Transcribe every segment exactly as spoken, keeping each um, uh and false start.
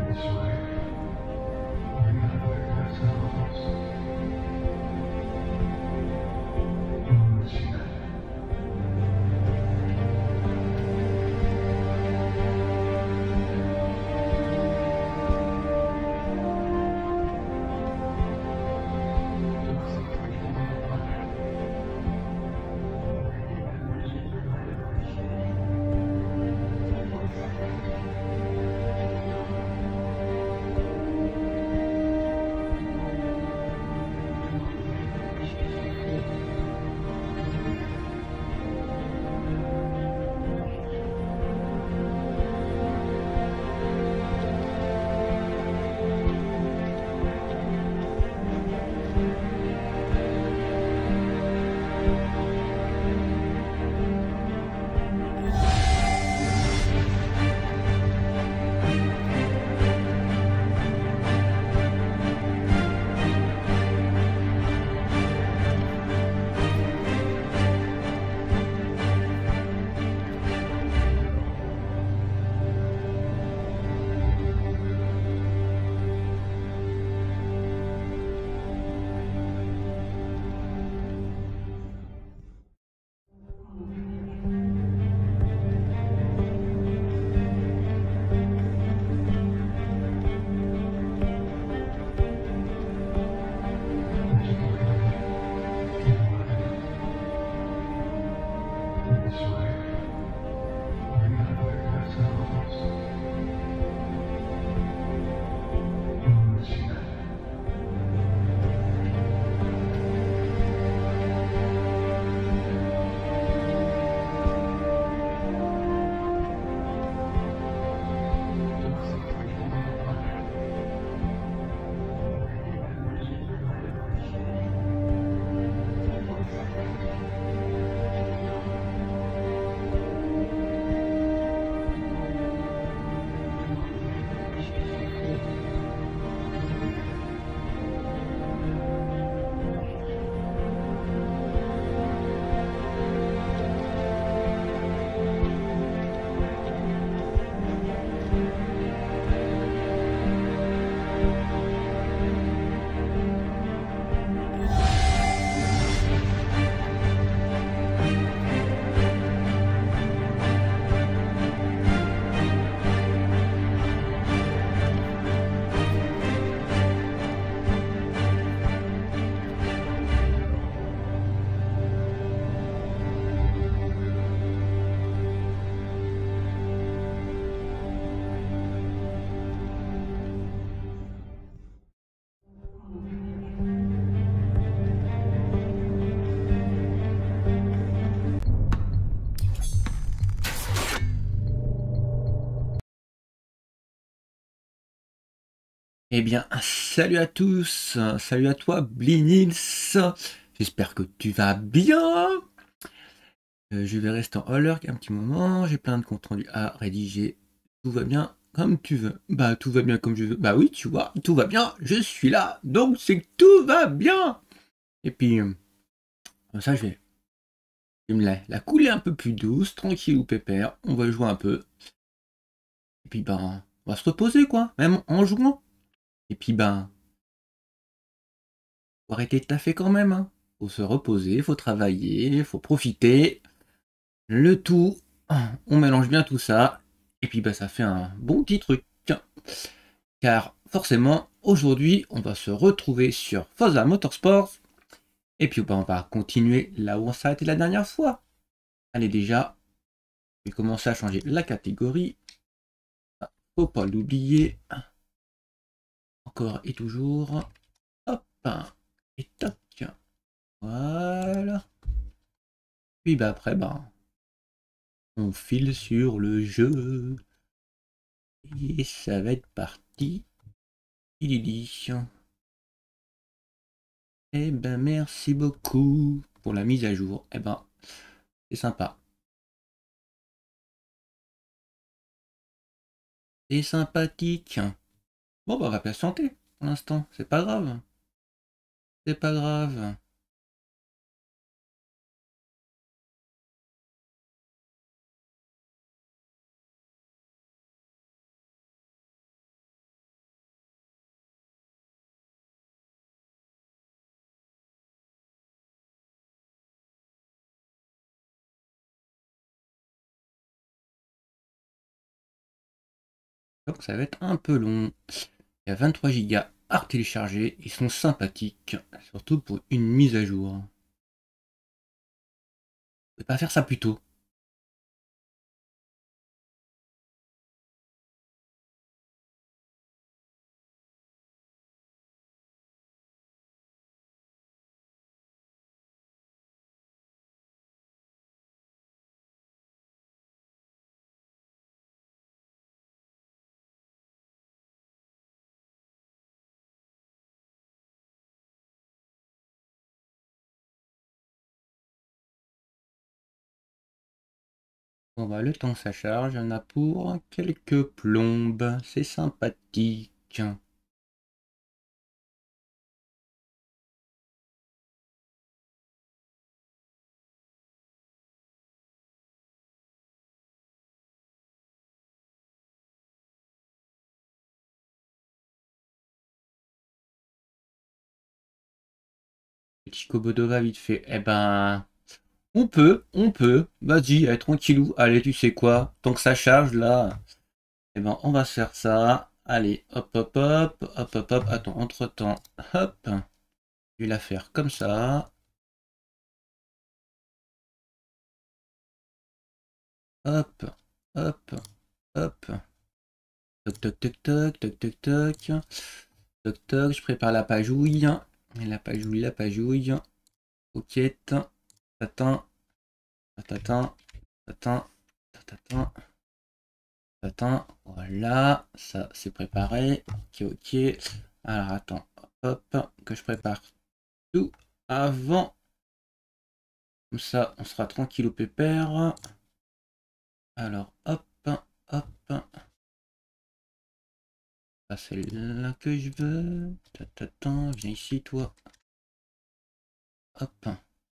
This way, we gotta pick ourselves. Machine. Eh bien, salut à tous, salut à toi Blinils, j'espère que tu vas bien. Euh, je vais rester en all-lurk un petit moment, j'ai plein de comptes rendus à rédiger, tout va bien comme tu veux. Bah tout va bien comme je veux, bah oui tu vois, tout va bien, je suis là, donc c'est que tout va bien. Et puis, euh, ça je vais, je vais me la, la couler un peu plus douce, tranquille ou pépère, on va jouer un peu. Et puis ben, on va se reposer quoi, même en jouant. Et puis ben, faut arrêter de taffer quand même, hein. Faut se reposer, faut travailler, faut profiter. Le tout, on mélange bien tout ça, et puis bah, ça fait un bon petit truc. Car forcément, aujourd'hui, on va se retrouver sur Forza Motorsport, et puis bah, on va continuer là où on s'est arrêté la dernière fois. Allez déjà, je vais commencer à changer la catégorie. Faut pas l'oublier. Encore et toujours. Hop, et toc. Voilà. Puis bah après, bah, on file sur le jeu. Et ça va être parti. Il est dit. Eh ben merci beaucoup pour la mise à jour. Eh ben, c'est sympa. C'est sympathique. Bon bah on va patienter pour l'instant. C'est pas grave. C'est pas grave. Donc ça va être un peu long. Il y a vingt-trois gigas à télécharger. Ils sont sympathiques. Surtout pour une mise à jour. On peut pas faire ça plus tôt. Bon bah le temps que ça charge, il y en a pour quelques plombes. C'est sympathique. Petit Kobodova vite fait. Eh ben, on peut, on peut. Vas-y, allez, tranquillou. Allez, tu sais quoi? Tant que ça charge là, eh ben, on va se faire ça. Allez, hop, hop, hop, hop, hop, hop. Attends, entre-temps, hop. Je vais la faire comme ça. Hop, hop, hop. Toc, toc, toc, toc, toc, toc, toc. Toc, toc, je prépare la pagouille. La pagouille, la pagouille. Ok, tatin, tatin, tatin, tatin. Attends, voilà, ça c'est préparé. Ok, ok. Alors attends, hop, que je prépare tout avant. Comme ça, on sera tranquille au pépère. Alors, hop, hop. Ça c'est là que je veux. Attends, viens ici, toi. Hop.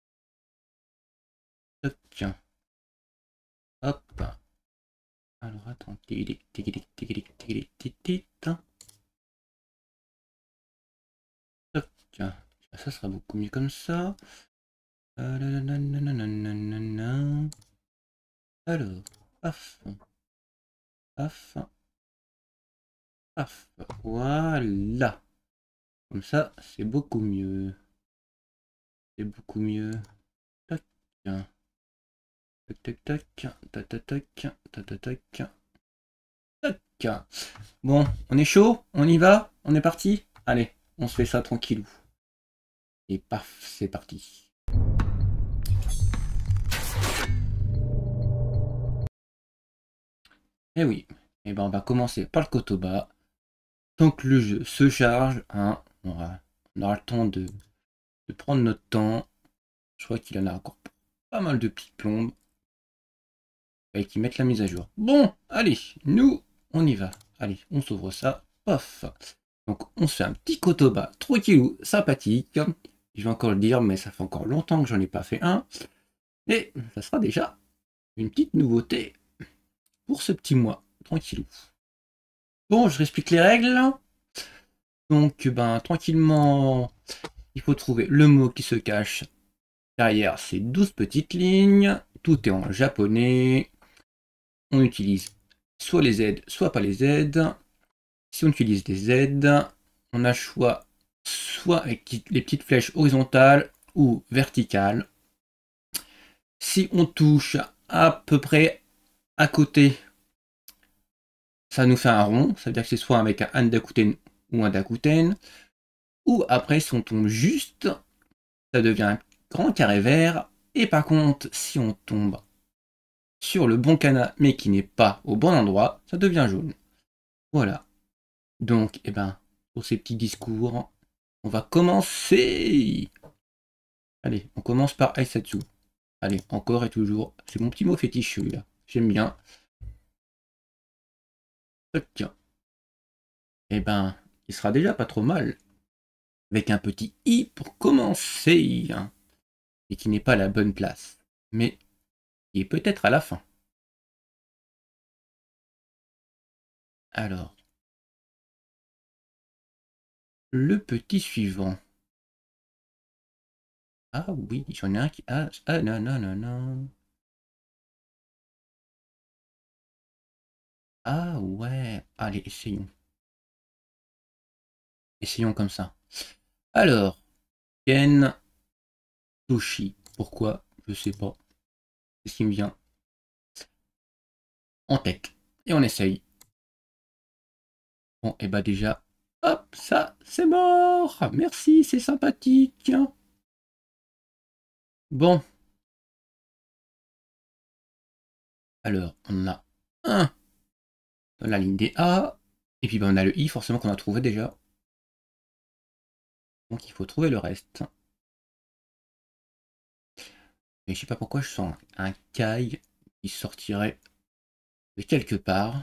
Toc. Hop. Alors attends. Tic, tic, tic, tic, tic, tic, tic, tic. Toc. Ça sera beaucoup mieux comme ça. Alors, paf, paf, paf, voilà. Comme ça, c'est beaucoup mieux. C'est beaucoup mieux. Tac, tac, tac, tac, tac, tac, tac, tac, tac, tac. Bon, on est chaud? On y va? On est parti? Allez, on se fait ça tranquillou. Et paf, c'est parti. Et oui, et ben on va commencer par le Kotoba. Tant que le jeu se charge, hein, on, aura, on aura le temps de, de prendre notre temps. Je crois qu'il en a encore pas mal de petites plombes. Et qui mettent la mise à jour. Bon, allez, nous, on y va. Allez, on s'ouvre ça. Pof. Donc, on se fait un petit Kotoba tranquillou, sympathique. Je vais encore le dire, mais ça fait encore longtemps que j'en ai pas fait un. Et ça sera déjà une petite nouveauté pour ce petit mois. Tranquillou. Bon, je réexplique les règles. Donc, ben, tranquillement, il faut trouver le mot qui se cache derrière ces douze petites lignes. Tout est en japonais. On utilise soit les Z, soit pas les Z. Si on utilise des Z, on a le choix soit avec les petites flèches horizontales ou verticales. Si on touche à peu près à côté, ça nous fait un rond. Ça veut dire que c'est soit avec un Handakuten ou un Dakuten. Ou après, si on tombe juste, ça devient un grand carré vert. Et par contre, si on tombe sur le bon kana mais qui n'est pas au bon endroit, ça devient jaune. Voilà. Donc, eh ben, pour ces petits discours, on va commencer. Allez, on commence par Aisatsu. Allez, encore et toujours. C'est mon petit mot fétiche celui-là. J'aime bien. Tiens. Eh ben, il sera déjà pas trop mal. Avec un petit i pour commencer. Et qui n'est pas à la bonne place. Mais qui est peut-être à la fin. Alors. Le petit suivant. Ah oui, j'en ai un qui... Ah, ah non, non, non, non. Ah ouais. Allez, essayons. Essayons comme ça. Alors, Ken Toshi. Pourquoi? Je sais pas. C'est ce qui me vient en tête. Et on essaye. Bon, et bah déjà, hop, ça, c'est mort. Merci, c'est sympathique. Bon, alors, on a un dans la ligne des A. Et puis bah, on a le I, forcément, qu'on a trouvé déjà. Donc il faut trouver le reste. Et je sais pas pourquoi je sens un Kai qui sortirait de quelque part.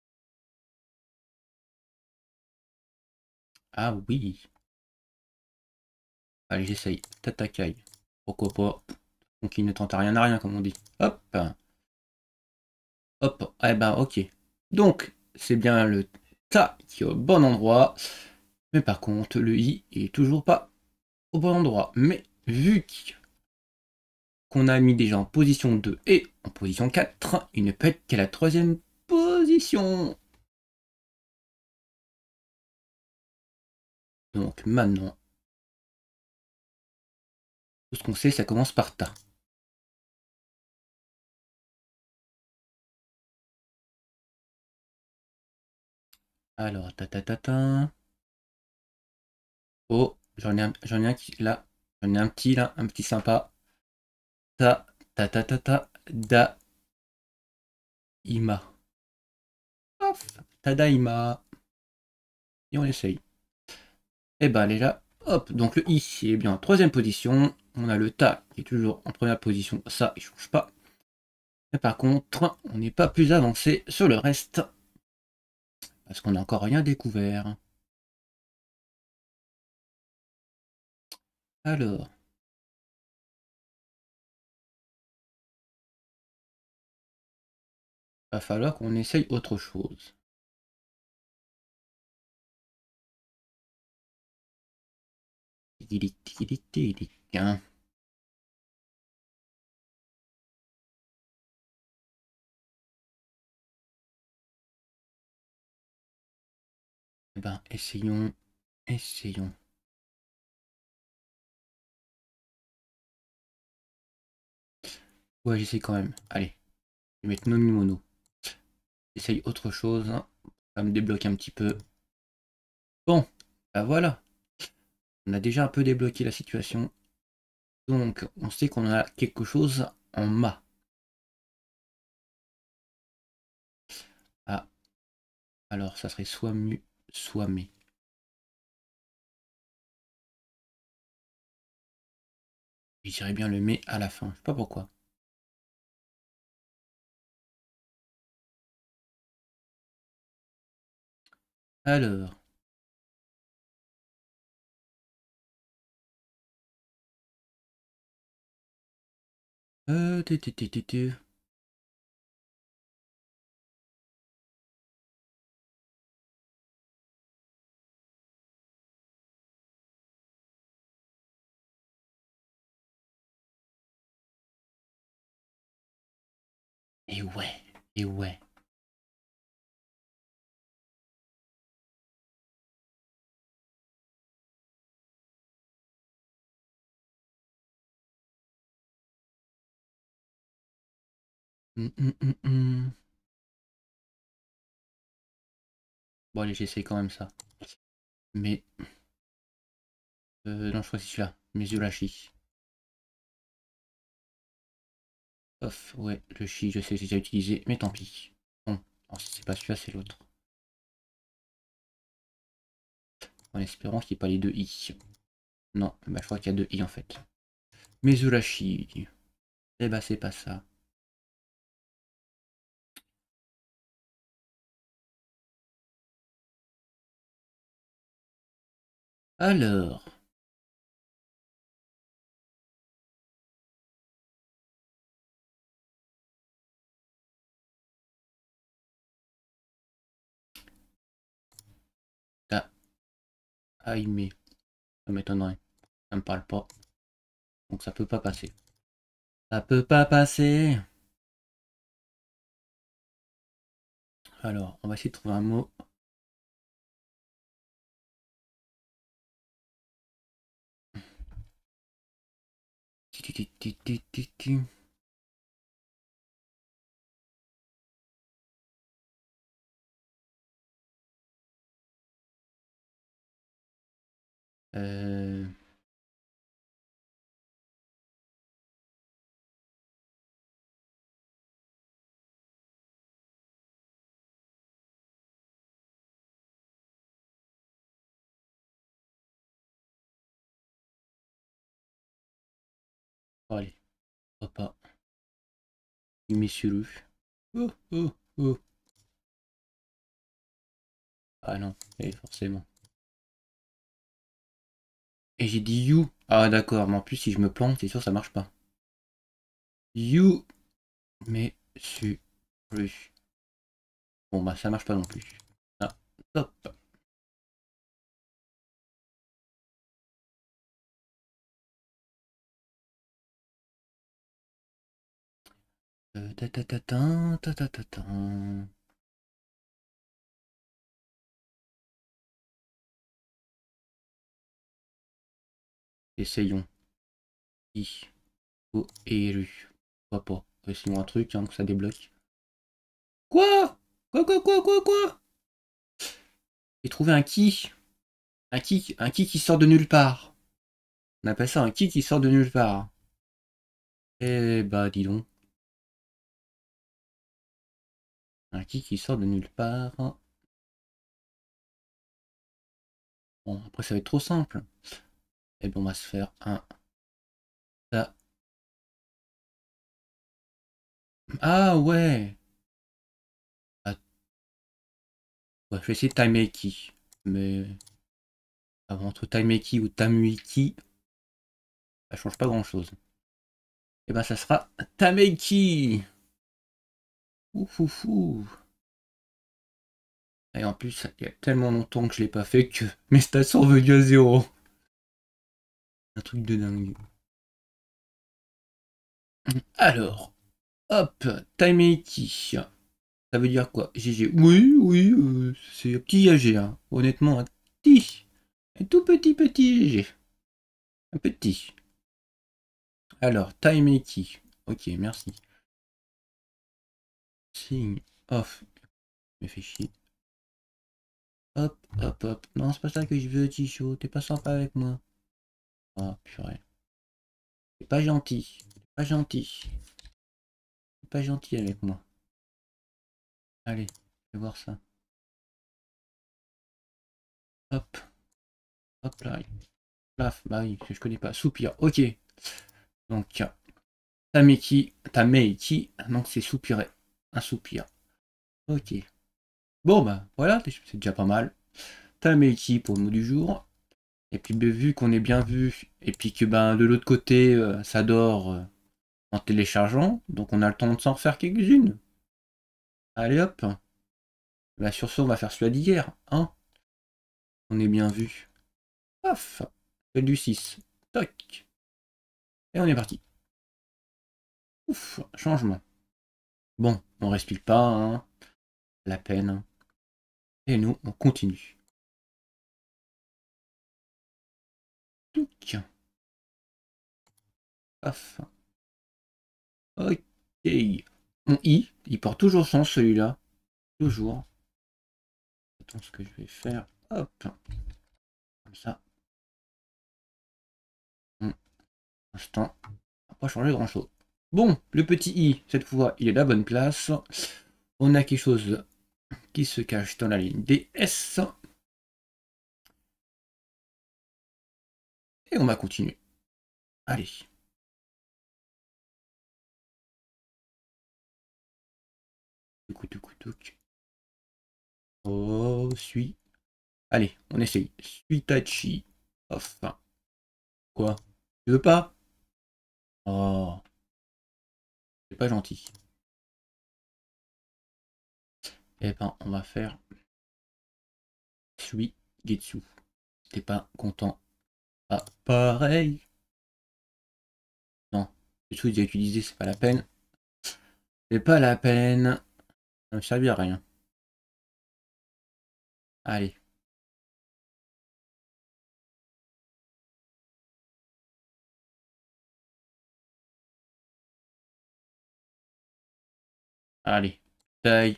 Ah oui. Allez, j'essaye. Tatakai. Pourquoi pas. Donc il ne tente à rien à rien, comme on dit. Hop. Hop. Eh ben, ok. Donc, c'est bien le Ta qui est au bon endroit. Mais par contre, le I est toujours pas au bon endroit. Mais vu qu'on a mis déjà en position deux et en position quatre, il ne peut être qu'à la troisième position. Donc maintenant, tout ce qu'on sait, ça commence par Ta. Alors, ta ta ta ta. Oh, j'en ai un, j'en ai un qui, là. J'en ai un petit là, un petit sympa. Ta ta ta ta ta. Da. Ima. Paf. Tadaima. Et on essaye. Et bah, elle est là. Hop, donc le I est bien en troisième position. On a le Ta qui est toujours en première position. Ça, il change pas. Mais par contre, on n'est pas plus avancé sur le reste. Parce qu'on n'a encore rien découvert. Alors, va falloir qu'on essaye autre chose. Hein. Eh ben, essayons, essayons. Ouais, j'essaye quand même. Allez, je vais mettre Noni Mono. J'essaye autre chose. Ça me débloque un petit peu. Bon, bah voilà. On a déjà un peu débloqué la situation. Donc, on sait qu'on a quelque chose en Ma. Ah, alors ça serait soit Mu, soit Me. Je dirais bien le Me à la fin. Je sais pas pourquoi. Alors. Euh, tu, tu, tu, tu, tu. Et ouais, et ouais. Hum, hum, hum, hum. Bon allez, j'essaye quand même ça. Mais... Euh, non, je crois que c'est celui-là. Mizulashi. Off, ouais, le chi, je sais, j'ai déjà utilisé, mais tant pis. Bon, non, si c'est pas celui-là, c'est l'autre. En espérant qu'il n'y ait pas les deux i. Non, bah, je crois qu'il y a deux i en fait. Mizulashi. Eh bah, c'est pas ça. Alors. Ta. Aime. Ça m'étonnerait. Ça me parle pas. Donc ça peut pas passer. Ça peut pas passer. Alors, on va essayer de trouver un mot. Euh... Oh, allez, papa. Messieurs. Oh, oh, oh. Ah non, et forcément. Et j'ai dit you. Ah d'accord, mais en plus si je me plante, c'est sûr ça marche pas. You. Mais su. Plus. Bon bah ça marche pas non plus. Ah, top. Euh, ta ta ta ta ta ta ta ta. Essayons. I. O et Lu. Pourquoi pas. Essayons un truc hein, que ça débloque. Quoi? Quoi quoi quoi quoi quoi? J'ai trouvé un qui. Un qui, un qui qui sort de nulle part. On appelle ça un qui qui sort de nulle part. Eh bah dis donc. Un qui qui sort de nulle part. Bon, après ça va être trop simple. Et bon, on va se faire un... Ça. Ah ouais. Ah, ouais, je vais essayer Taimeki. Mais avant, entre Taimeki ou Tamuiki, ça change pas grand chose. Et ben ça sera Tameiki. Ouf ouf ouf. Et en plus, il y a tellement longtemps que je l'ai pas fait que mes stats sont revenus à zéro. Un truc de dingue. Alors, hop, Tameiki. Ça veut dire quoi? G G. Oui, oui, euh, c'est un petit G G. Hein. Honnêtement, un petit. Un tout petit petit G G. Un petit. Alors, Taimeki. Ok, merci. Sign off. Me fait chier. Hop, hop, hop. Non, c'est pas ça que je veux, Ticho. T'es pas sympa avec moi. Ah, purée. T'es pas gentil. T'es pas gentil. T'es pas gentil avec moi. Allez, je vais voir ça. Hop. Hop là. Plaf. Bah oui, je connais pas. Soupir. Ok. Donc, Tameki. Tameiki. Donc, c'est soupirer. Un soupir. Ok. Bon, bah voilà. C'est déjà pas mal. Tameiki pour le mot du jour. Et puis ben, vu qu'on est bien vu, et puis que ben de l'autre côté, euh, ça dort euh, en téléchargeant, donc on a le temps de s'en refaire quelques-unes. Allez hop. Bah, sur ce, on va faire celui d'hier, hein. On est bien vu. Paf. Celle du six. Toc. Et on est parti. Ouf, changement. Bon, on respire pas, hein. La peine. Et nous, on continue. Touc. Paf. Ok. Mon i, il porte toujours sens celui-là. Toujours. Attends ce que je vais faire. Hop. Comme ça. Pour l'instant, on va pas changer grand chose. Bon, le petit i, cette fois, il est à la bonne place. On a quelque chose qui se cache dans la ligne des S. Et on va continuer. Allez. Touc, touc, touc. Oh, suis. Allez, on essaye. Suitachi. Enfin. Quoi? Tu veux pas? Oh. C'est pas gentil. Eh ben, on va faire. Sui Getsu. T'es pas content? Ah, pareil. Non. Getsu, il a utilisé, c'est pas la peine. C'est pas la peine. Ça ne servir à rien. Allez. Allez. Taille.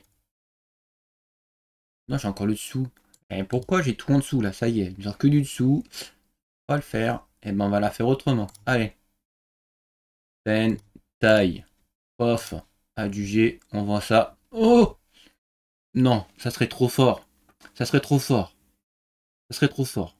Non, j'ai encore le dessous. Et pourquoi j'ai tout en dessous là? Ça y est, genre que du dessous. On va le faire. Et ben on va la faire autrement. Allez. Peine. Taille. Pof. Adjugé. On voit ça. Oh! Non, ça serait trop fort. Ça serait trop fort. Ça serait trop fort.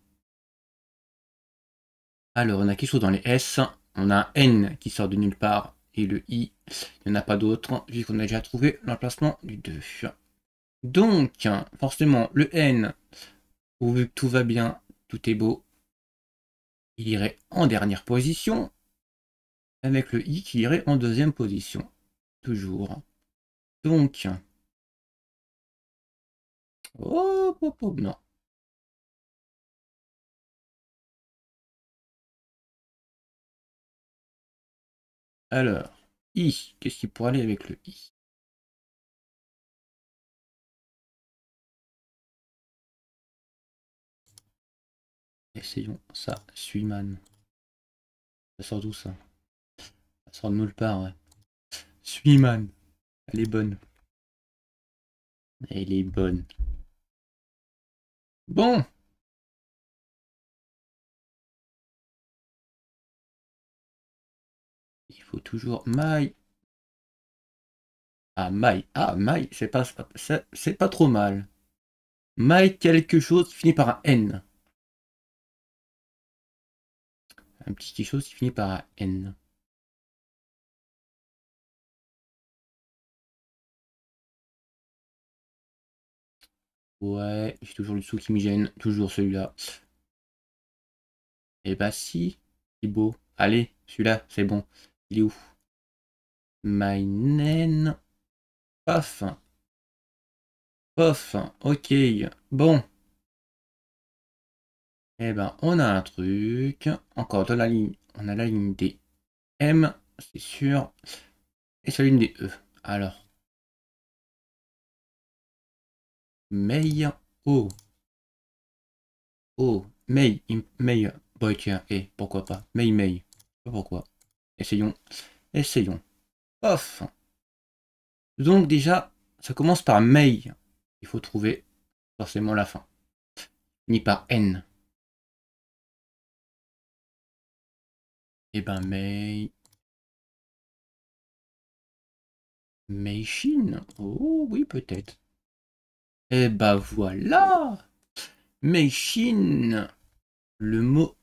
Alors, on a quelque chose dans les S. On a un N qui sort de nulle part. Et le I, il n'y en a pas d'autre, vu qu'on a déjà trouvé l'emplacement du deux. Donc, forcément, le N, vu que tout va bien, tout est beau, il irait en dernière position. Avec le I qui irait en deuxième position. Toujours. Donc... Oh, oh, oh, non. Alors, I, qu'est-ce qui pourrait aller avec le I? Essayons ça, Suiman. Ça sort d'où ça? Ça sort de nulle part, ouais. Suiman. Elle est bonne. Elle est bonne. Bon. Il faut toujours maille. Ah, maille. Ah, maille, c'est pas, c'est pas trop mal. Maille quelque chose qui finit par un N. Un petit quelque chose qui finit par un N. Ouais, j'ai toujours le dessous qui me gêne. Toujours celui-là. Et bah si, c'est beau. Allez, celui-là, c'est bon. Il est où? Mainen. Paf. Pof. Ok. Bon. Eh ben, on a un truc. Encore dans la ligne. On a la ligne des M, c'est sûr. Et sur la ligne des E. Alors. Mei. Oh. Oh. Mei. Mei. Bon, tiens. Et pourquoi pas. Mei Mei. Pourquoi. Essayons. Essayons. Pof. Donc déjà, ça commence par Mei. Il faut trouver forcément la fin. Ni par N. Eh ben, Mei. Meishin. Oh oui, peut-être. Eh ben voilà. Meishin. Le mot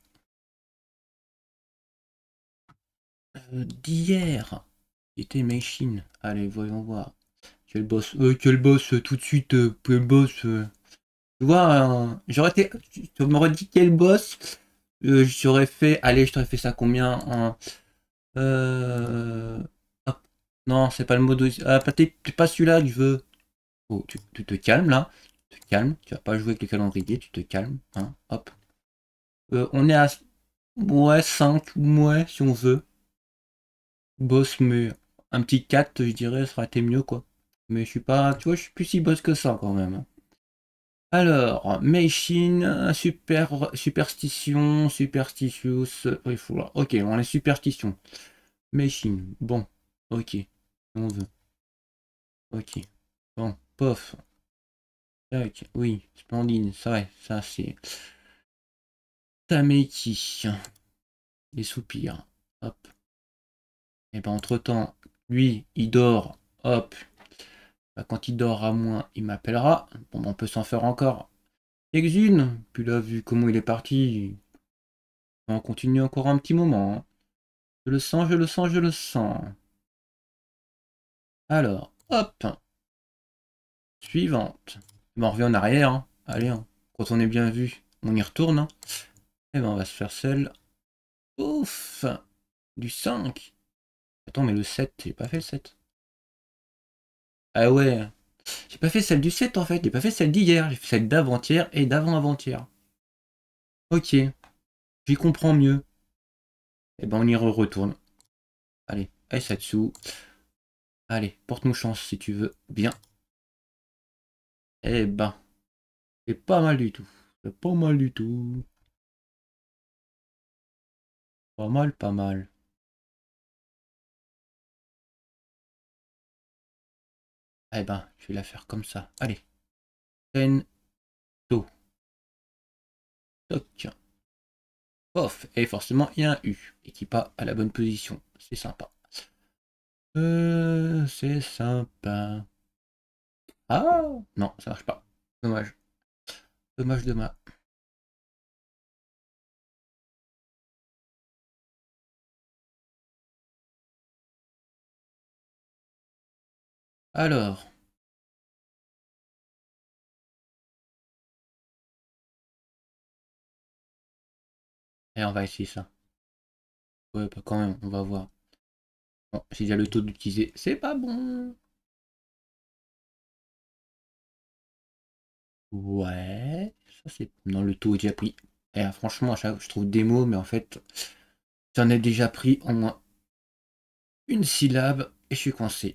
euh, d'hier était Meishin. Allez, voyons voir. Quel boss. Euh, quel boss euh, tout de suite. Euh, quel boss. Euh. Tu vois, euh, j'aurais été. Tu m'aurais dit quel boss. Euh, j'aurais fait. Allez, je t'aurais fait ça combien en. Euh... hop. Non, c'est pas le mot de... Ah, t'es pas celui-là que je veux. Oh, tu, tu te calmes là. Tu te calmes. Tu vas pas jouer avec le calendrier. Tu te calmes. Hein. Hop. Euh, on est à... Ouais, cinq. Ouais, si on veut. Boss, mais... Un petit quatre, je dirais, ça aurait été mieux, quoi. Mais je suis pas... Tu vois, je suis plus si boss que ça, quand même. Alors, Meishin, super, superstition, superstitious, il faut là. Ok, on est superstition. Meishin, bon, ok, on veut. Ok, bon, pof. Tac, oui, Splendide, ça, ouais, ça c'est. Tameki, les soupirs, hop. Et ben entre temps, lui, il dort, hop. Bah, quand il dort à moins, il m'appellera. Bon, on peut s'en faire encore. Exune, puis là, vu comment il est parti, on continue encore un petit moment. Hein. Je le sens, je le sens, je le sens. Alors, hop. Suivante. Bon, on revient en arrière. Hein. Allez, hein. Quand on est bien vu, on y retourne. Hein. Et ben, on va se faire celle. Ouf. Du cinq. Attends, mais le sept, j'ai pas fait le sept. Ah ouais. J'ai pas fait celle du sept en fait. J'ai pas fait celle d'hier. J'ai fait celle d'avant-hier et d'avant-avant-hier. Ok. J'y comprends mieux. Et ben, on y retourne. Allez, Aisatsu. Allez, porte-nous chance si tu veux. Bien. Eh ben. C'est pas mal du tout. C'est pas mal du tout. Pas mal, pas mal. Eh ben, je vais la faire comme ça. Allez. Ten, to. Toc. Pof. Et forcément, il y a un U. Et qui pas à la bonne position. C'est sympa. Euh, c'est sympa. Ah non, ça marche pas. Dommage. Dommage, dommage. Alors. Et on va essayer ça. Ouais, pas quand même, on va voir. Bon, j'ai déjà le taux d'utiliser. C'est pas bon. Ouais. Ça, c'est. Non, le taux est déjà pris. Et là, franchement, à chaque... je trouve des mots, mais en fait, j'en ai déjà pris au moins une syllabe et je suis coincé.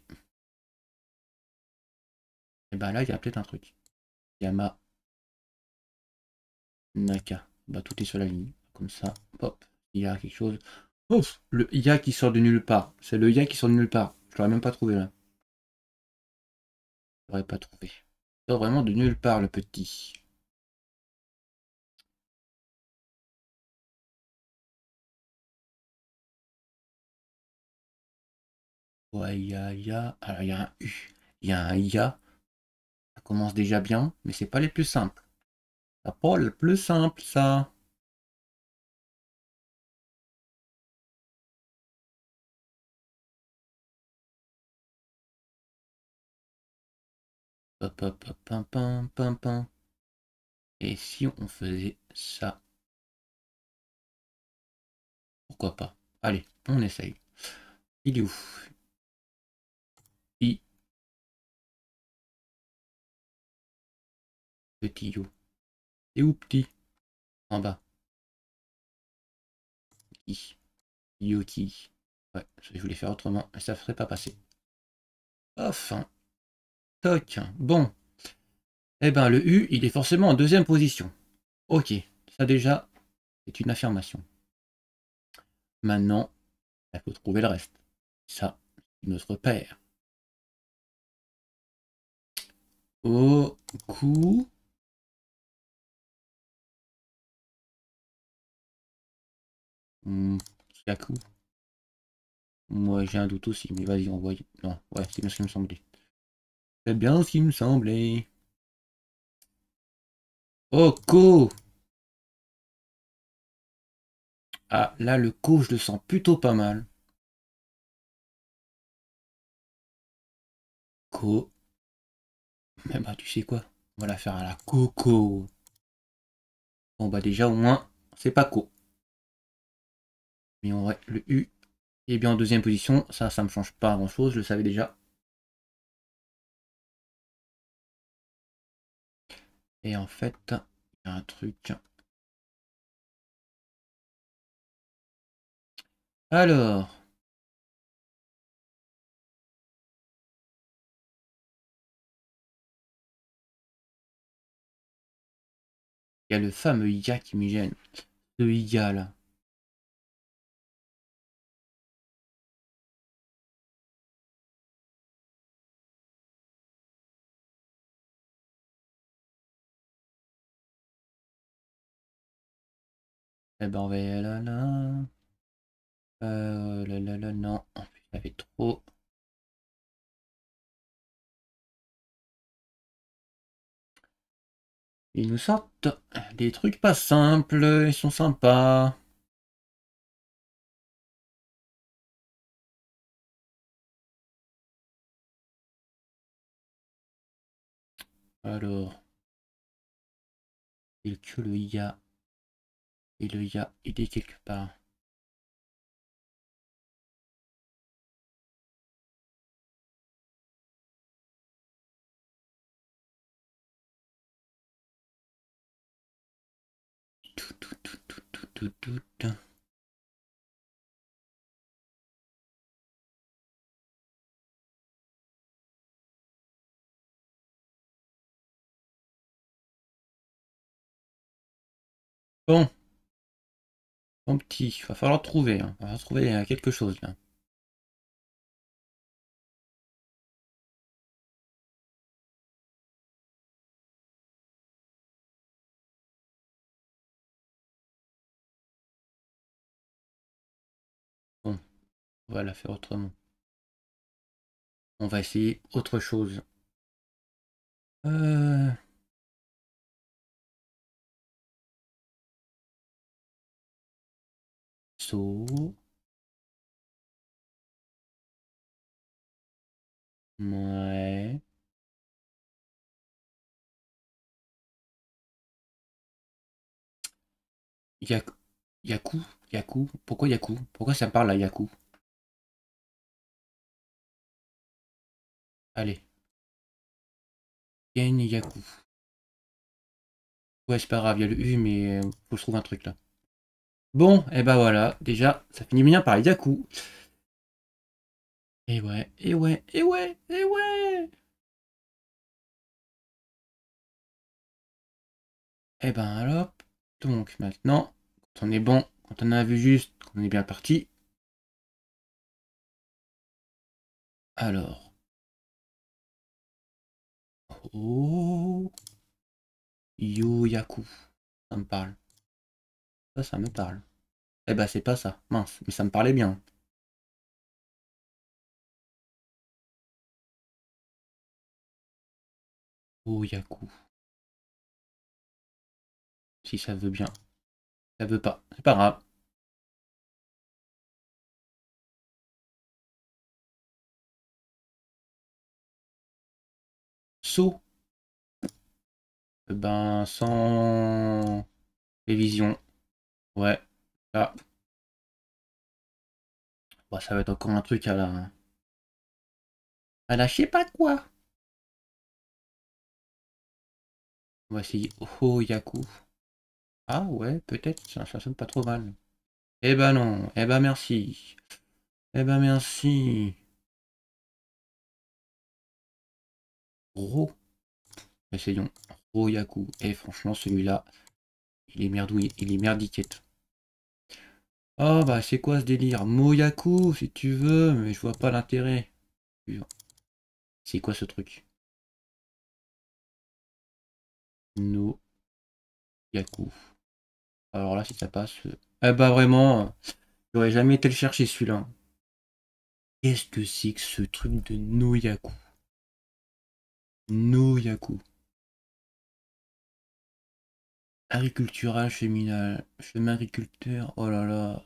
Et bah là, il y a peut-être un truc. Yama, Naka. Bah, tout est sur la ligne. Comme ça, hop. Il y a quelque chose. Ouf, le ya qui sort de nulle part. C'est le ya qui sort de nulle part. Je l'aurais même pas trouvé là. Je l'aurais pas trouvé. Il sort vraiment de nulle part, le petit. Ouais, ya, ya. Alors, il y a un U. Il y a un ya. Ça commence déjà bien, mais c'est pas les plus simples. C'est pas le plus simple, ça. Hop, hop, hop, pam, pam, pam, pam. Et si on faisait ça? Pourquoi pas? Allez, on essaye. Il est où? I, petit yo. Et où petit? En bas. I. Yoti. Ouais, je voulais faire autrement, mais ça ne ferait pas passer. Enfin. Toc. Bon. Eh ben, le U, il est forcément en deuxième position. Ok. Ça déjà, c'est une affirmation. Maintenant, il faut trouver le reste. Ça, c'est notre père. Au cou. Hmm, Yaku. Moi, j'ai un doute aussi, mais vas-y, on voit. Non, ouais, c'est bien ce qui me semblait. C'est bien ce qui me semblait. Oko. Ah, là, le co, je le sens plutôt pas mal. Co. Mais bah, tu sais quoi? On va la faire à la coco. Bon, bah, déjà, au moins, c'est pas co. Mais en vrai, le U est bien en deuxième position. Ça, ça me change pas grand chose, je le savais déjà. Et en fait, il y a un truc. Alors, il y a le fameux ya qui me gêne. Ce ya là. Eh ben, on va y là, là. Euh, là, là, là, non. En plus, ça fait trop. Ils nous sortent des trucs pas simples. Ils sont sympas. Alors, il que le ya. Et le ya, il est quelque part. Tout, tout, tout, tout, tout, tout, tout, tout. Bon, mon petit, il va falloir trouver. Hein. Il va falloir trouver euh, quelque chose là. Bon, on va la faire autrement. On va essayer autre chose. Euh... So. Ouais. Yaku. Yaku. Yaku. Pourquoi Yaku? Pourquoi ça me parle à Yaku? Allez. Yen Yaku. Ouais, c'est pas grave, il y a le U, mais euh, faut que je trouve un truc là. Bon, et bah voilà. Déjà, ça finit bien par Yaku. Et ouais, et ouais, et ouais, et ouais. Et ben alors. Donc maintenant, quand on est bon, quand on a vu juste, qu'on est bien parti. Alors. Oh. Yo Yaku. Ça me parle. Ça, ça me parle. Eh ben c'est pas ça. Mince, mais ça me parlait bien. Oh Yaku. Si ça veut bien. Ça veut pas. C'est pas grave. So. Eh ben sans révision. Ouais. Là. Bah, ça va être encore un truc à la. À la je sais pas quoi. On va essayer Oh Yaku. Ah ouais, peut-être. Ça, ça sonne pas trop mal. Eh ben non. Eh ben merci. Eh ben merci. Ro. Essayons. Ro Yaku. Et franchement, celui-là, il est merdouillé. Il est merdiquette. Oh bah c'est quoi ce délire? Moyaku si tu veux, mais je vois pas l'intérêt. C'est quoi ce truc? No Yaku. Alors là si ça passe. euh, Eh bah vraiment, j'aurais jamais été le chercher celui-là. Qu'est-ce que c'est que ce truc de No Yaku? No Yaku. Agricultural, cheminal, chemin agriculteur, oh là là.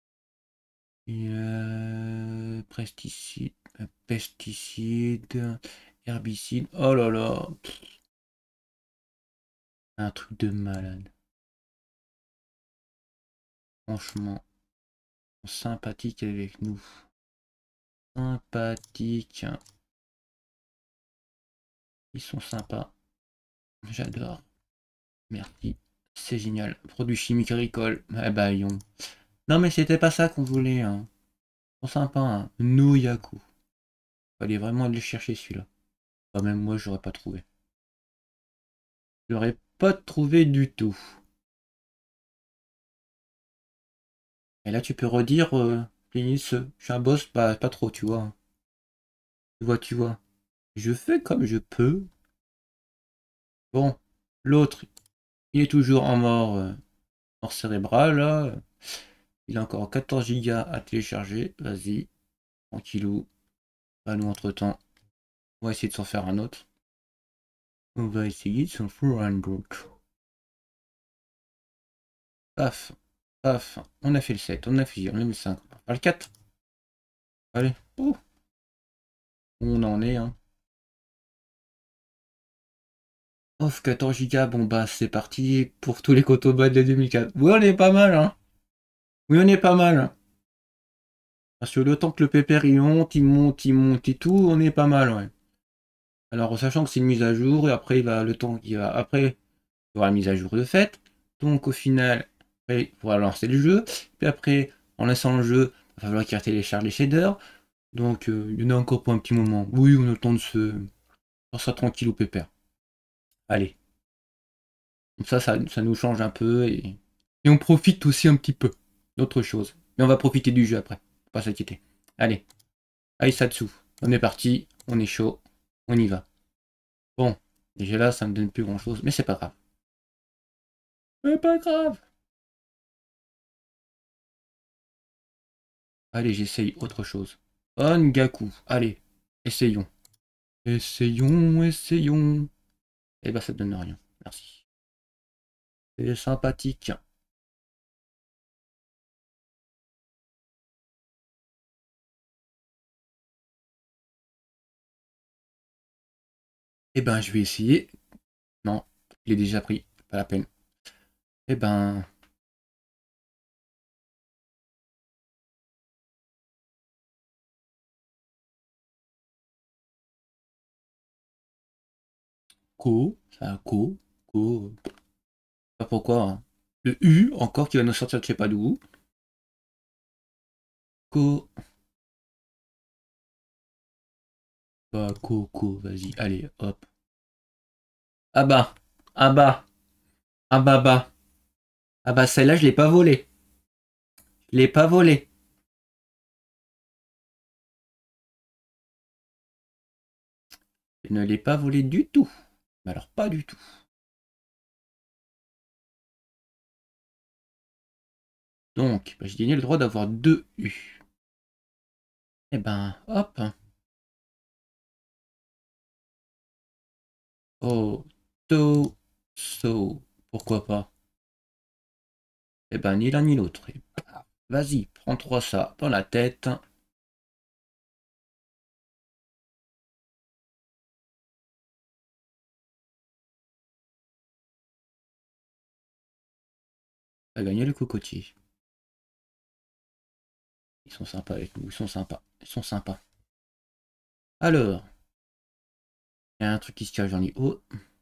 Euh, pesticide, pesticide, herbicide, oh là là. Un truc de malade. Franchement, sympathique avec nous. Sympathique. Ils sont sympas. J'adore. Merci. C'est génial. Produits chimiques agricoles. Eh bah, yon. Non, mais c'était pas ça qu'on voulait. Hein. Ils sont sympas. Hein. Nouyaku. Fallait vraiment aller chercher celui-là. Enfin, même moi, j'aurais pas trouvé. J'aurais pas trouvé du tout. Et là, tu peux redire, euh, Plénis, je suis un boss, bah, pas trop, tu vois. Tu vois, tu vois. Je fais comme je peux. Bon, l'autre, il est toujours en mort, euh, mort cérébrale, là. Il a encore quatorze gigas à télécharger. Vas-y, tranquillou. Bah, nous, entre-temps, on va essayer de s'en faire un autre. On va essayer de s'en faire un autre. Paf, paf. On a fait le sept, on a fait, on a mis le cinq. On va faire le quatre. Allez. Oh. On en est, hein. Off, quatorze gigas. Bon, bah, c'est parti pour tous les Kotoba de deux mille quatre. Oui, on est pas mal, hein. Oui, on est pas mal. Parce que le temps que le pépère il monte, il monte, il monte et tout, on est pas mal, ouais. Alors, sachant que c'est une mise à jour, et après, il va, le temps qu'il va, après, il y aura la mise à jour de fait. Donc, au final, après, il faudra lancer le jeu. Puis après, en laissant le jeu, il va falloir qu'il télécharge les shaders. Donc, euh, il y en a encore pour un petit moment. Oui, on a le temps de se faire ça tranquille au pépère. Allez. Comme ça, ça, ça nous change un peu et Et on profite aussi un petit peu d'autre chose. Mais on va profiter du jeu après. Faut pas s'inquiéter. Allez. Aïsatsu. On est parti. On est chaud. On y va. Bon. Déjà là, ça me donne plus grand chose. Mais c'est pas grave. C'est pas grave. Allez, j'essaye autre chose. Ongaku. Allez. Essayons. Essayons, essayons. Eh ben, ça donne rien. Merci. C'est sympathique. Eh ben, je vais essayer. Non, il est déjà pris. Pas la peine. Eh ben... Ko. Ça a Ko. Ko. Pas pourquoi. Hein. Le U, encore, qui va nous sortir de je sais pas d'où. Ko. Bah, Ko, Ko. Vas-y, allez, hop. Ah bah. Ah bah. Ah bah bah. Ah bah, celle-là, je l'ai pas volée. Je l'ai pas volée. Je ne l'ai pas volée du tout. Mais alors, pas du tout. Donc, bah, j'ai gagné le droit d'avoir deux U. Eh ben, hop. Oh, to, so. Pourquoi pas? Eh ben, ni l'un ni l'autre. Vas-y, prends-toi ça dans la tête. T'as gagné le cocotier. Ils sont sympas avec nous, ils sont sympas. Ils sont sympas. Alors, il y a un truc qui se cache dans les hauts.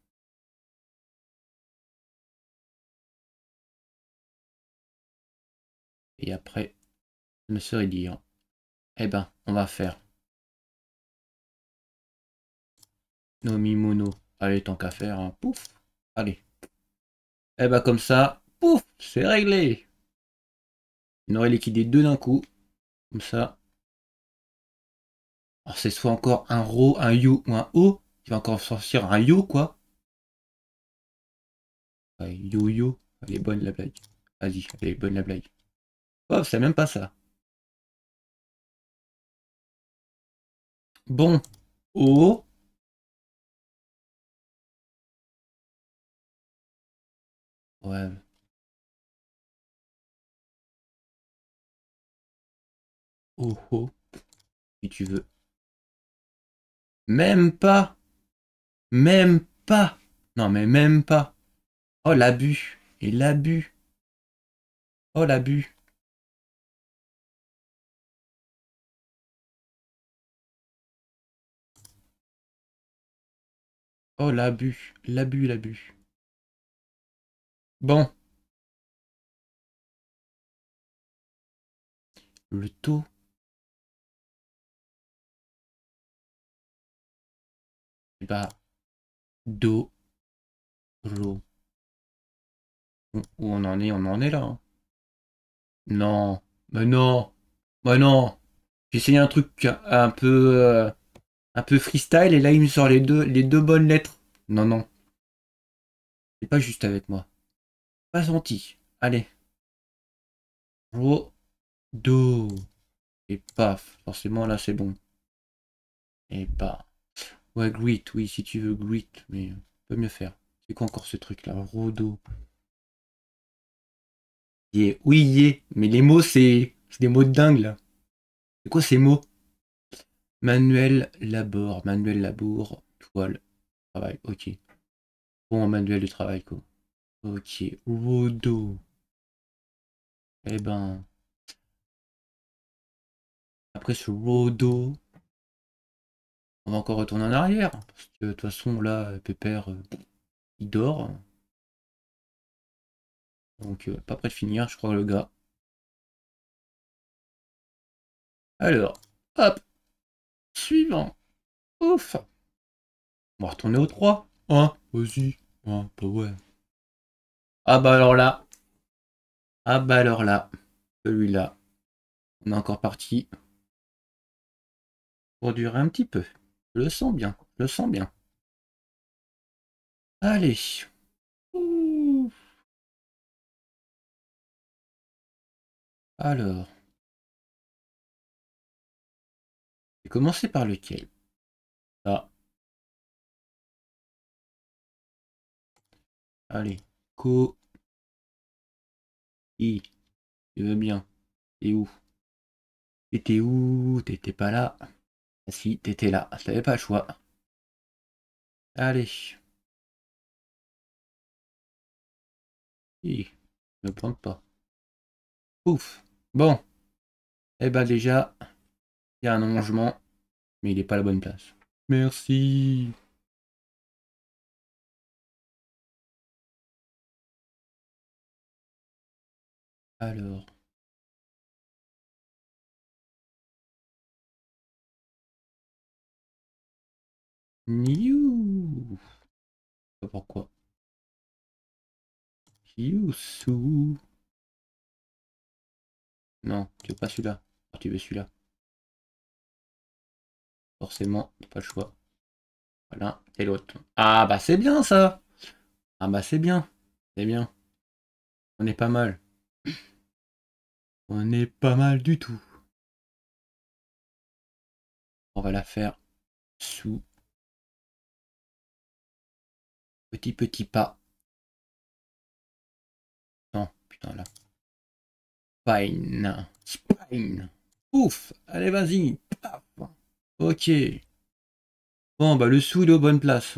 Et après, je me serais dire, eh ben, on va faire Nomimono. Allez, tant qu'à faire, hein. Pouf. Allez. Eh ben, comme ça, pouf, c'est réglé. On aurait liquidé deux d'un coup. Comme ça. Alors, c'est soit encore un Ro, un Yu ou un O. Il va encore sortir un Yo, quoi. Ouais, Yo Yo. Elle est bonne la blague. Vas-y, elle est bonne la blague. Oh, c'est même pas ça. Bon. O. Ouais. Oh oh. Si tu veux. Même pas. Même pas. Non, mais même pas. Oh, l'abus. Et l'abus. Oh, l'abus. Oh, l'abus. L'abus, l'abus. Bon. Le taux. Bah. Do. Ro. Où on en est? On en est là. Hein. Non. Mais non. Mais non. J'ai essayé un truc un peu. Euh, un peu freestyle et là il me sort les deux, les deux bonnes lettres. Non, non. C'est pas juste avec moi. Pas gentil. Allez. Ro. Do. Et paf. Forcément là c'est bon. Et pas. Ouais, grit, oui, si tu veux grit, mais on peut mieux faire. C'est quoi encore ce truc là? Rodo. Yeah. Oui, yeah. Mais les mots c'est. C'est des mots de dingue là. C'est quoi ces mots? Manuel Labor. Manuel Labour. Toile. Travail. Ok. Bon, manuel de travail quoi. Ok. Rodo. Eh ben. Après ce Rodo. On va encore retourner en arrière. Parce que de toute façon là, Pépère, euh, il dort. Donc euh, pas près de finir, je crois le gars. Alors, hop, suivant. Ouf. On va retourner au trois. Hein, vas-y. Hein, bah ouais. Ah bah alors là. Ah bah alors là, celui-là, on est encore parti pour durer un petit peu. Je le sens bien, je le sens bien. Allez. Ouh. Alors, je vais commencer par lequel? Ah, allez. Co. I. Tu veux bien. T'es où? T'étais où? T'étais pas là. Ah si, t'étais là. T'avais pas le choix. Allez. I. Ne prends pas. Ouf. Bon. Eh ben déjà, il y a un allongement, mais il n'est pas à la bonne place. Merci. Alors. Niou. Pas pourquoi. Youssou. Non, tu veux pas celui-là. Ah, tu veux celui-là. Forcément, t'as pas le choix. Voilà, et l'autre. Ah bah c'est bien ça. Ah bah c'est bien. C'est bien. On est pas mal. On est pas mal du tout. On va la faire sous petit petit pas. Non, putain là. Spine. Spine. Ouf. Allez, vas-y. Paf. Ok. Bon, bah le sous il est aux bonnes places.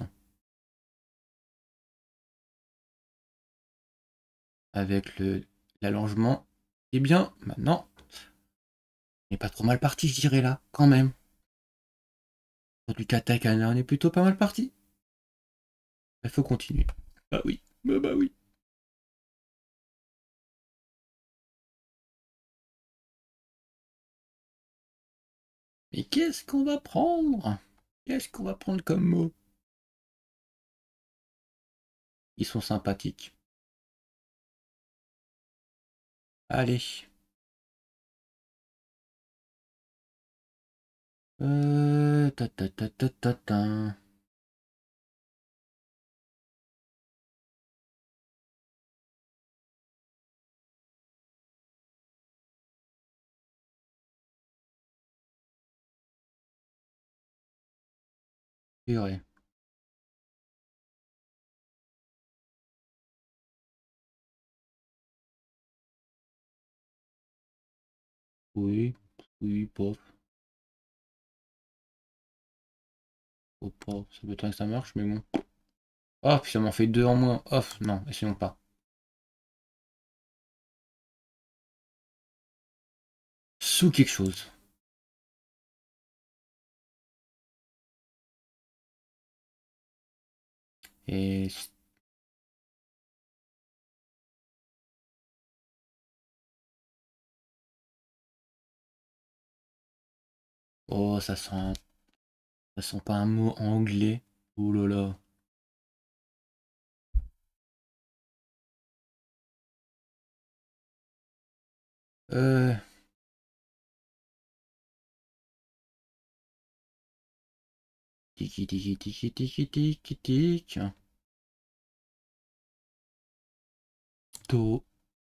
Avec le l'allongement. Eh bien, maintenant, on n'est pas trop mal parti, je dirais là, quand même. Pour du katakana, on est plutôt pas mal parti. Il faut continuer. Bah oui. Bah, bah oui. Mais qu'est-ce qu'on va prendre? Qu'est-ce qu'on va prendre comme mot? Ils sont sympathiques. Allez. Euh... Ta ta ta ta ta ta. Purée. Oui. Oui, pof. Oh, pas. Ça peut être que ça marche, mais bon. Oh, puis ça m'en fait deux en moins. Off, non, essayons pas. Sous quelque chose. Et... Oh, ça sent... Ça sent pas un mot anglais. Oh là là. Euh... Tiki tiki tiki tiki tiki tiki. To.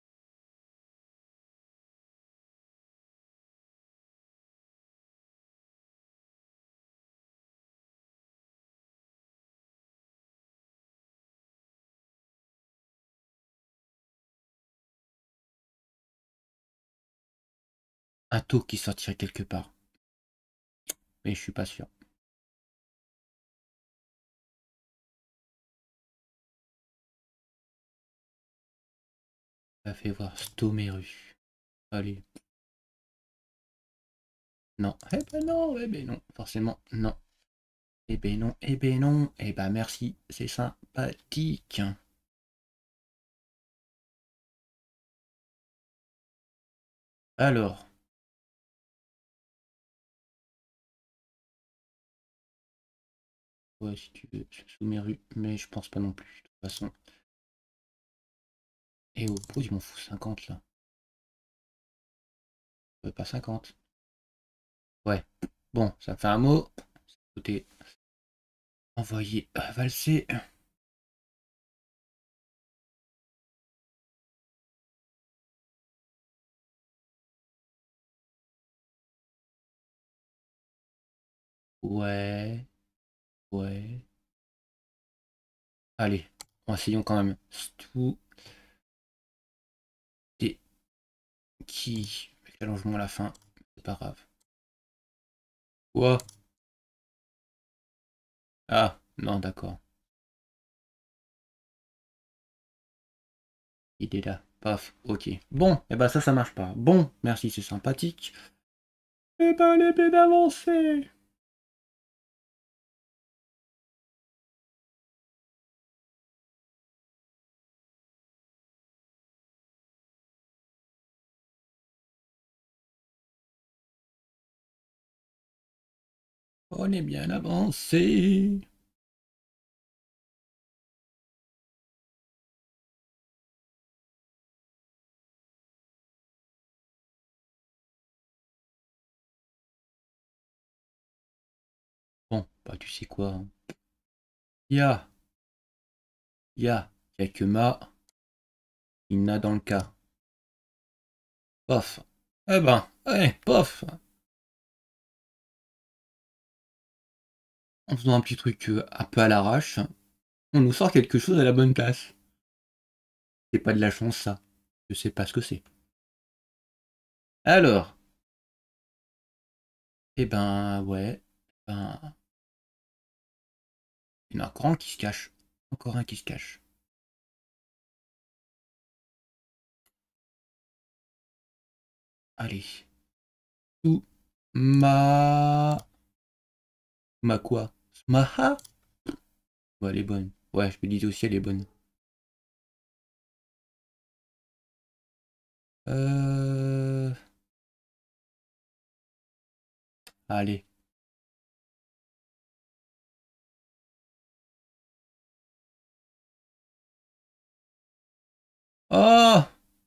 Un to qui sortirait quelque part. Mais je suis pas sûr. Ça fait voir Stomeru. Allez. Non. Eh ben non, eh ben non. Forcément, non. Eh ben non, eh ben non. Eh ben merci, c'est sympathique. Alors. Ouais, si tu veux, Stomeru. Mais je pense pas non plus, de toute façon. Et au pot, je m'en fous cinquante là. Euh, pas cinquante. Ouais. Bon, ça fait un mot. Écoutez. Envoyer euh, valser. Ouais. Ouais. Allez. Essayons quand même. Tout. Des. Qui. Avec l'allongement à la fin. C'est pas grave. Quoi? Ah, non, d'accord. Il est là. Paf. Ok. Bon, et eh ben ça, ça marche pas. Bon, merci, c'est sympathique. Eh ben, l'épée d'avancer. On est bien avancé. Bon, bah tu sais quoi. Hein. Ya. Ya. Quelques mâts. Il n'a dans le cas. Pof. Eh ben, allez, pof. En faisant un petit truc euh, un peu à l'arrache, on nous sort quelque chose à la bonne place. C'est pas de la chance, ça. Je sais pas ce que c'est. Alors. Eh ben, ouais. Ben, il y en a encore un qui se cache. Encore un qui se cache. Allez. Tout. Ma. Ma quoi? Smaha? Ouais, elle est bonne. Ouais, je me disais aussi, elle est bonne. Euh... Allez. Oh!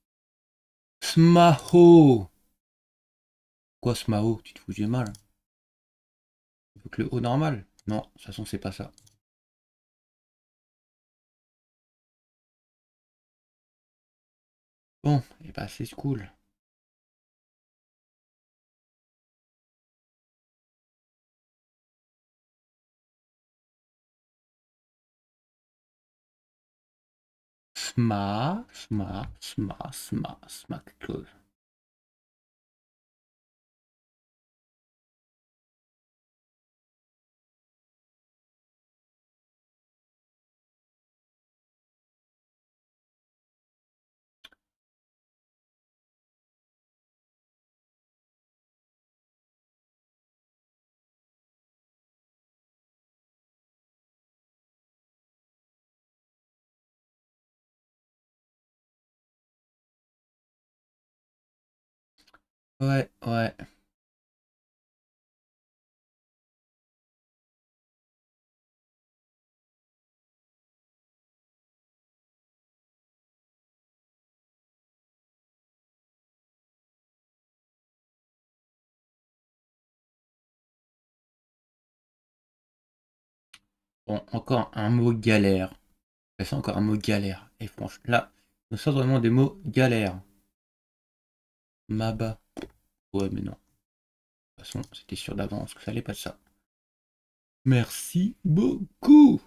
Smaho! Quoi, Smaho? Tu te fous du mal? Il faut que le haut normal? Non, de toute façon, c'est pas ça. Bon, et bah, c'est cool. Sma, sma, sma, sma, sma, quelque chose. Ouais, ouais. Bon, encore un mot galère. C'est encore un mot galère. Et franchement, là, nous sommes vraiment des mots galères. Maba. Ouais, mais non. De toute façon, c'était sûr d'avance que ça allait pas de ça. Merci beaucoup.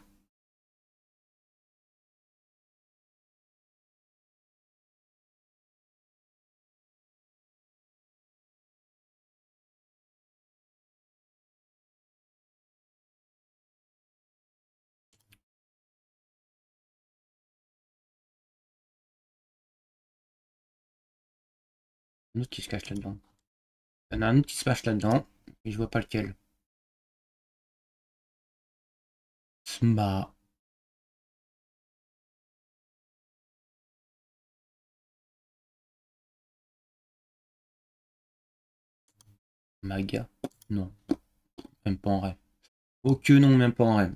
Un autre qui se cache là-dedans. Il y en a un autre qui se cache là-dedans, mais je vois pas lequel. Sma. Maga. Non, même pas en rêve. Oh que non, même pas en rêve.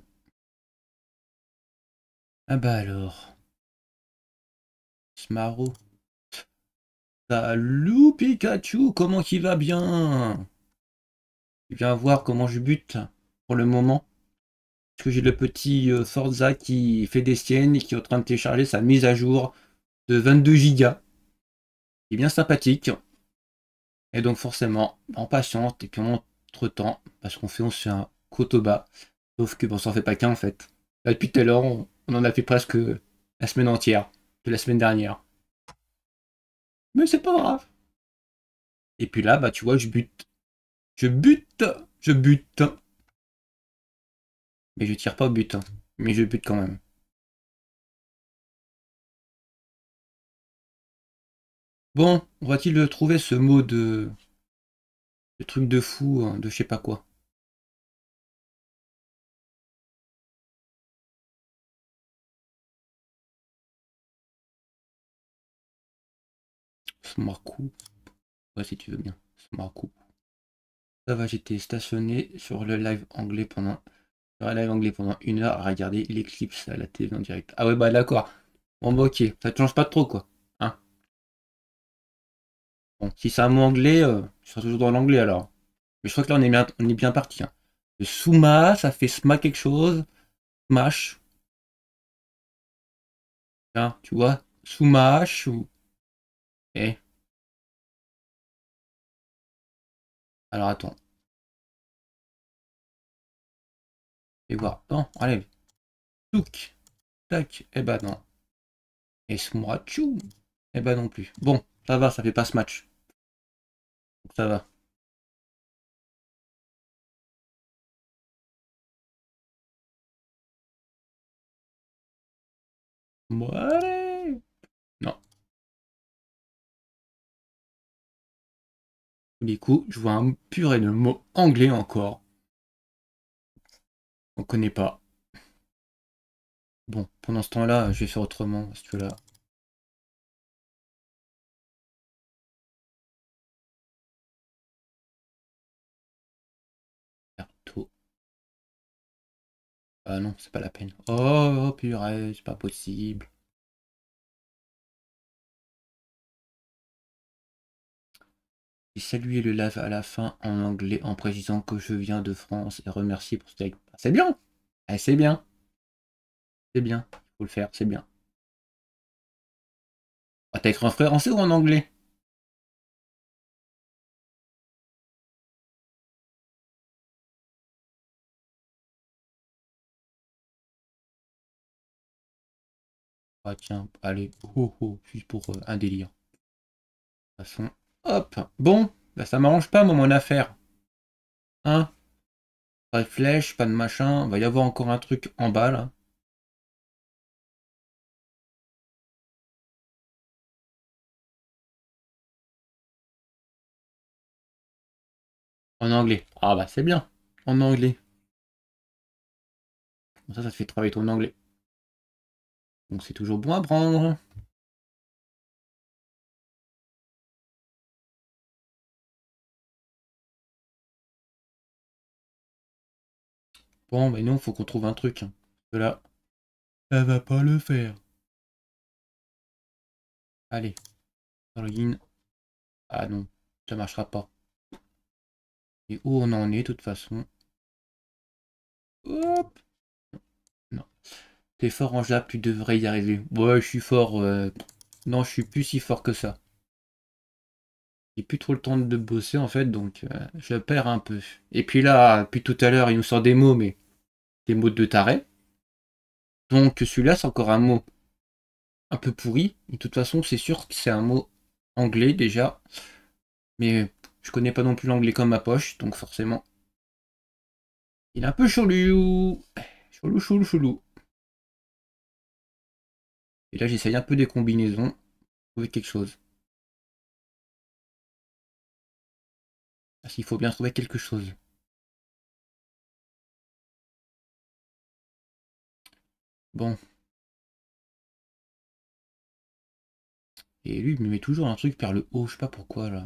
Ah bah alors. Smaro. Salut Pikachu, comment il va bien? Tu viens voir comment je bute pour le moment. Parce que j'ai le petit euh, Forza qui fait des siennes et qui est en train de télécharger sa mise à jour de vingt-deux gigas. C'est bien sympathique. Et donc forcément, on patiente et puis on entre-temps, parce qu'on fait, on se fait un Kotoba. Sauf que bon, ça en fait pas qu'un en fait. Là, depuis tout à l'heure, on, on en a fait presque la semaine entière de la semaine dernière. Mais c'est pas grave. Et puis là, bah tu vois, je bute. Je bute. Je bute. Mais je tire pas au but, hein. Mais je bute quand même. Bon, on va-t-il trouver ce mot de... de truc de fou, hein, de je sais pas quoi. Smarcoup. Ouais, si tu veux bien. Smarcoup. Ça va, j'étais stationné sur le live anglais pendant... sur le live anglais pendant une heure à regarder l'éclipse à la télé en direct. Ah ouais, bah d'accord. Bon bah ok, ça te change pas trop quoi. Hein. Bon, si c'est un mot anglais, euh, je serai toujours dans l'anglais alors. Mais je crois que là on est bien, on est bien parti. Hein. Le Souma, ça fait sma quelque chose. Smash. Hein, tu vois. Soumash ou... Eh. Alors attends. Et voir. Non, allez. Touk. Tac. Eh ben non. Et Smrachou. Eh ben non plus. Bon, ça va, ça fait pas ce match. Donc ça va. Bon, allez. Non. Du coup, je vois un purée de mots anglais encore. On connaît pas. Bon, pendant ce temps-là, je vais faire autrement. Si tu veux là. Berthaud. Ah non, c'est pas la peine. Oh, oh purée, c'est pas possible. J'ai salué le live à la fin en anglais en précisant que je viens de France et remercier pour ce live. C'est bien. Eh, c'est bien. C'est bien. Il faut le faire, c'est bien. Ah, t'as écrit en français ou en anglais? Ah tiens, allez, oh, oh, juste pour euh, un délire. De toute façon, hop. Bon, bah ça m'arrange pas, moi, mon affaire. Hein? Pas de flèche, pas de machin. Va y avoir encore un truc en bas, là. En anglais. Ah bah c'est bien. En anglais. Comme ça, ça te fait travailler ton anglais. Donc c'est toujours bon à prendre. Bon, bah non, faut qu'on trouve un truc. Hein. Parce que là, ça va pas le faire. Allez, login. Ah non, ça marchera pas. Et où on en est, de toute façon. Hop. Non. T'es fort en Jap, tu devrais y arriver. Ouais, je suis fort. euh, Non, je suis plus si fort que ça. J'ai plus trop le temps de bosser en fait, donc euh, je perds un peu. Et puis là, depuis tout à l'heure, il nous sort des mots, mais des mots de taré. Donc celui-là, c'est encore un mot un peu pourri. De toute façon, c'est sûr que c'est un mot anglais déjà. Mais je connais pas non plus l'anglais comme ma poche, donc forcément. Il est un peu chelou. Chelou, chelou, chelou. Et là, j'essaye un peu des combinaisons. Trouver quelque chose. Parce qu'il faut bien trouver quelque chose. Bon. Et lui, il me met toujours un truc vers le haut, je sais pas pourquoi là.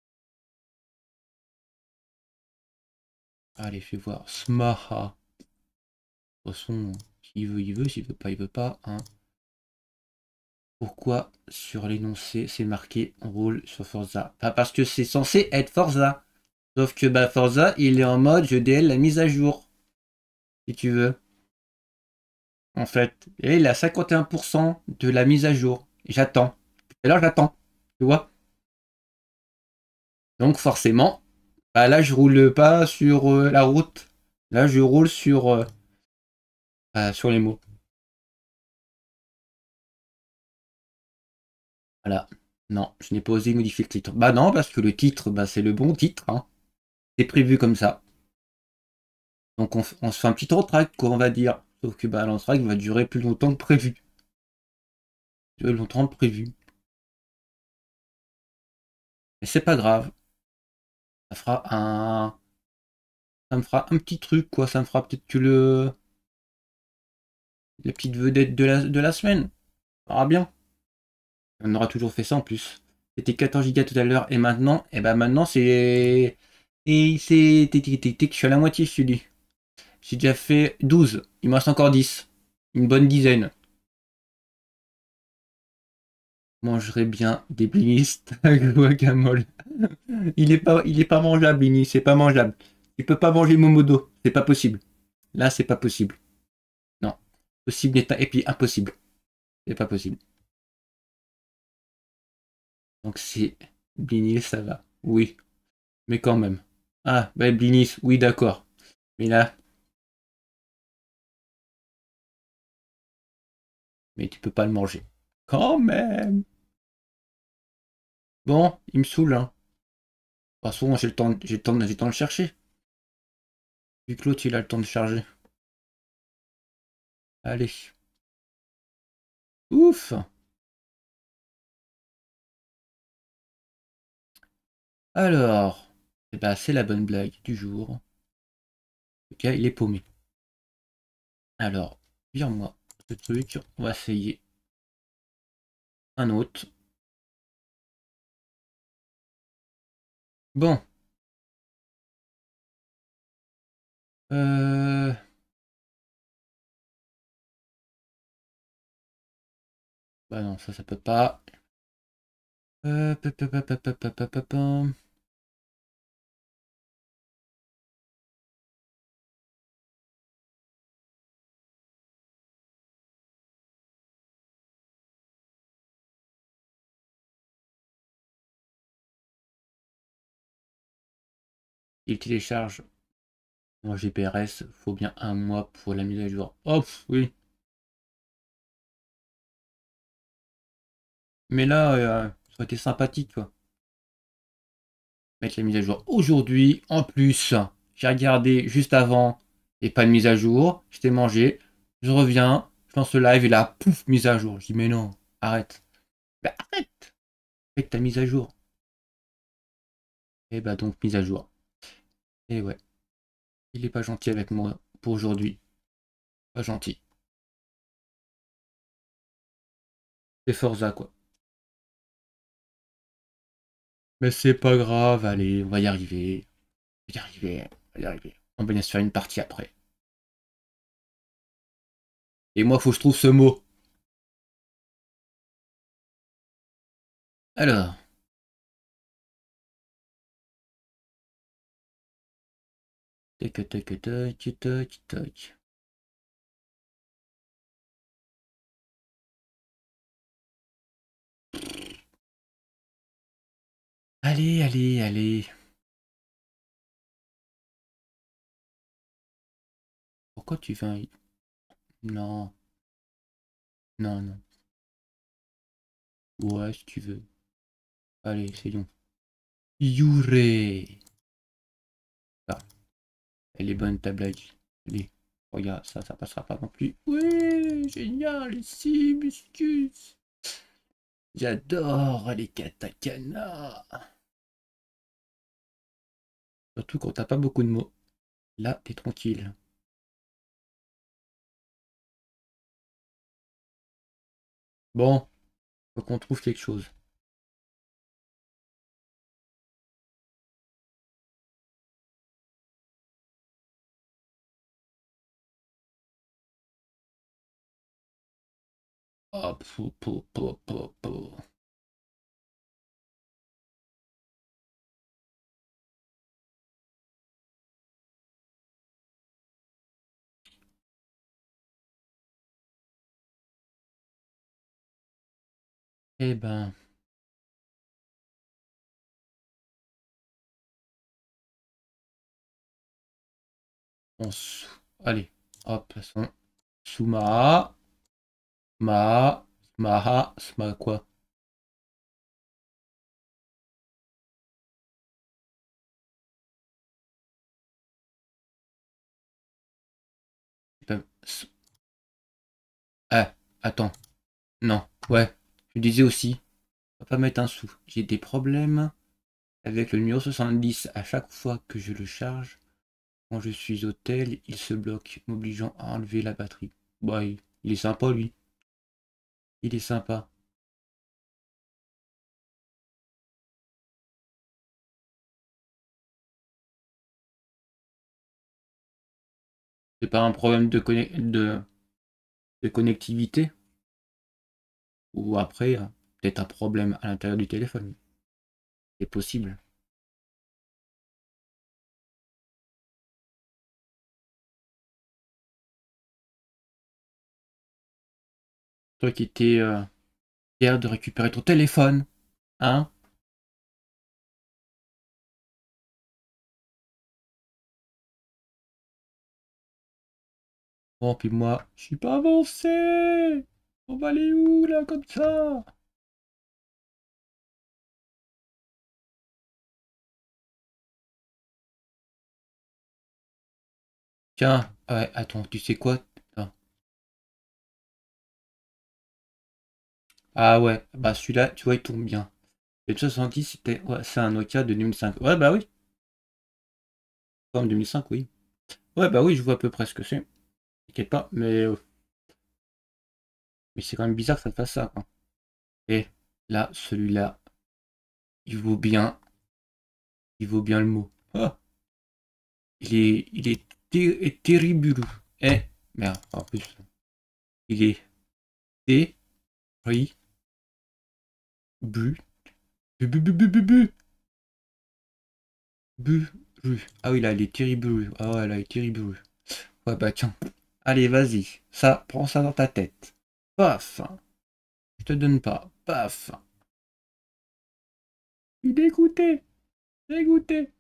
Allez, fais voir. Smaha. De toute façon, s'il veut, il veut, s'il veut pas, il veut pas. Hein. Pourquoi sur l'énoncé c'est marqué roule sur Forza? Bah, parce que c'est censé être Forza. Sauf que bah, Forza il est en mode je D L la mise à jour. Si tu veux. En fait. Et il a cinquante et un pour cent de la mise à jour. Et j'attends. Et là j'attends. Tu vois? Donc forcément, bah, là je roule pas sur euh, la route. Là je roule sur, euh, bah, sur les mots. Voilà. Non, je n'ai pas osé modifier le titre. Bah non, parce que le titre, bah, c'est le bon titre. Hein. C'est prévu comme ça. Donc on, on se fait un petit entracte, quoi, on va dire. Sauf que bah, l'entracte va durer plus longtemps que prévu. Plus longtemps que prévu. Mais c'est pas grave. Ça fera un. Ça me fera un petit truc, quoi. Ça me fera peut-être que le. La petite vedette de la, de la semaine. Ça ira bien. On aura toujours fait ça en plus. C'était quatorze gigas tout à l'heure. Et maintenant, et bah maintenant c'est. Et c'est. Tic, tic, tic, tic, je suis à la moitié, je te dis. J'ai déjà fait douze. Il me reste encore dix. Une bonne dizaine. Mangerai bien des blinis avec guacamole. Il est pas, il est pas mangeable, Blinis, c'est pas mangeable. Tu peux pas manger Momodo, c'est pas possible. Là, c'est pas possible. Non. Possible et puis impossible. C'est pas possible. Donc c'est Blinis, ça va. Oui, mais quand même. Ah, bah Blinis, oui, d'accord. Mais là, mais tu peux pas le manger. Quand même. Bon, il me saoule, hein. De toute façon, j'ai le temps, j'ai le temps, j'ai le temps de le chercher. Vu que l'autre, il a le temps de charger. Allez. Ouf. Alors, eh ben, c'est la bonne blague du jour. Ok, il est paumé. Alors, vire-moi ce truc. On va essayer un autre. Bon. Euh... Bah non, ça, ça peut pas. Euh... pa, pa, pa, pa, pa, pa, pa, pa, pa. Il télécharge mon G P R S. Faut bien un mois pour la mise à jour. Oh, oui. Mais là, euh, ça aurait été sympathique, quoi. Mettre la mise à jour aujourd'hui. En plus, j'ai regardé juste avant et pas de mise à jour. J'étais mangé. Je reviens. Je lance le live et là, pouf, mise à jour. Je dis, mais non, arrête. Bah, arrête avec ta mise à jour. Et bah donc, mise à jour. Et ouais, il est pas gentil avec moi pour aujourd'hui. Pas gentil. C'est Forza, quoi. Mais c'est pas grave, allez, on va y arriver. On va y arriver, on va y arriver. On va bien se faire une partie après. Et moi, faut que je trouve ce mot. Alors, tac, tac, tac, tac, tac. Allez, allez, allez. Pourquoi tu fais un... Non, non, non. Ouais, si tu veux. Allez, c'est bon. Youré. Ah, elle est bonne ta blague. Allez, regarde, ça, ça passera pas non plus. Oui, génial, si, biscuits. J'adore les katakana. Surtout quand t'as pas beaucoup de mots. Là, t'es tranquille. Bon, faut qu'on trouve quelque chose. Hop. pou, pou, pou, pou, pou. Eh ben, on sou... Allez, hop, façon. Souma. Ma. Maha. Sma quoi? Ah, attends. Non, ouais. Je disais aussi. On va pas mettre un sou. J'ai des problèmes avec le numéro soixante-dix. À chaque fois que je le charge, quand je suis au tel, il se bloque, m'obligeant à enlever la batterie. Bah, il, il est sympa, lui. Il est sympa. C'est pas un problème de, conne- de, de connectivité? Ou après, euh, peut-être un problème à l'intérieur du téléphone. C'est possible. Toi qui étais euh, fier de récupérer ton téléphone, hein? Bon, puis moi, je suis pas avancé. On va aller où, là, comme ça? Tiens, ouais, attends, tu sais quoi? Attends. Ah ouais, bah celui-là, tu vois, il tombe bien. Le soixante-dix, c'était, ouais, c'est un Nokia de deux mille cinq. Ouais, bah oui, comme deux mille cinq, oui. Ouais, bah oui, je vois à peu près ce que c'est. T'inquiète pas, mais, euh, mais c'est quand même bizarre que ça te fasse ça, quoi. Et là, celui-là, il vaut bien, il vaut bien le mot. Ah, il est, il est ter- terrible. Eh, merde, en plus, il est terrible. Bu, bu, bu, bu, bu, bu, bu, bu, bu. Ah oui, là, il est terrible. Ah ouais, là, il est terrible. Ouais, bah tiens. Allez, vas-y. Ça, prends ça dans ta tête. Paf. Je te donne pas. Paf. Il est dégoûté. Dégoûté.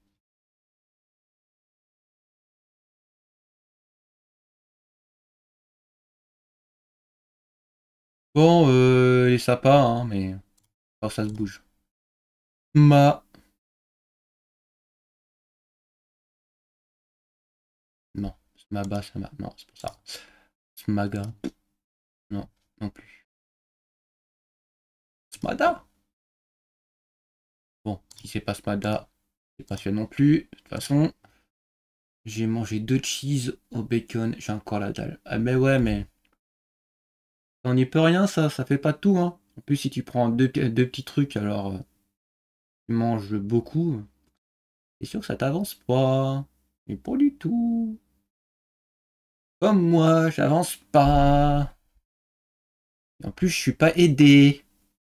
Bon, euh, les sapins, hein, mais... Alors, ça se bouge. Ma... Non. Smaba, ça m'a... Non, c'est pour ça. Smaga. Non, non plus. Smada. Bon, si c'est pas Smada, c'est pas celui non plus. De toute façon, j'ai mangé deux cheese au bacon. J'ai encore la dalle. Ah, mais ouais, mais... On n'y peut rien, ça. Ça fait pas tout, hein. En plus, si tu prends deux, deux petits trucs, alors... euh, tu manges beaucoup. C'est sûr que ça t'avance pas. Mais pas du tout. Comme moi, j'avance pas. Et en plus, je suis pas aidé.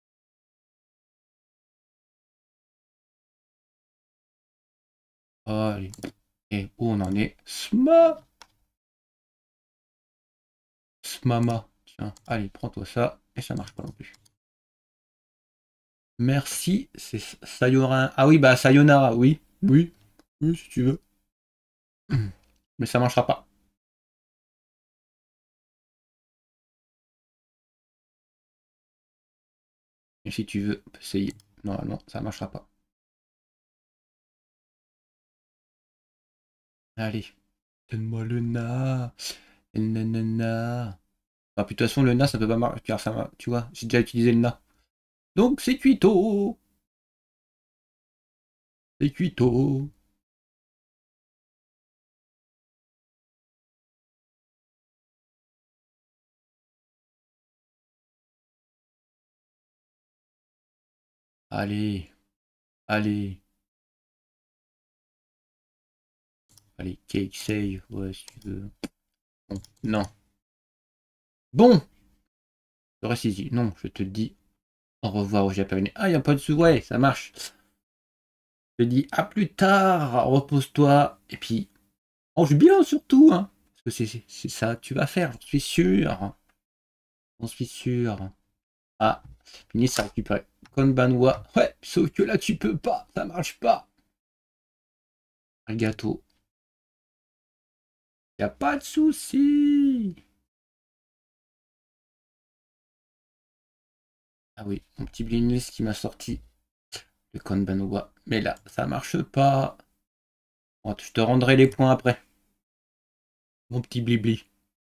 Allez. Et où on en est? Sma. Smama. Tiens, allez, prends-toi ça. Et ça marche pas non plus. Merci, c'est Sayonara. Ah oui, bah Sayonara, oui. Oui. Oui, si tu veux. Mais ça marchera pas. Et si tu veux, on peut essayer. Normalement, ça marchera pas. Allez. Donne-moi le na. Nanana. Ah, puis de toute façon, le na, ça peut pas marcher. Car ça, va- tu vois, j'ai déjà utilisé le na. Donc c'est cuito. C'est cuito. Allez. Allez. Allez, cake save. Ouais, si tu veux. Bon. Non. Bon. Je reste ici. Non, je te dis au revoir au japonais. Ah, il n'y a pas de sous. Ouais, ça marche. Je te dis à plus tard. Repose-toi. Et puis, mange bien surtout. Hein, parce que c'est ça que tu vas faire, j'en suis sûr. J'en suis sûr. Ah, fini, ça récupéré. Konbanwa. Ouais, sauf que là, tu peux pas. Ça marche pas. Un gâteau. Y a pas de souci. Ah oui, mon petit Blinis qui m'a sorti le Konbanwa. Mais là, ça marche pas. Bon, je te rendrai les points après. Mon petit Blibli.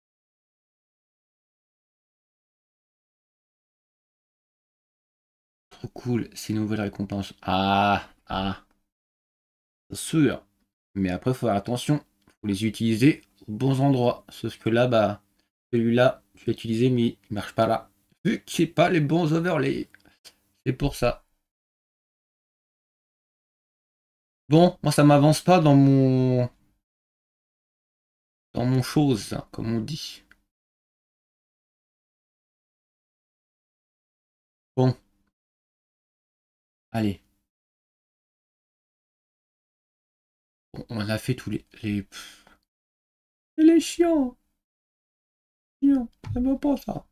Trop cool, ces nouvelles récompenses. Ah, ah, c'est sûr. Mais après, faut faire attention. Faut les utiliser aux bons endroits. Sauf que là, bah, celui-là, je l'ai utilisé, mais il marche pas là. Vu que c'est pas les bons overlays. C'est pour ça. Bon, moi, ça m'avance pas dans mon... dans mon chose, comme on dit. Bon, allez. Bon, on a fait tous les... les... Pff, les chiants. Chiant, ça va pas ça.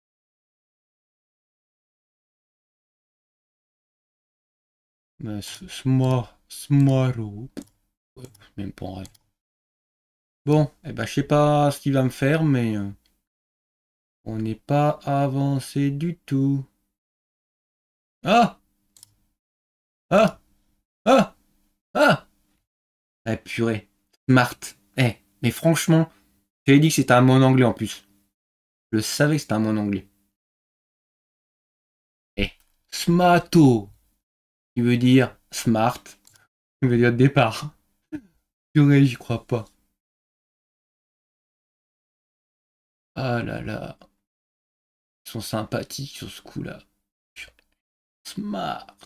Mais Sma... Smaro. Ouais, même pas en rêve. Bon, eh ben, je sais pas ce qu'il va me faire, mais euh, on n'est pas avancé du tout. Ah! Ah! Ah! Ah! Eh purée. Smart. Eh, mais franchement, j'avais dit que c'était un mot en anglais en plus. Je savais que c'était un mot en anglais. Eh, smato, qui veut dire smart, qui veut dire départ. Purée, j'y crois pas. Ah là là, ils sont sympathiques sur ce coup-là. Smart.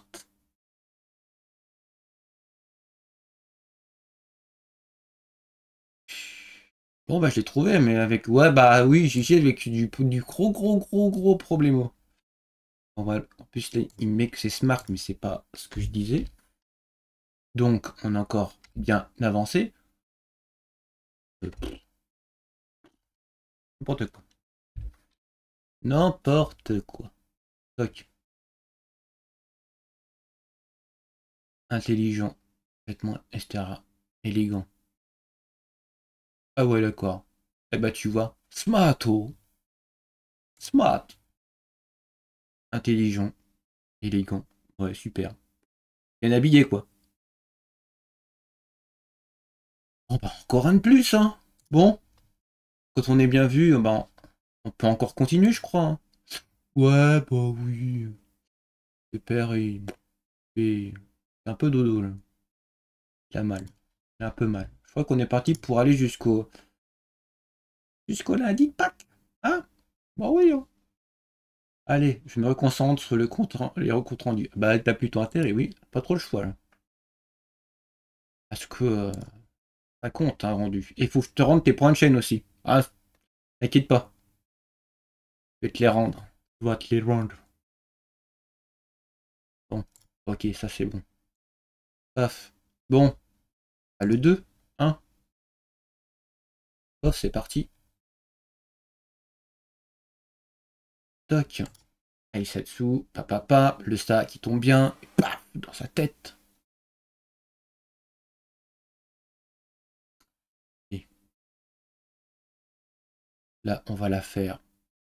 Bon bah je l'ai trouvé, mais avec... Ouais bah oui, j'ai avec du, du gros gros gros gros problème. On va... En plus là, il met que c'est smart, mais c'est pas ce que je disais. Donc on a encore bien avancé. Euh, N'importe quoi. N'importe quoi. Toc. Intelligent. Vêtements, et cetera. Élégant. Ah ouais d'accord. Eh bah tu vois. Smarto. Smart. Intelligent. Élégant. Ouais super. Bien habillé quoi. Bon bah encore un de plus hein. Bon. Quand on est bien vu, bah, on peut encore continuer je crois. Hein. Ouais bah oui. Le père il fait un peu dodo là. Il a mal. Il a un peu mal. Je crois qu'on est parti pour aller jusqu'au jusqu'au lundi de Pâques. Hein? Bah oui. Hein. Allez, je me reconcentre sur le compte, les comptes rendus. Bah t'as plutôt intérêt, oui. Pas trop le choix là. Parce que euh, ça compte un rendu. Et il faut que je te rende tes points de chaîne aussi. Ah, t'inquiète pas. Je vais te les rendre. Je vais te les rendre. Bon. Ok, ça c'est bon. Paf. Bon. Ah, le deux. Hein. Oh, c'est parti. Toc. Aisatsu. Papa, papa. Le sta qui tombe bien. Et paf. Dans sa tête. Et là, on va la faire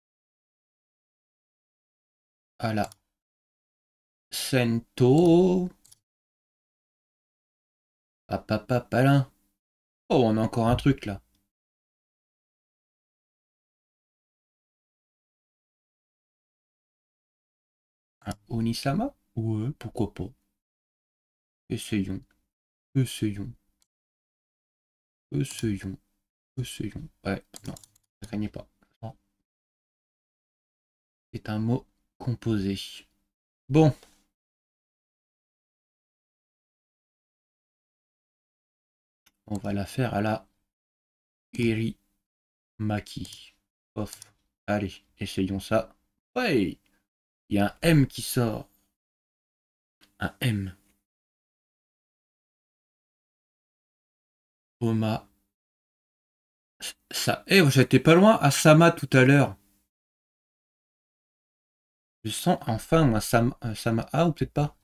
à la Sento. Papa, papa, là. Oh, on a encore un truc là. Un Onisama? Ouais, pourquoi pas. Essayons. Essayons. Essayons. Essayons. Ouais, non. Ça craignait pas. Non. C'est un mot composé. Bon. On va la faire à la Erimaki. Off. Allez, essayons ça. Ouais, il y a un M qui sort. Un M. Oma. Ça. Eh, j'étais pas loin à Sama tout à l'heure. Je sens enfin moi Sam, un Sama A ou peut-être pas.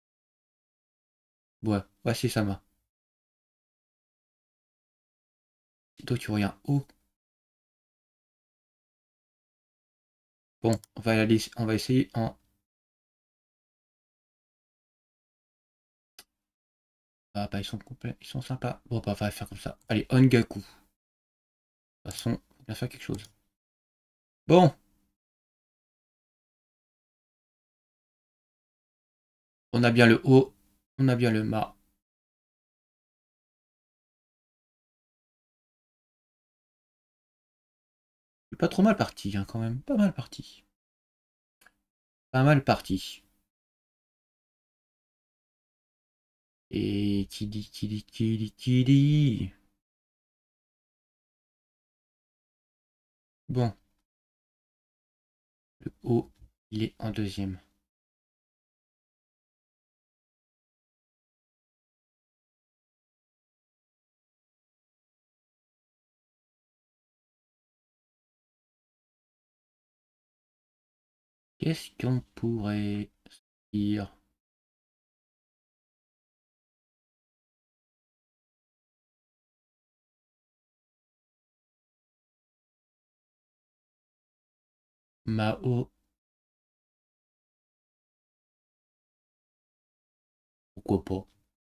Ouais, ouais c'est Sama. Toi tu regardes haut. Bon, on va aller, on va essayer en. Ah bah ils sont complets, ils sont sympas. Bon bah on va faire comme ça. Allez, Ongaku. De toute façon, faut bien faire quelque chose. Bon, on a bien le haut, on a bien le Ma. C'est pas trop mal parti hein, quand même, pas mal parti. Pas mal parti. Et qui dit, qui dit, qui dit, qui dit. Bon, le haut, il est en deuxième. Qu'est-ce qu'on pourrait dire? Mao, pourquoi pas?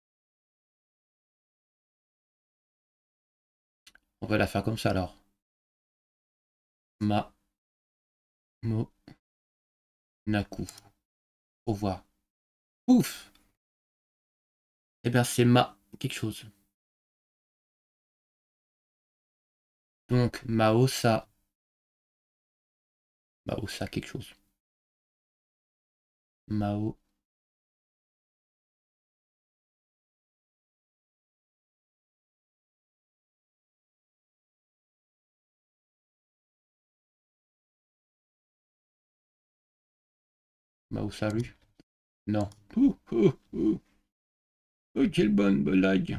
On va la faire comme ça alors. Ma, mo, naku. Au revoir. Ouf! Eh bien c'est ma quelque chose. Donc Mao ça. Mao ça quelque chose. Mao. Mao salut. Non. Ouh, ouh, ouh. Oh, quelle bonne blague.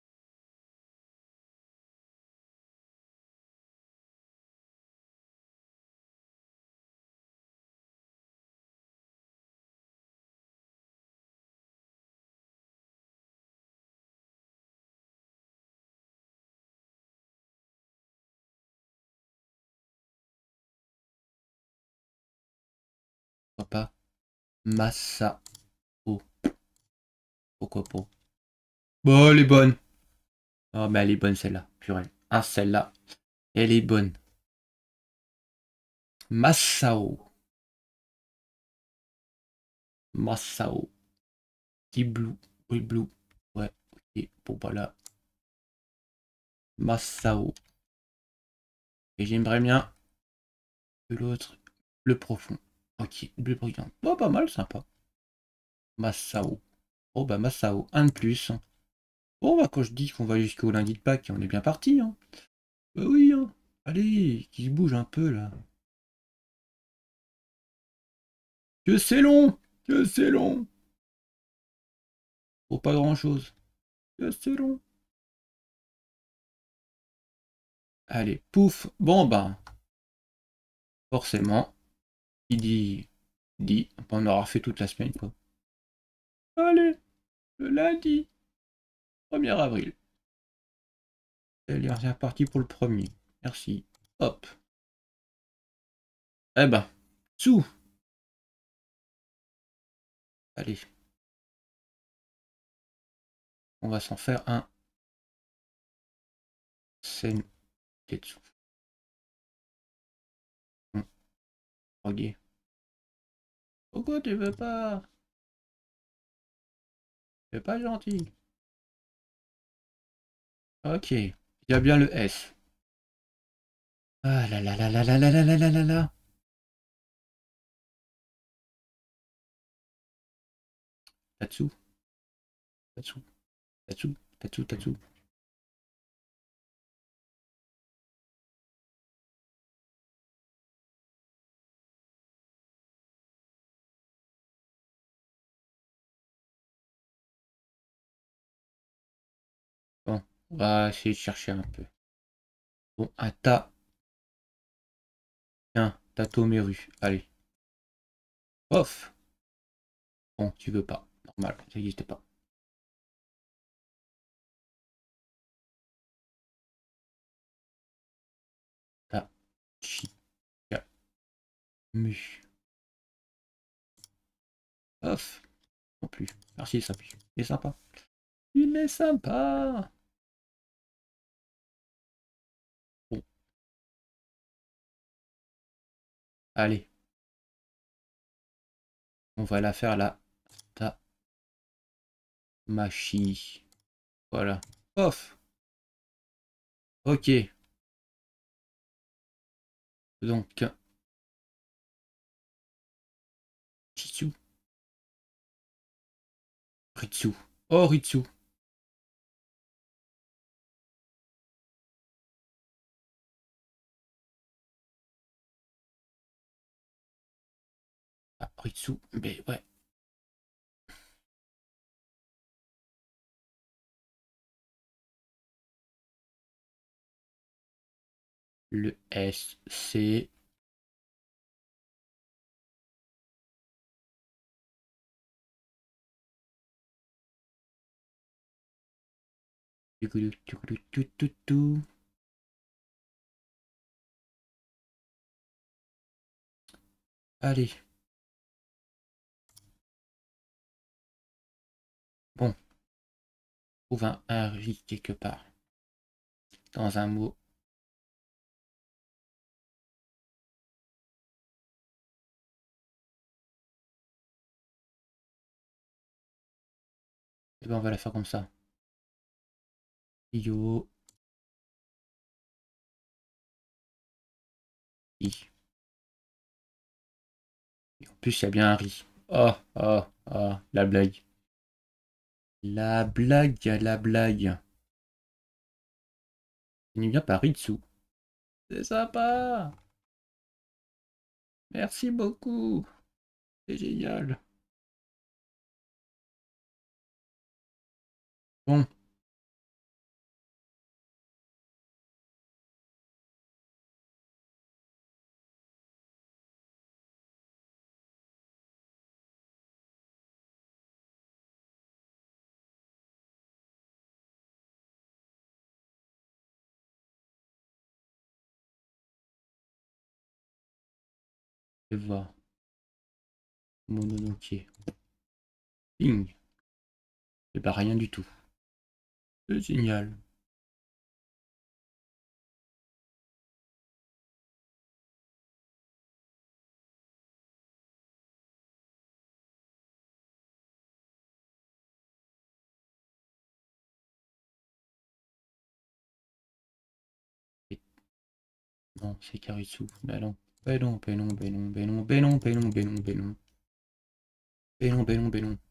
Papa. Massa. Oh, pourquoi pas? Bon, elle est bonne. Oh, mais elle est bonne celle-là. Purée. Ah, celle-là. Elle est bonne. Massao. Massao. Petit blue. Oui, blue. Ouais, ok. Bon, bah là. Massao. Et j'aimerais bien que l'autre. Le profond. Ok, bleu brillant. Oh, pas mal, sympa. Massao. Oh, bah, Massao. Un de plus. Bon, bah, quand je dis qu'on va jusqu'au lundi de Pâques, on est bien parti, hein. Bah oui, hein. Allez, qui se bouge un peu, là. Que c'est long! Que c'est long! Pour pas grand-chose. Que c'est long. Allez, pouf. Bon, bah, forcément, il dit, dit, on aura fait toute la semaine, quoi. Allez, le lundi, premier avril. Allez, on est reparti pour le premier. Merci. Hop. Eh ben, sous. Allez. On va s'en faire un Sentetsu. Hum, ok. Pourquoi tu veux pas? C'est pas gentil. Ok. Il y a bien le S. Ah là là là là là là là là là là là. Tatsu. Tatsu. Tatsu. Tatsu. Tatsu. On va essayer de chercher un peu. Bon, un tas. Tiens, Tato Meru. Allez. Off. Bon, tu veux pas. Normal, ça n'existe pas. Ta. Chi. Ya. Mu. Off. Non plus. Merci, ça pue. Il est sympa. Il est sympa. Bon. Allez. On va la faire là. Ta. Machi. Voilà. Off. Ok. Donc. Chitsu. Ritsu. Oh, Ritsu. Ah, Ritsu. Mais ouais. Le S C. Allez. Bon. Trouve un, un riz quelque part. Dans un mot. Et ben on va la faire comme ça. Yo. I. Et en plus, il y a bien un riz. Oh, oh, oh, la blague. La blague, la blague. Il vient par Ritsu. C'est sympa. Merci beaucoup. C'est génial. Bon. Je vais voir. Mononoke. Ping. C'est pas rien du tout. C'est génial. Et- Non, c'est Karitsu. Mais non. Ben non, ben non, ben non, ben non, ben non, ben non, ben non, ben non. Ben non, ben non, ben non.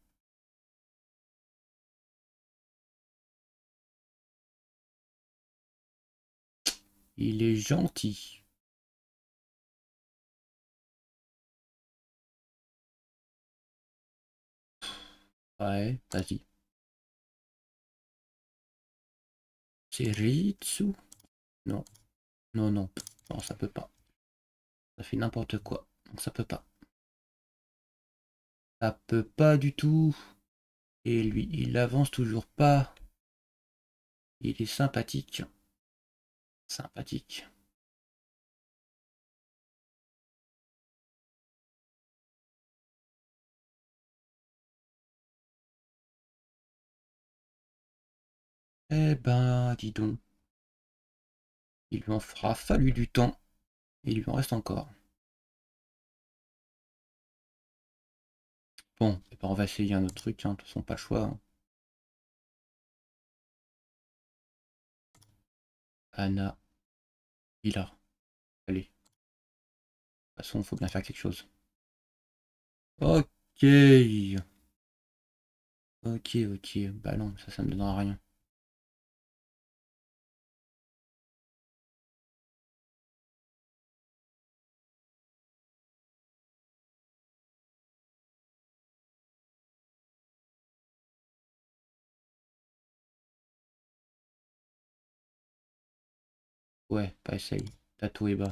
Il est gentil. Ouais, vas-y. C'est Ritsu? Non, non, non. Non, ça peut pas. Ça fait n'importe quoi. Donc ça peut pas. Ça peut pas du tout. Et lui, il avance toujours pas. Il est sympathique. Sympathique. Eh ben, dis donc. Il lui en fera fallu du temps. Il lui en reste encore. Bon, eh ben, on va essayer un autre truc. Hein. De toute façon, pas le choix. Hein. Anna. Villa. Allez. De toute façon, il faut bien faire quelque chose. Ok. Ok, ok. Bah non, ça, ça me donnera rien. Ouais, pas essaye. Tatou et bas.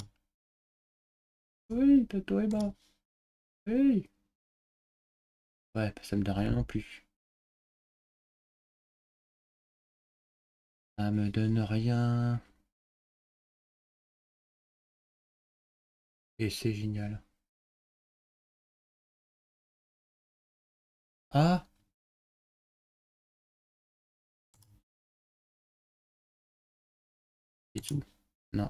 Oui, tatou et bas. Oui. Ouais, bah, ça me donne rien non plus. Ça me donne rien. Et c'est génial. Ah! C'est tout. Non.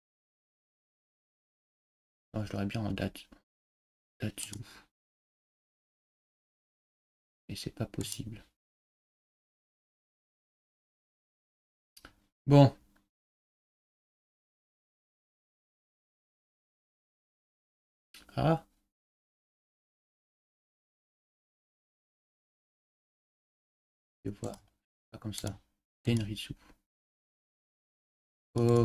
Non, je l'aurais bien en date. Datsu. Et c'est pas possible. Bon. Ah! Je vois. Pas comme ça. Tenritsu. Oh!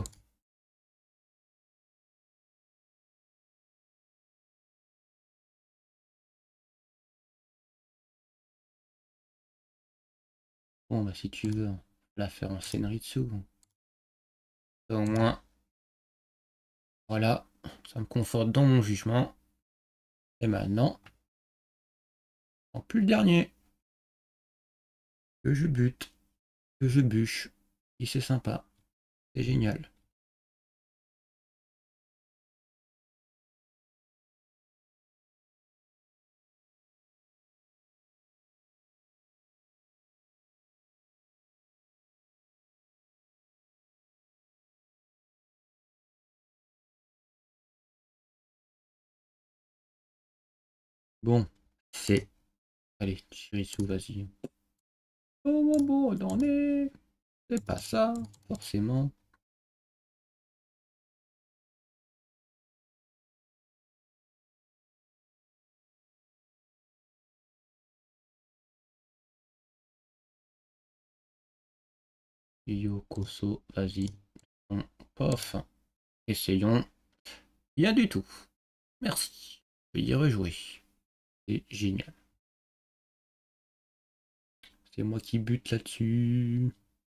Bon, bah si tu veux la faire en Senritsu. Au moins, voilà. Ça me conforte dans mon jugement. Et maintenant, en plus le dernier. Que je bute. Que je bûche. Et c'est sympa. C'est génial. Bon, c'est. Allez, Chirisu, vas-y. Oh mon beau, on en est. C'est pas ça, forcément. Yokoso, vas-y. Bon, pof. Essayons. Rien du tout. Merci. Je vais y rejouer. C'est génial. C'est moi qui bute là-dessus.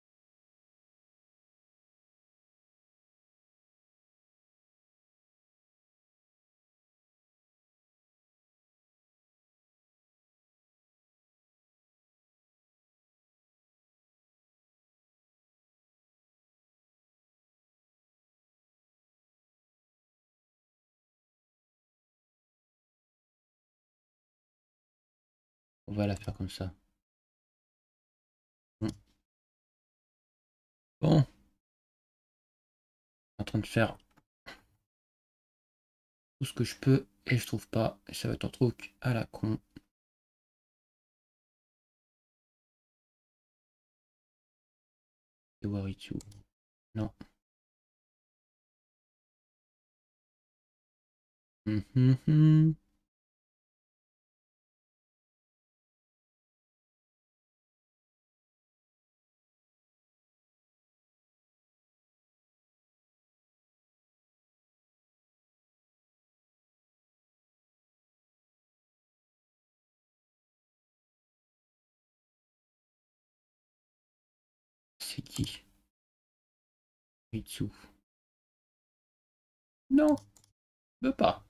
On va la faire comme ça. Bon. Bon. En train de faire tout ce que je peux et je trouve pas. Et ça va être un truc à la con. Et Waritsu. Non. Hum, hum, hum. C'est qui? Ritsu. Non, je veux pas.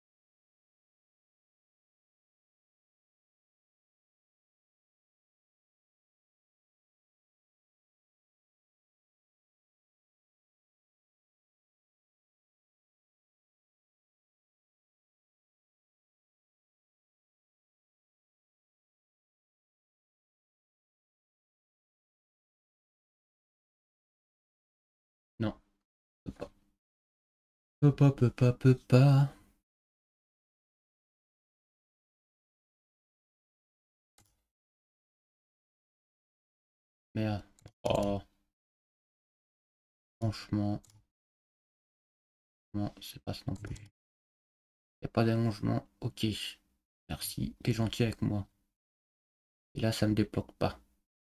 Non, je veux pas. Peux pas, peux pas, peux pas. Merde. Oh, franchement, non, c'est pas ça non plus. Y a pas d'allongement. Ok. Merci, t'es gentil avec moi. Et là, ça me débloque pas.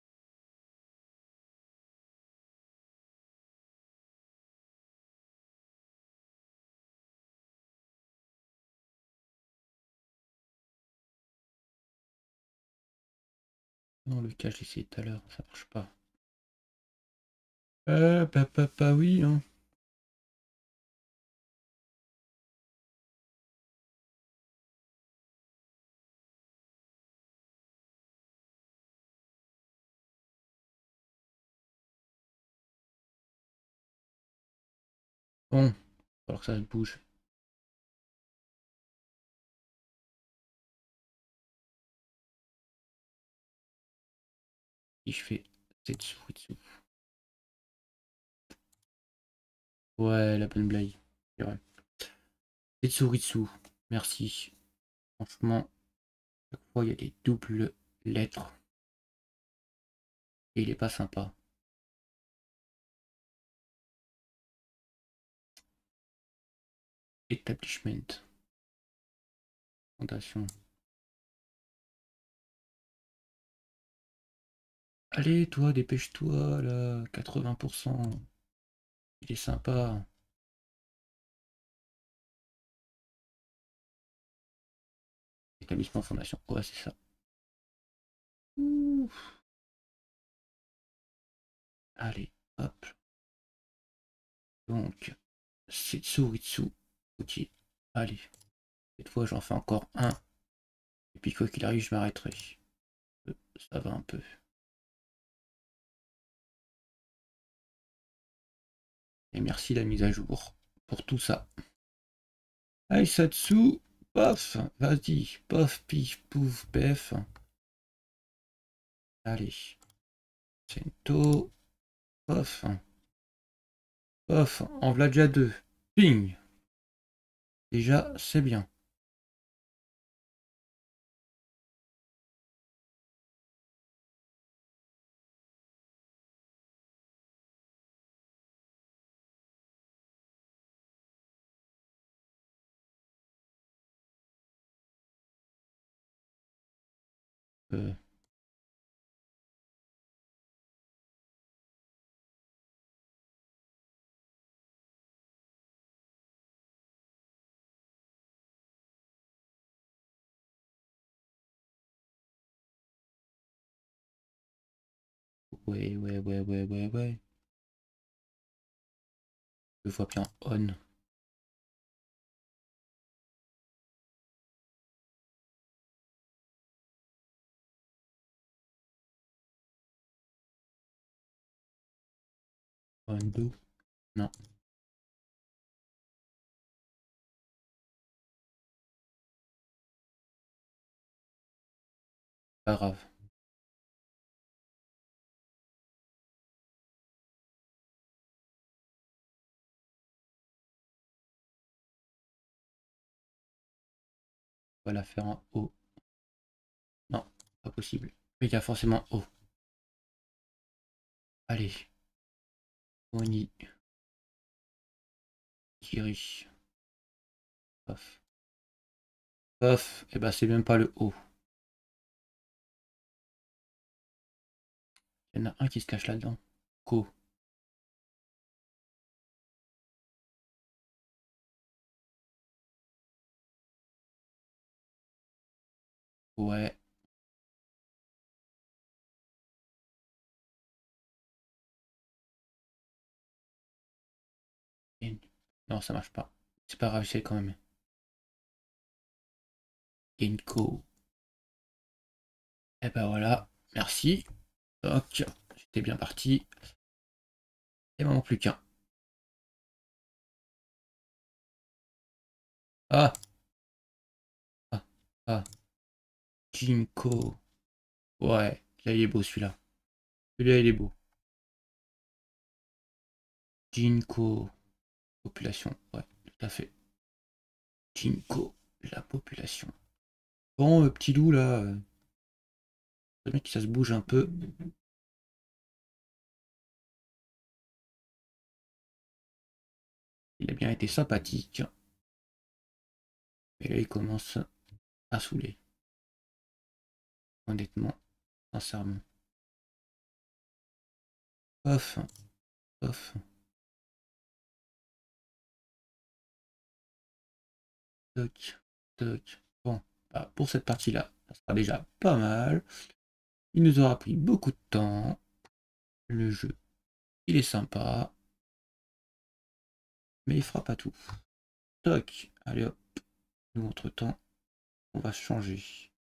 Non, le cas, j'ai essayé tout à l'heure, ça marche pas. Euh, bah, bah, bah, oui, hein. Bon, alors que ça se bouge. Si je fais Setsuritsu. Ouais, la bonne blague. C'est vrai. Setsuritsu. Merci. Franchement, chaque fois il y a des doubles lettres. Et il est pas sympa. Establishment. Fondation. Allez, toi, dépêche-toi, là. quatre-vingts pour cent. Il est sympa. Établissement, fondation. Ouais, c'est ça. Ouh. Allez, hop. Donc, Setsuritsu. Ok. Allez. Cette fois, j'en fais encore un. Et puis, quoi qu'il arrive, je m'arrêterai. Euh, Ça va un peu. Et merci la mise à jour pour tout ça. Aisatsu, paf, vas-y, pof, pif, pouf, pef. Allez. Sento, pof. Pof, en voilà déjà deux. Ping. Déjà, c'est bien. Euh, ouais, ouais, ouais, ouais, ouais, ouais. Je vois bien on. On deux. Non, pas grave. On va la faire en haut. Non, pas possible. Mais il y a forcément haut. Allez. Oni. Kiri. Pof. Pof. Et bah c'est même pas le haut. Il y en a un qui se cache là-dedans. Ko. Ouais. Non, ça marche pas. C'est pas grave, c'est quand même. Genko. Et ben voilà. Merci. Ok. J'étais bien parti. Il m'en manque plus qu'un. Ah. Ah. Ah. Jinko. Ouais. Là, il est beau celui-là. Celui-là, il est beau. Jinko. Population. Ouais, tout à fait. Jinko. La population. Bon, le petit loup là. Euh, le mec, ça se bouge un peu. Il a bien été sympathique. Et là, il commence à saouler. Honnêtement. Sincèrement. Off. Off. Toc. Toc. Bon. Bah, pour cette partie-là, ça sera déjà pas mal. Il nous aura pris beaucoup de temps. Le jeu, il est sympa. Mais il fera pas tout. Toc. Allez hop. Nous, entre-temps, on va changer.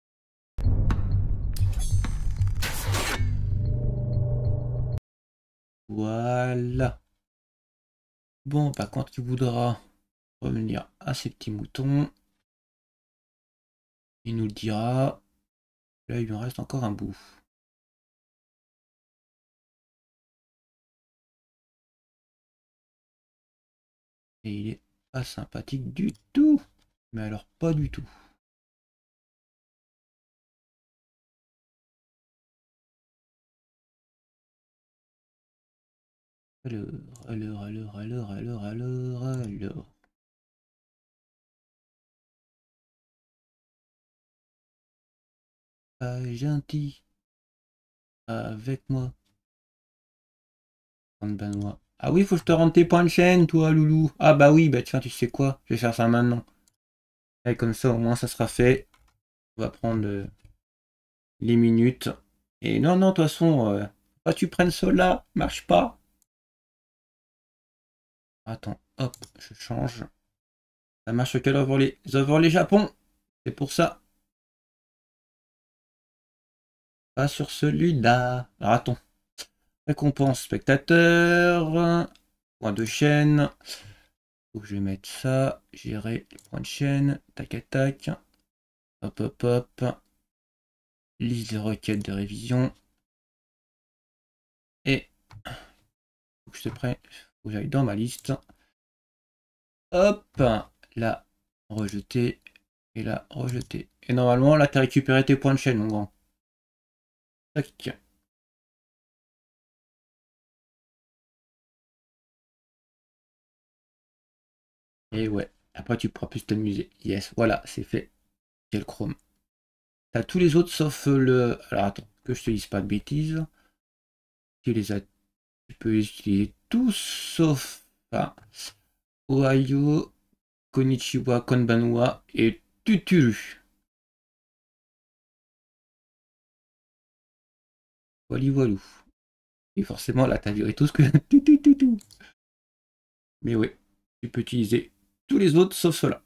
Voilà. Bon, bah quand il voudra revenir à ses petits moutons, il nous le dira. Là, il lui en reste encore un bout. Et il est pas sympathique du tout. Mais alors, pas du tout. Alors, alors, alors, alors, alors, alors, alors. Pas gentil avec moi. Benoît. Ah oui, faut que je te rende tes points de chaîne, toi, loulou. Ah bah oui, bah tiens, tu sais quoi? Je vais faire ça maintenant. Et comme ça, au moins, ça sera fait. On va prendre euh, les minutes. Et non, non, de toute façon, euh, pas tu prennes cela, marche pas. Attends, hop, je change. Ça marche que overlay. Les overlays Japon. C'est pour ça. Pas sur celui-là. Alors attends. Récompense spectateur. Point de chaîne. Donc je vais mettre ça. Gérer les points de chaîne. Tac, tac. Hop, hop, hop. Liste des requêtes de révision. Et faut que je te prenne. Faut que j'aille dans ma liste. Hop. Là, rejeter. Et là, rejeter. Et normalement, là, tu as récupéré tes points de chaîne, mon grand. Tac. Et ouais. Après, tu pourras plus t'amuser. Yes, voilà, c'est fait. Quel Chrome. T'as tous les autres sauf le. Alors attends, que je te dise pas de bêtises. Tu les as. Tu peux les utiliser tous sauf. Enfin, Ohio, Konichiwa, Konbanwa et Tuturu. Voilà, voilou. Et forcément, là, t'as viré tout ce que. Tout, tout, tout, tout. Mais ouais, tu peux utiliser tous les autres sauf cela.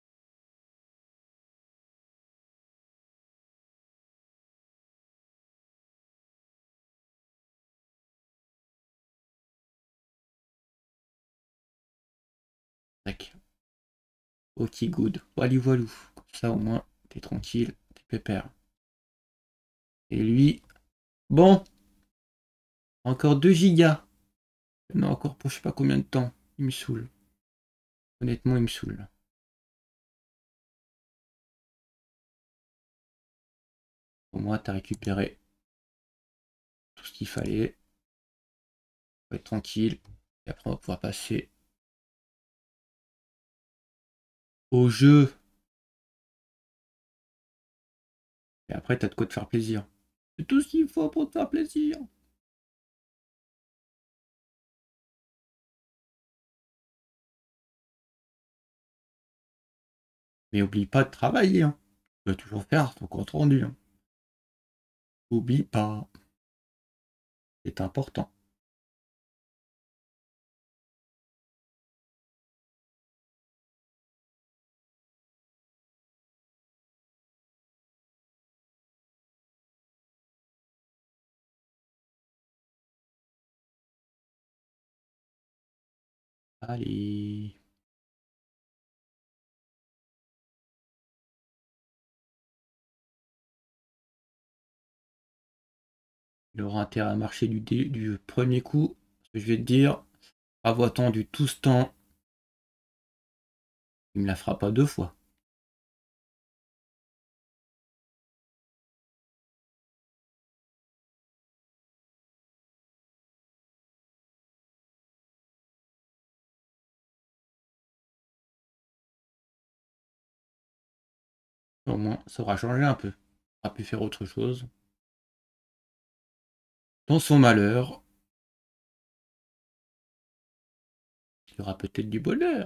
Tac. Ok, good. Voilà, voilou. Comme ça, au moins, t'es tranquille, t'es pépère. Et lui, bon, encore deux gigas. Non, encore pour je sais pas combien de temps. Il me saoule. Honnêtement, il me saoule. Au moins, t'as récupéré tout ce qu'il fallait. On va être tranquille. Et après, on va pouvoir passer au jeu. Et après, t'as de quoi te faire plaisir. C'est tout ce qu'il faut pour te faire plaisir. Mais oublie pas de travailler. Hein. Tu vas toujours faire ton compte rendu. Hein. Oublie pas. C'est important. Allez. Il aura intérêt à marcher du, dé, du premier coup. Ce que je vais te dire, avoir attendu tout ce temps, il me la fera pas deux fois. Au moins, ça aura changé un peu. On aura pu faire autre chose. Dans son malheur, il y aura peut-être du bonheur.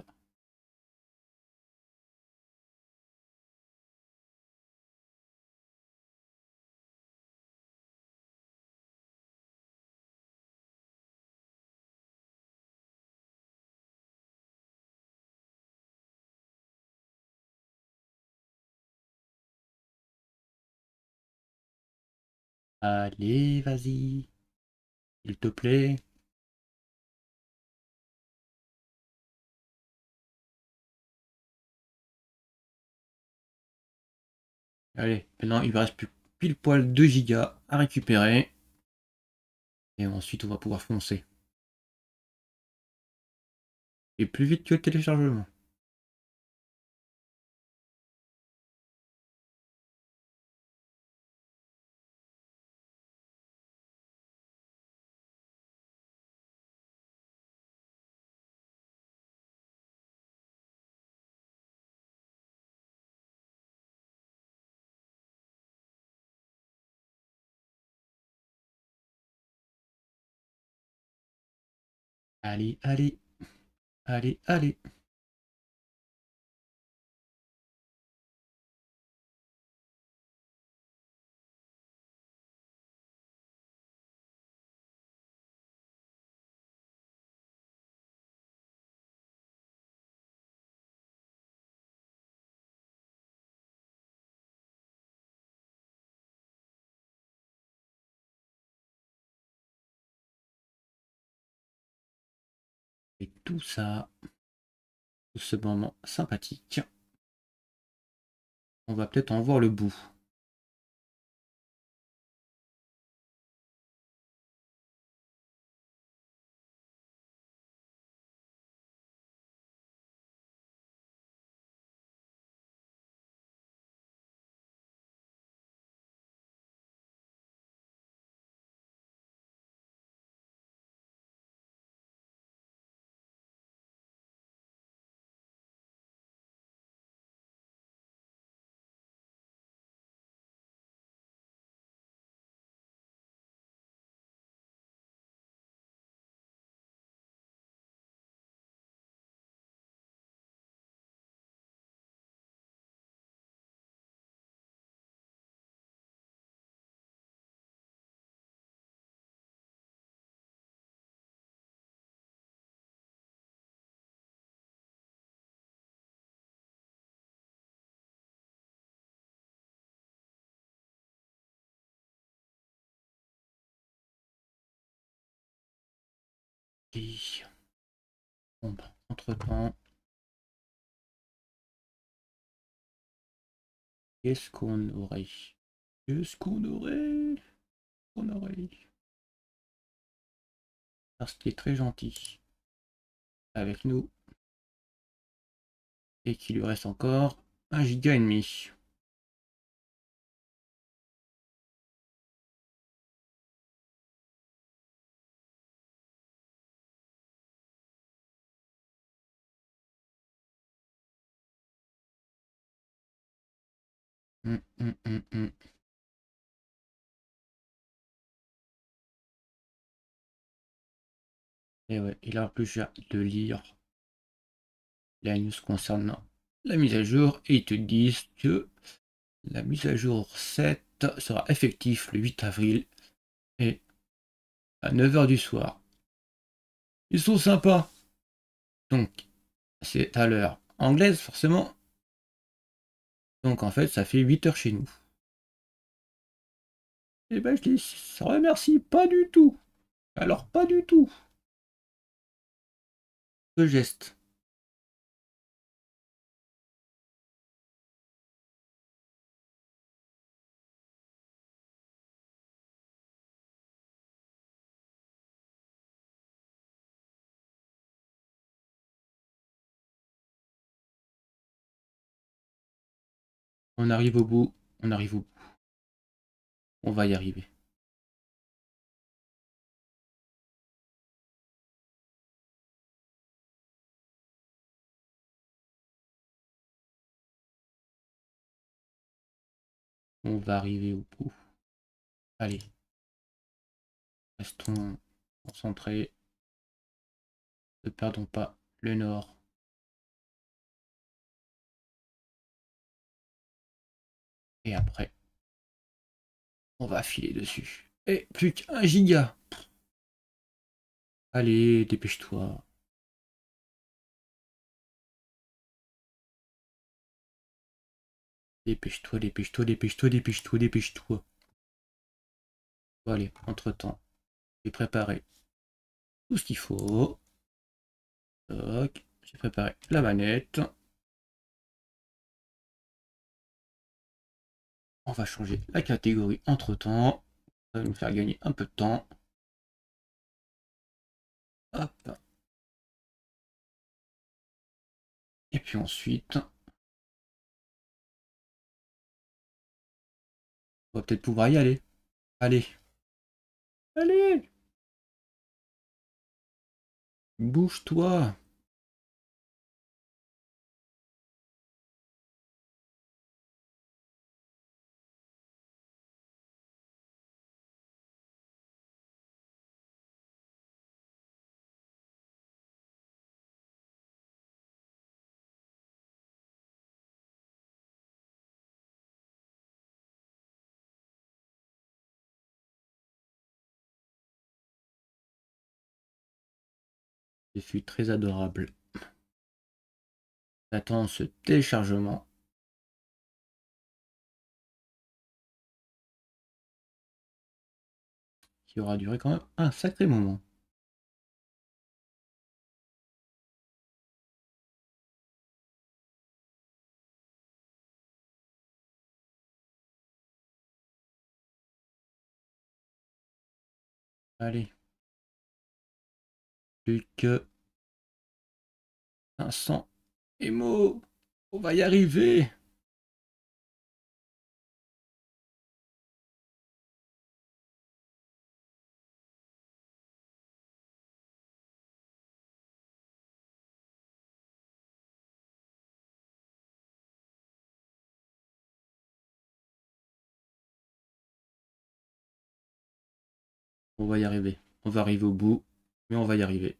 Allez, vas-y. S'il te plaît. Allez, maintenant il me reste plus pile poil deux gigas à récupérer. Et ensuite on va pouvoir foncer. Et plus vite que le téléchargement. Allez, allez, allez, allez. Et tout ça, tout ce moment sympathique, on va peut-être en voir le bout. Et... Bon, bah, entre-temps, qu'est-ce qu'on aurait? Qu'est-ce qu'on aurait? On aurait. Parce qu'il est très gentil avec nous. Et qu'il lui reste encore un giga et demi. Hum, hum, hum, hum. Et ouais, il a plus cher de lire la news concernant la mise à jour et ils te disent que la mise à jour sept sera effective le huit avril et à neuf heures du soir. Ils sont sympas. Donc, c'est à l'heure anglaise forcément. Donc en fait, ça fait huit heures chez nous. Et ben je les remercie pas du tout. Alors pas du tout. Ce geste. On arrive au bout. On arrive au bout. On va y arriver. On va arriver au bout. Allez. Restons concentrés. Ne perdons pas le nord. Et après, on va filer dessus. Et plus qu'un giga. Allez, dépêche-toi. Dépêche-toi, dépêche-toi, dépêche-toi, dépêche-toi, dépêche-toi. Bon, allez, entre-temps, j'ai préparé tout ce qu'il faut. J'ai préparé la manette. On va changer la catégorie entre temps. Ça va nous faire gagner un peu de temps. Hop. Et puis ensuite, on va peut-être pouvoir y aller. Allez. Allez. Bouge-toi. Je suis très adorable. J'attends ce téléchargement. Qui aura duré quand même un sacré moment. Allez. Plus que cinq cents émos. On va y arriver. On va y arriver. On va arriver au bout. Mais on va y arriver.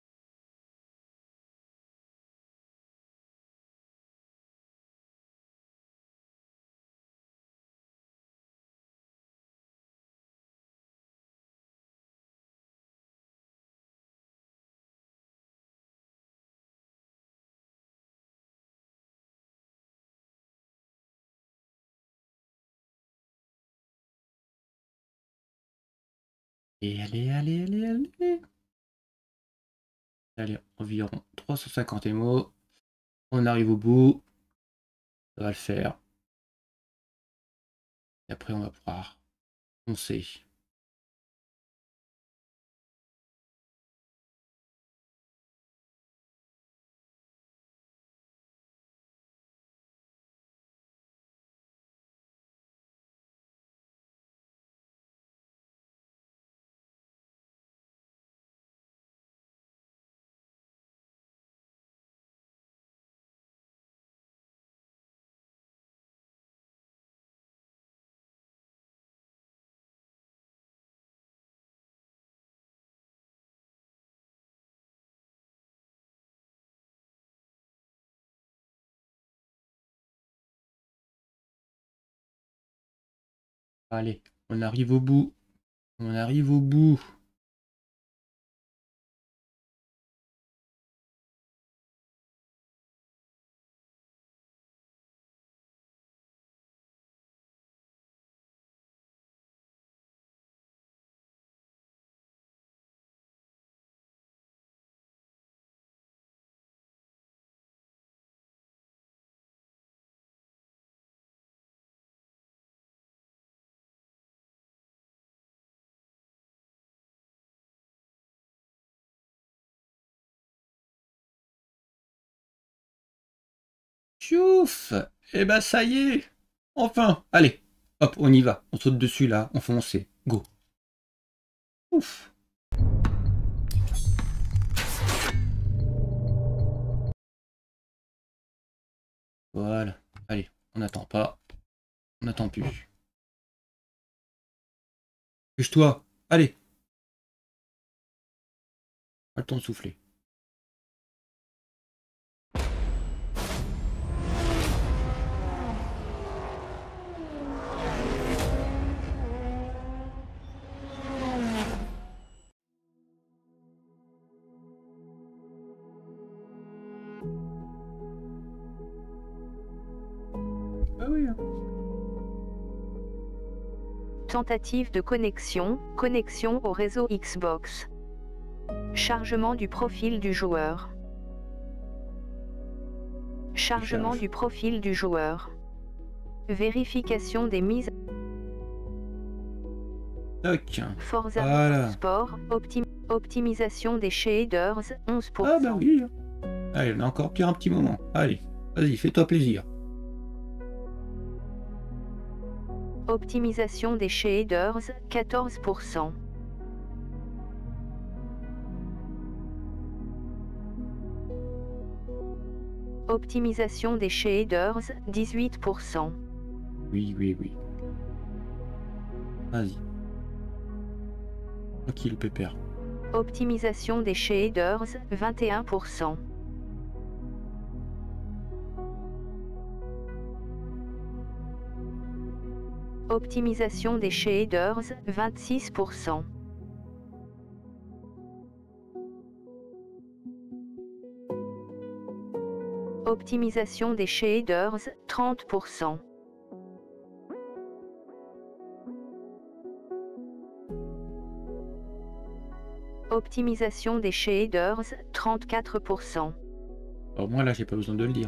Et allez, allez, allez, allez. Allez, environ trois cent cinquante émos. On arrive au bout. Ça va le faire. Et après, on va pouvoir foncer. Allez, on arrive au bout. On arrive au bout. Tchouf! Et ben ça y est. Enfin. Allez. Hop, on y va. On saute dessus là. On fonce. Go. Ouf. Voilà. Allez, on n'attend pas. On n'attend plus. Bouge-toi. Allez. Pas le temps de souffler. Ah oui. Hein. Tentative de connexion, connexion au réseau Xbox. Chargement du profil du joueur. Chargement Charge. du profil du joueur. Vérification des mises. Toc. Forza Voilà. Motorsport. Optim- optimisation des shaders. onze pour cent. Ah bah oui. Allez, on a encore pire un petit moment. Allez, vas-y, fais-toi plaisir. Optimisation des shaders. quatorze pour cent. Optimisation des shaders. dix-huit pour cent. Oui, oui, oui. Vas-y. Tranquille, pépère. Optimisation des shaders. vingt et un pour cent. Optimisation des shaders. vingt-six pour cent. Optimisation des shaders. trente pour cent. Optimisation des shaders. trente-quatre pour cent. Alors moi là, j'ai pas besoin de le dire.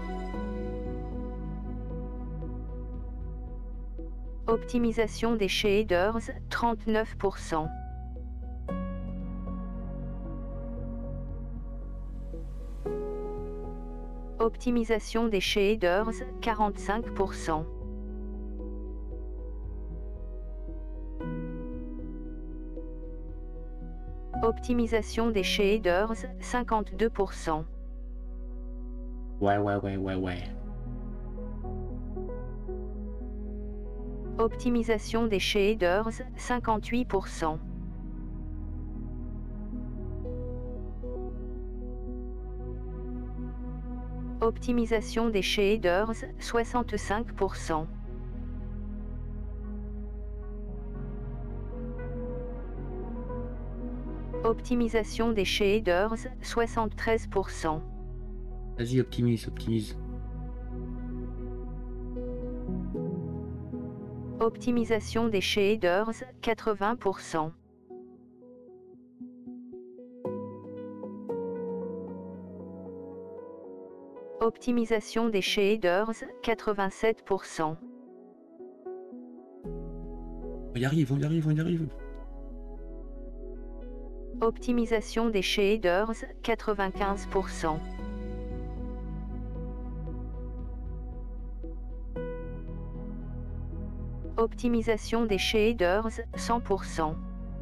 Optimisation des shaders. trente-neuf pour cent. Optimisation des shaders. quarante-cinq pour cent. Optimisation des shaders. cinquante-deux pour cent. Ouais, ouais, ouais, ouais, ouais. Optimisation des shaders. cinquante-huit pour cent. Optimisation des shaders. soixante-cinq pour cent. Optimisation des shaders. soixante-treize pour cent. Vas-y, optimise, optimise. Optimisation des shaders. quatre-vingts pour cent. Optimisation des shaders. quatre-vingt-sept pour cent. On y arrive, on y arrive, on y arrive. Optimisation des shaders. quatre-vingt-quinze pour cent. Optimisation des shaders. cent pour cent.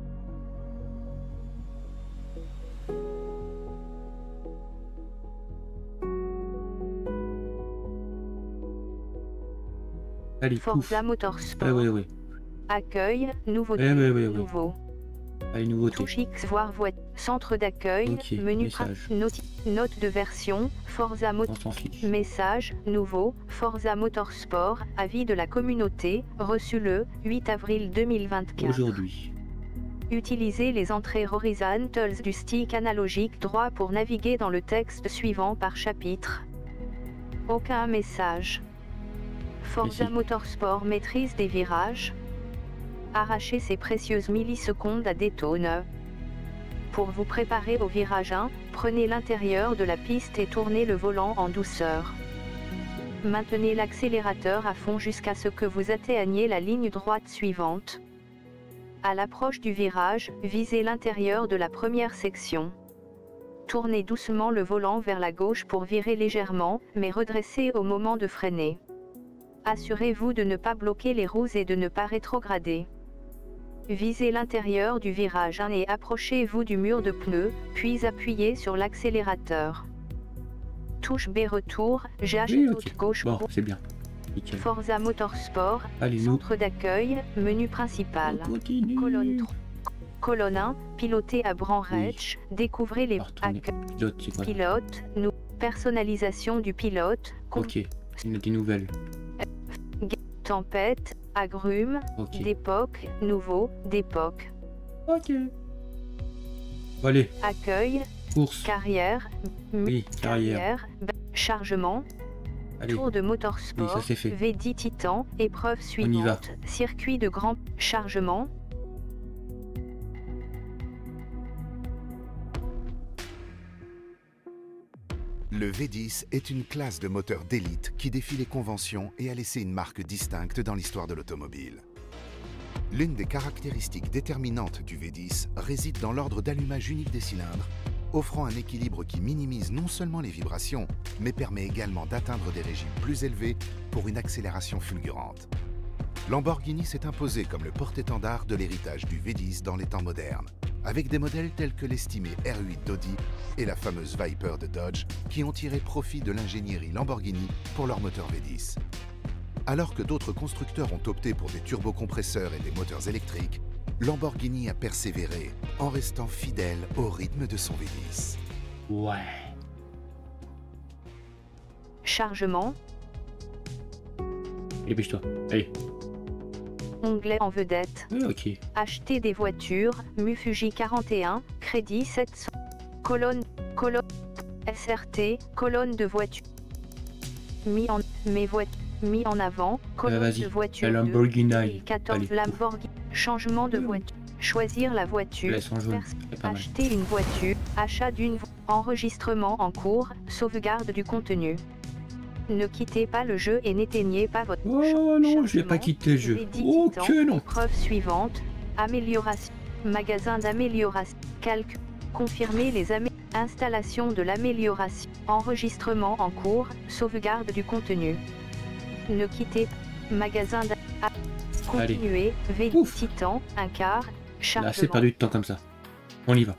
Allez, pouf. Forza Motorsport. Ouais, ouais, ouais. Accueil, nouveauté, Ouais, ouais, ouais, ouais. nouveau. Allez, nouveauté. Touche X, voir voie, centre d'accueil, Ok, menu message. prin- noti- note de version, Forza On Motorsport. s'en fiche. Message, nouveau, Forza Motorsport, avis de la communauté, reçu le huit avril deux mille vingt-quatre. Aujourd'hui. Utilisez les entrées horizontales du stick analogique droit pour naviguer dans le texte suivant par chapitre. Aucun message. Forza Ici. Motorsport maîtrise des virages. Arrachez ces précieuses millisecondes à Daytona. Pour vous préparer au virage un, prenez l'intérieur de la piste et tournez le volant en douceur. Maintenez l'accélérateur à fond jusqu'à ce que vous atteigniez la ligne droite suivante. À l'approche du virage, visez l'intérieur de la première section. Tournez doucement le volant vers la gauche pour virer légèrement, mais redressez au moment de freiner. Assurez-vous de ne pas bloquer les roues et de ne pas rétrograder. Visez l'intérieur du virage un et approchez-vous du mur de pneus, puis appuyez sur l'accélérateur. Touche B retour, G H Oui, toute ok. gauche Bon, pour c'est bien. Nickel. Forza Motorsport, Allez, nous. centre d'accueil, menu principal. On continue. Colonne trois. Colonne un, piloté à Branretsch, découvrez les On va retourner. accueils. Pilote, c'est quoi? Pilote, nous, personnalisation du pilote, con- Ok, il y a des nouvelles. tempête, agrumes, Ok. d'époque, nouveau, d'époque, Ok. Bon, allez, accueil, course. carrière, mu- Oui, carrière. b- chargement, Allez, tour de motorsport, Oui, ça, c'est fait. V dix Titan, épreuve y va. suivante, circuit de grand chargement, Le V dix est une classe de moteurs d'élite qui défie les conventions et a laissé une marque distincte dans l'histoire de l'automobile. L'une des caractéristiques déterminantes du V dix réside dans l'ordre d'allumage unique des cylindres, offrant un équilibre qui minimise non seulement les vibrations, mais permet également d'atteindre des régimes plus élevés pour une accélération fulgurante. Lamborghini s'est imposé comme le porte-étendard de l'héritage du V dix dans les temps modernes, avec des modèles tels que l'estimé R huit d'Audi et la fameuse Viper de Dodge, qui ont tiré profit de l'ingénierie Lamborghini pour leur moteur V dix. Alors que d'autres constructeurs ont opté pour des turbocompresseurs et des moteurs électriques, Lamborghini a persévéré en restant fidèle au rythme de son V dix. Ouais. Chargement, Dépêche-toi. Allez. onglet en vedette. Euh, ok. Acheter des voitures, Mufuji quarante et un, crédit sept cents. Colonne, colonne, S R T, colonne de voiture. Mis en, mes voitures, mis en avant, colonne vas-y, de voiture la Lamborghini. deux mille quatorze Allez. Lamborghini. Changement de voiture. Choisir la voiture. Laisse en jaune. Pers- C'est pas mal. Acheter une voiture. Achat d'une vo- enregistrement en cours. Sauvegarde du contenu. Ne quittez pas le jeu et n'éteignez pas votre Oh non, je vais pas quitter le jeu. Védit Oh Titan, que non. Épreuve suivante. Amélioration. Magasin d'amélioration. Calcul. Confirmer les amé- installations de l'amélioration. Enregistrement en cours. Sauvegarde du contenu. Ne quittez pas. Magasin d'a- ah. Continuer. Védit Ouf. Titan. Un quart. Là, c'est Chargement. perdu de temps comme ça. On y va.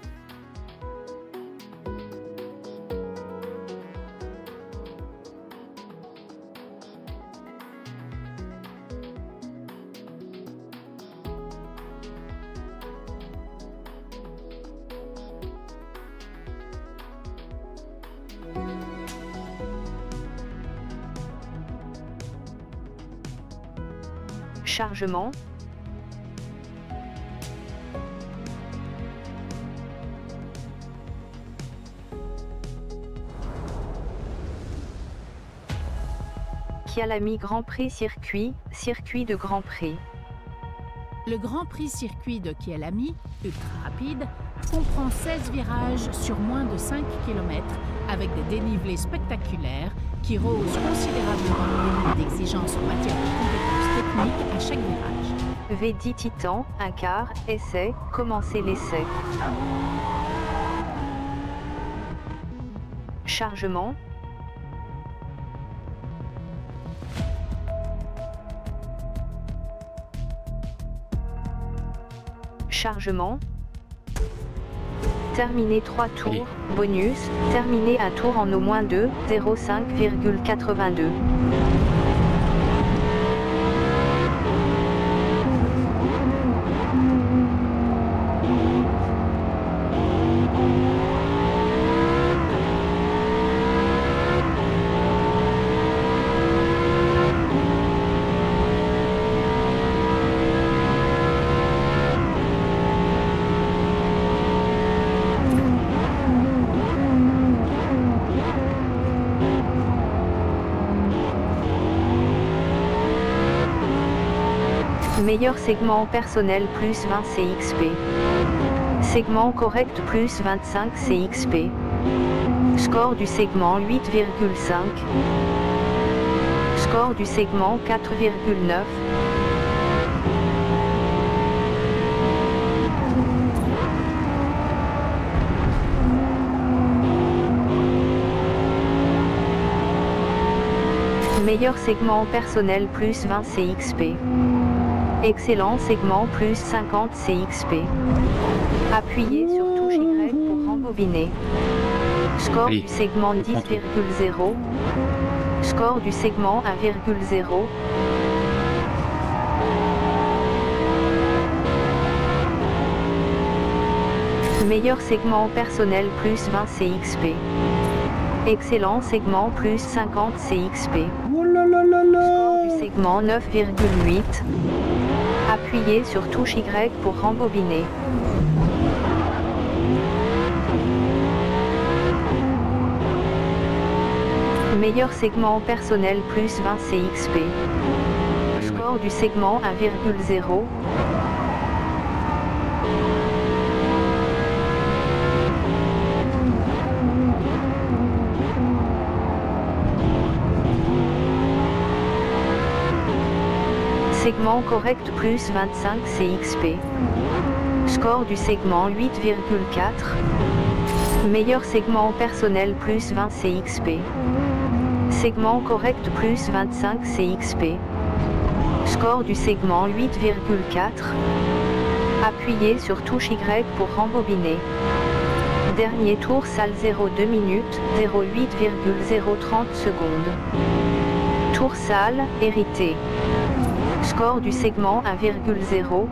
Chargement. Kyalami Grand Prix Circuit, circuit de Grand Prix. Le Grand Prix circuit de Kyalami, ultra rapide, comprend seize virages sur moins de cinq kilomètres avec des dénivelés spectaculaires qui rehaussent considérablement le niveau d'exigence en matière de compétences techniques à chaque virage. Védit Titan, un quart, essai, commencez l'essai. Chargement. Chargement. Terminer trois tours. Allez. Bonus. Terminer un tour en au moins deux, zéro cinq virgule quatre-vingt-deux. Meilleur segment personnel plus vingt C X P. Segment correct plus vingt-cinq C X P. Score du segment huit virgule cinq. Score du segment quatre virgule neuf. Meilleur segment personnel plus vingt C X P. Excellent segment plus cinquante C X P. Appuyez sur touche Y pour rembobiner. Score Allez, du segment dix virgule zéro. Score du segment un virgule zéro. Meilleur segment personnel plus vingt C X P. Excellent segment plus cinquante C X P. Oh là là là là. Du segment neuf virgule huit. Appuyez sur touche Y pour rembobiner. Meilleur segment personnel plus vingt C X P. Score du segment un virgule zéro. Segment correct plus vingt-cinq C X P. Score du segment huit virgule quatre. Meilleur segment personnel plus vingt C X P. Segment correct plus vingt-cinq C X P. Score du segment huit virgule quatre. Appuyez sur touche Y pour rembobiner. Dernier tour salle zéro deux minutes, zéro huit virgule zéro trente secondes. Tour salle, hérité. Score du segment un virgule zéro.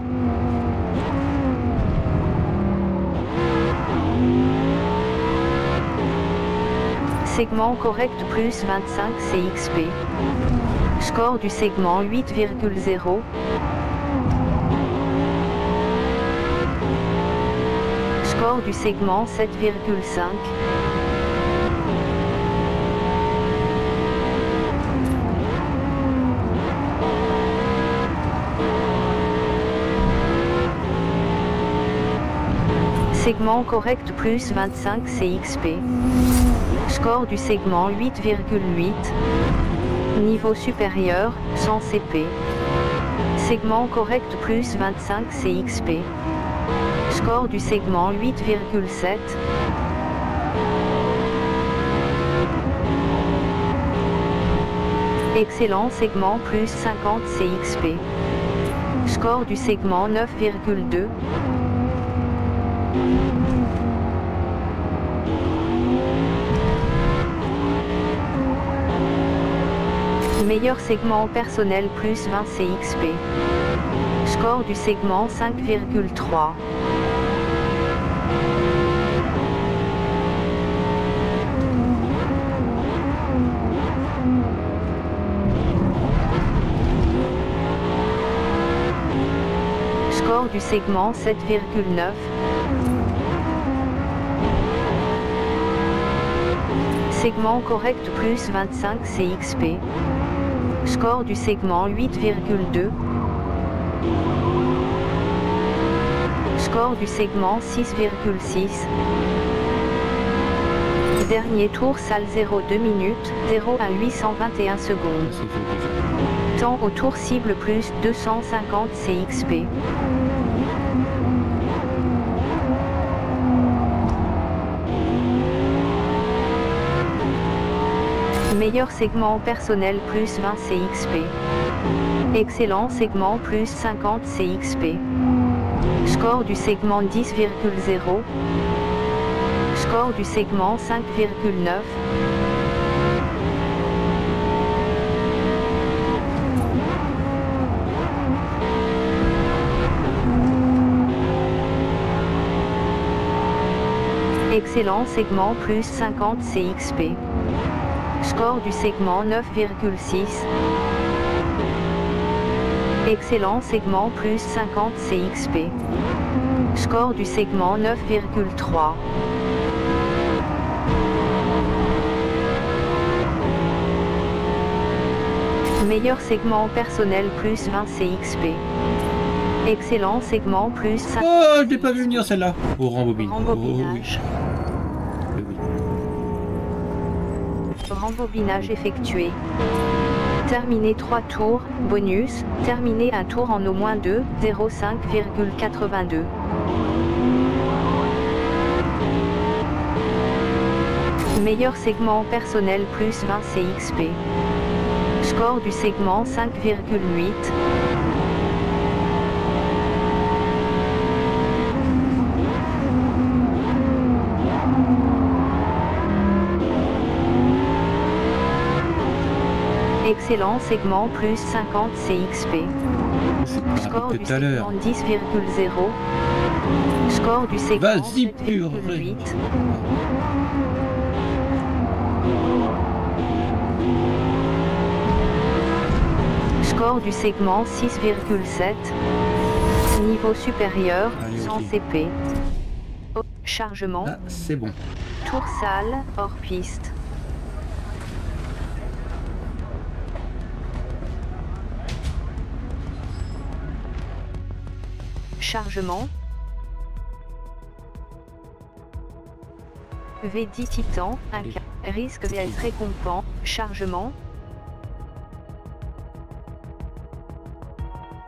Segment correct plus vingt-cinq C X P. Score du segment huit virgule zéro. Score du segment sept virgule cinq. Segment correct plus vingt-cinq C X P. Score du segment huit virgule huit. Niveau supérieur, cent C P. Segment correct plus vingt-cinq C X P. Score du segment huit virgule sept. Excellent segment plus cinquante C X P. Score du segment neuf virgule deux. Meilleur segment personnel plus vingt C X P. Score du segment cinq virgule trois. Score du segment sept virgule neuf. Segment correct plus vingt-cinq C X P. Score du segment huit virgule deux. Score du segment six virgule six. Dernier tour salle zéro deux minutes, zéro à huit cent vingt et un secondes. Temps au tour cible plus deux cent cinquante C X P. Meilleur segment personnel plus vingt C X P. Excellent segment plus cinquante C X P. Score du segment dix virgule zéro. Score du segment cinq virgule neuf. Excellent segment plus cinquante C X P. Score du segment neuf virgule six. Excellent segment plus cinquante C X P. Score du segment neuf virgule trois. Meilleur segment personnel plus vingt C X P. Excellent segment plus cinq. Oh, je l'ai pas vu venir celle-là. Au rembobine. Rembobinage. Oh, oui. Oui, oui. Rembobinage effectué. Terminer trois tours, bonus, terminer un tour en au moins deux, zéro cinq virgule quatre-vingt-deux. Meilleur segment personnel plus vingt C X P. Score du segment cinq virgule huit. Excellent segment plus cinquante C X P. Score du segment dix virgule zéro. Score du segment sept virgule huit. Score du segment six virgule sept. Niveau supérieur, cent C P. Oh, chargement. Ah, c'est bon. Tour salle, hors piste. Chargement. V dix Titan, un cas. Risque V S récompense. Chargement.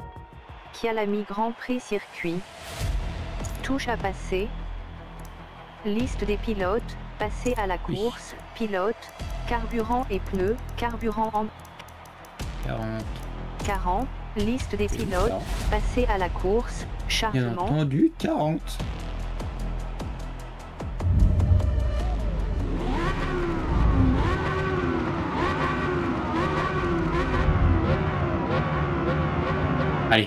Kyalami Grand Prix Circuit. Touche à passer. Liste des pilotes, passer à la course, pilote, carburant et pneus, carburant en quarante. quarante, liste des pilotes, passer à la course, Bien chargement, entendu, quarante. Allez.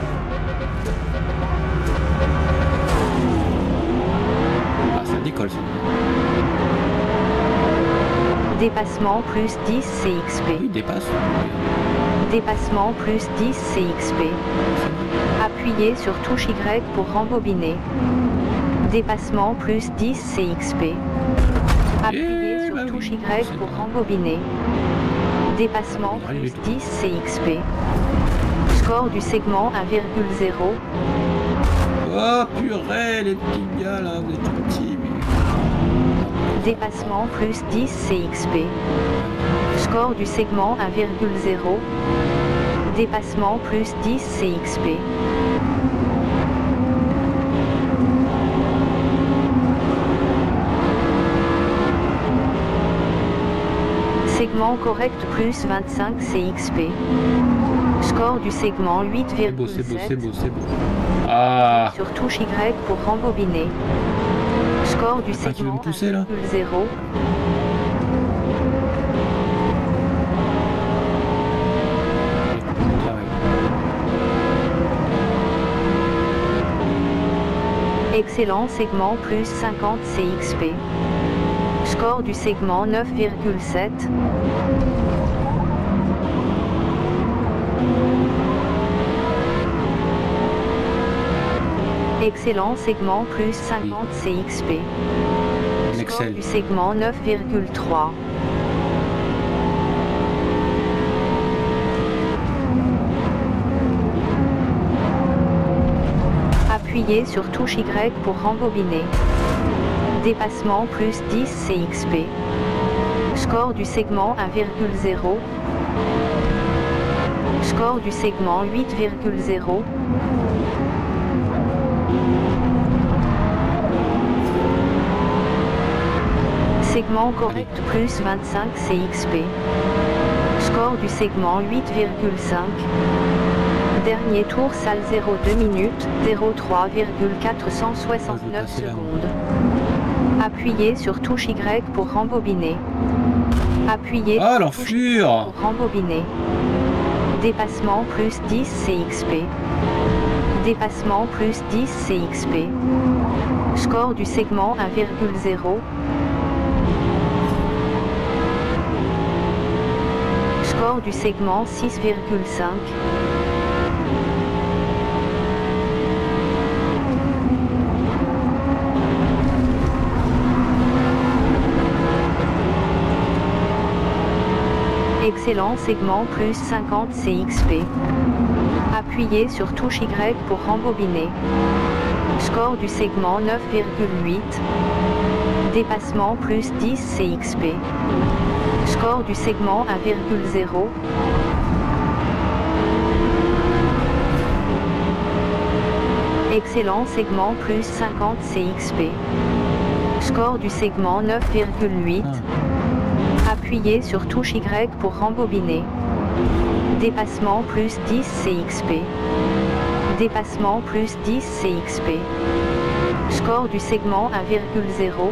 Ah, ça décolle ça. dépassement plus dix C X P, Oui, il dépasse. dépassement plus dix C X P. Appuyez sur touche Y pour rembobiner. Dépassement plus dix C X P. Appuyez Eh sur bah touche oui, Y c'est pour bon. rembobiner. Dépassement Allez, plus vite. dix C X P. Score du segment un virgule zéro. Oh purée, les petits gars là, vous êtes tout petits. Mais... Dépassement plus dix C X P. Score du segment un virgule zéro. Dépassement plus dix C X P. Segment correct plus vingt-cinq C X P. Score du segment huit C'est beau, virgule c'est beau, c'est sept. beau, c'est beau. Ah, Sur touche Y pour rembobiner. Score du Attends, tu veux me segment pousser, là un virgule zéro. Excellent segment plus cinquante C X P. Score du segment neuf virgule sept. Excellent segment plus cinquante C X P. Un Score Excel. du segment neuf virgule trois. Appuyez sur touche Y pour rembobiner. Dépassement plus dix C X P. Score du segment un virgule zéro. Score du segment huit virgule zéro. Segment correct plus vingt-cinq C X P. Score du segment huit virgule cinq. Dernier tour salle zéro deux minutes, zéro trois virgule quatre cent soixante-neuf passer là. secondes. Appuyez sur touche Y pour rembobiner. Appuyez Ah, sur touche Y l'enflure! pour rembobiner. Dépassement plus dix C X P. Dépassement plus dix C X P. Score du segment un virgule zéro. Score du segment six virgule cinq. Excellent segment plus cinquante C X P. Appuyez sur touche Y pour rembobiner. Score du segment neuf virgule huit. Dépassement plus dix C X P. Score du segment un virgule zéro. Excellent segment plus cinquante C X P. Score du segment neuf virgule huit. Appuyez sur touche Y pour rembobiner. Dépassement plus dix C X P. Dépassement plus dix C X P. Score du segment un virgule zéro.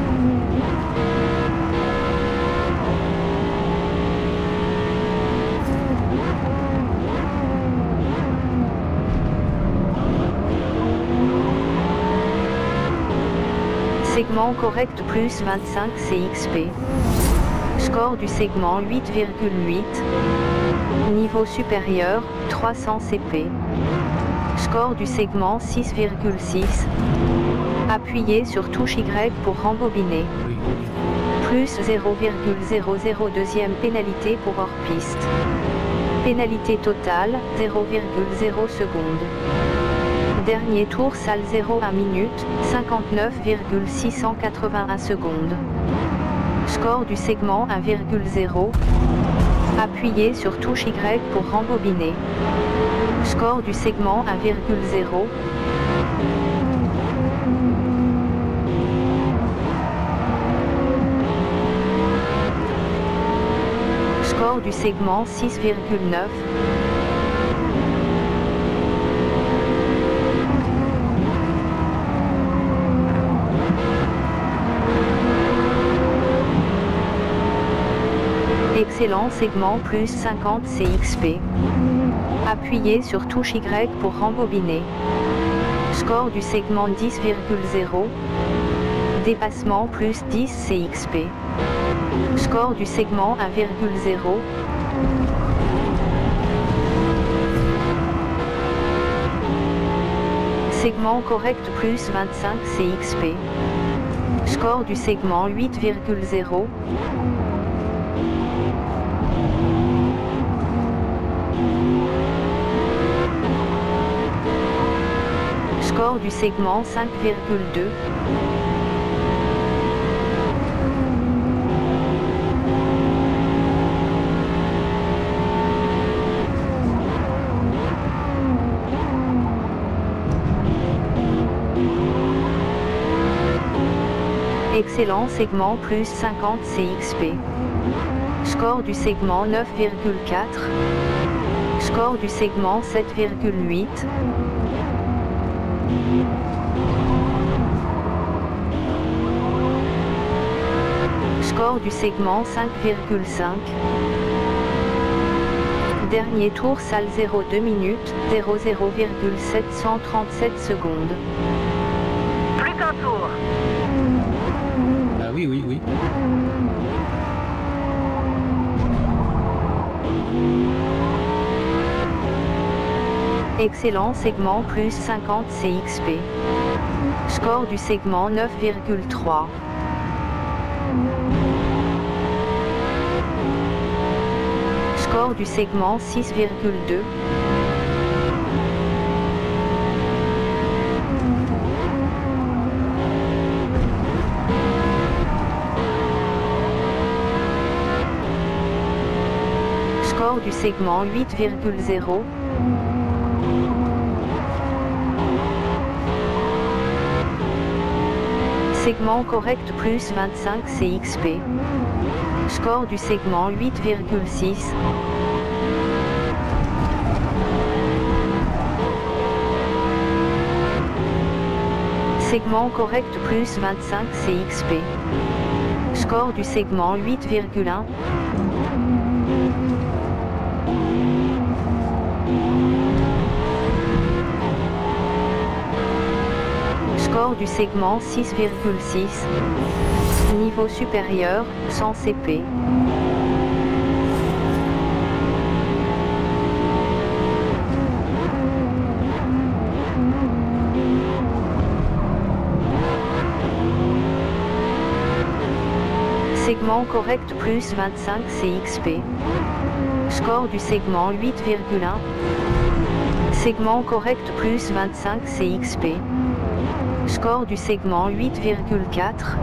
Segment correct plus vingt-cinq C X P. Score du segment huit virgule huit. Niveau supérieur, trois cents C P. Score du segment six virgule six. Appuyez sur touche Y pour rembobiner. Oui. Plus zéro virgule zéro zéro deuxième pénalité pour hors-piste. Pénalité totale, zéro virgule zéro secondes. Dernier tour salle zéro un minute, cinquante-neuf virgule six cent quatre-vingt-un secondes. Score du segment un virgule zéro. Appuyez sur touche Y pour rembobiner. Score du segment un virgule zéro. Score du segment six virgule neuf. Excellent segment plus cinquante C X P. Appuyez sur touche Y pour rembobiner. Score du segment dix virgule zéro. Dépassement plus dix C X P. Score du segment un virgule zéro. Segment correct plus vingt-cinq C X P. Score du segment huit virgule zéro. Score du segment cinq virgule deux. Excellent segment plus cinquante C X P. Score du segment neuf virgule quatre. Score du segment sept virgule huit. Score du segment cinq virgule cinq. Dernier tour salle zéro deux minutes, zéro zéro virgule sept cent trente-sept secondes. Plus qu'un tour. Ah oui, oui, oui. Excellent segment plus cinquante C X P. Score du segment neuf virgule trois. Score du segment six virgule deux. Score du segment huit virgule zéro. Segment correct plus vingt-cinq C X P. Score du segment huit virgule six. Segment correct plus vingt-cinq C X P. Score du segment huit virgule un. Score du segment six virgule six. Niveau supérieur, cent C P. Segment correct plus vingt-cinq C X P. Score du segment huit virgule un. Segment correct plus vingt-cinq C X P. Score du segment huit virgule quatre.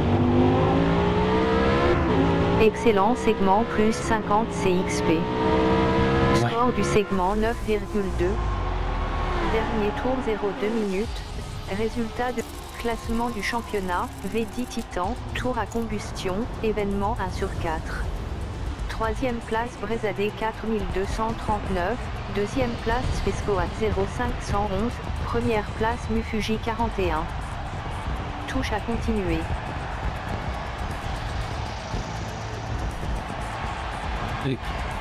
Excellent segment plus cinquante C X P. Score du segment neuf virgule deux. Dernier tour zéro deux minutes. Résultat de classement du championnat, V dix Titan, tour à combustion, événement un sur quatre. Troisième place Brezade quatre mille deux cent trente-neuf, deuxième place Fescoat zéro cinq cent onze, première place Mufuji quarante et un. Touche à continuer. Et-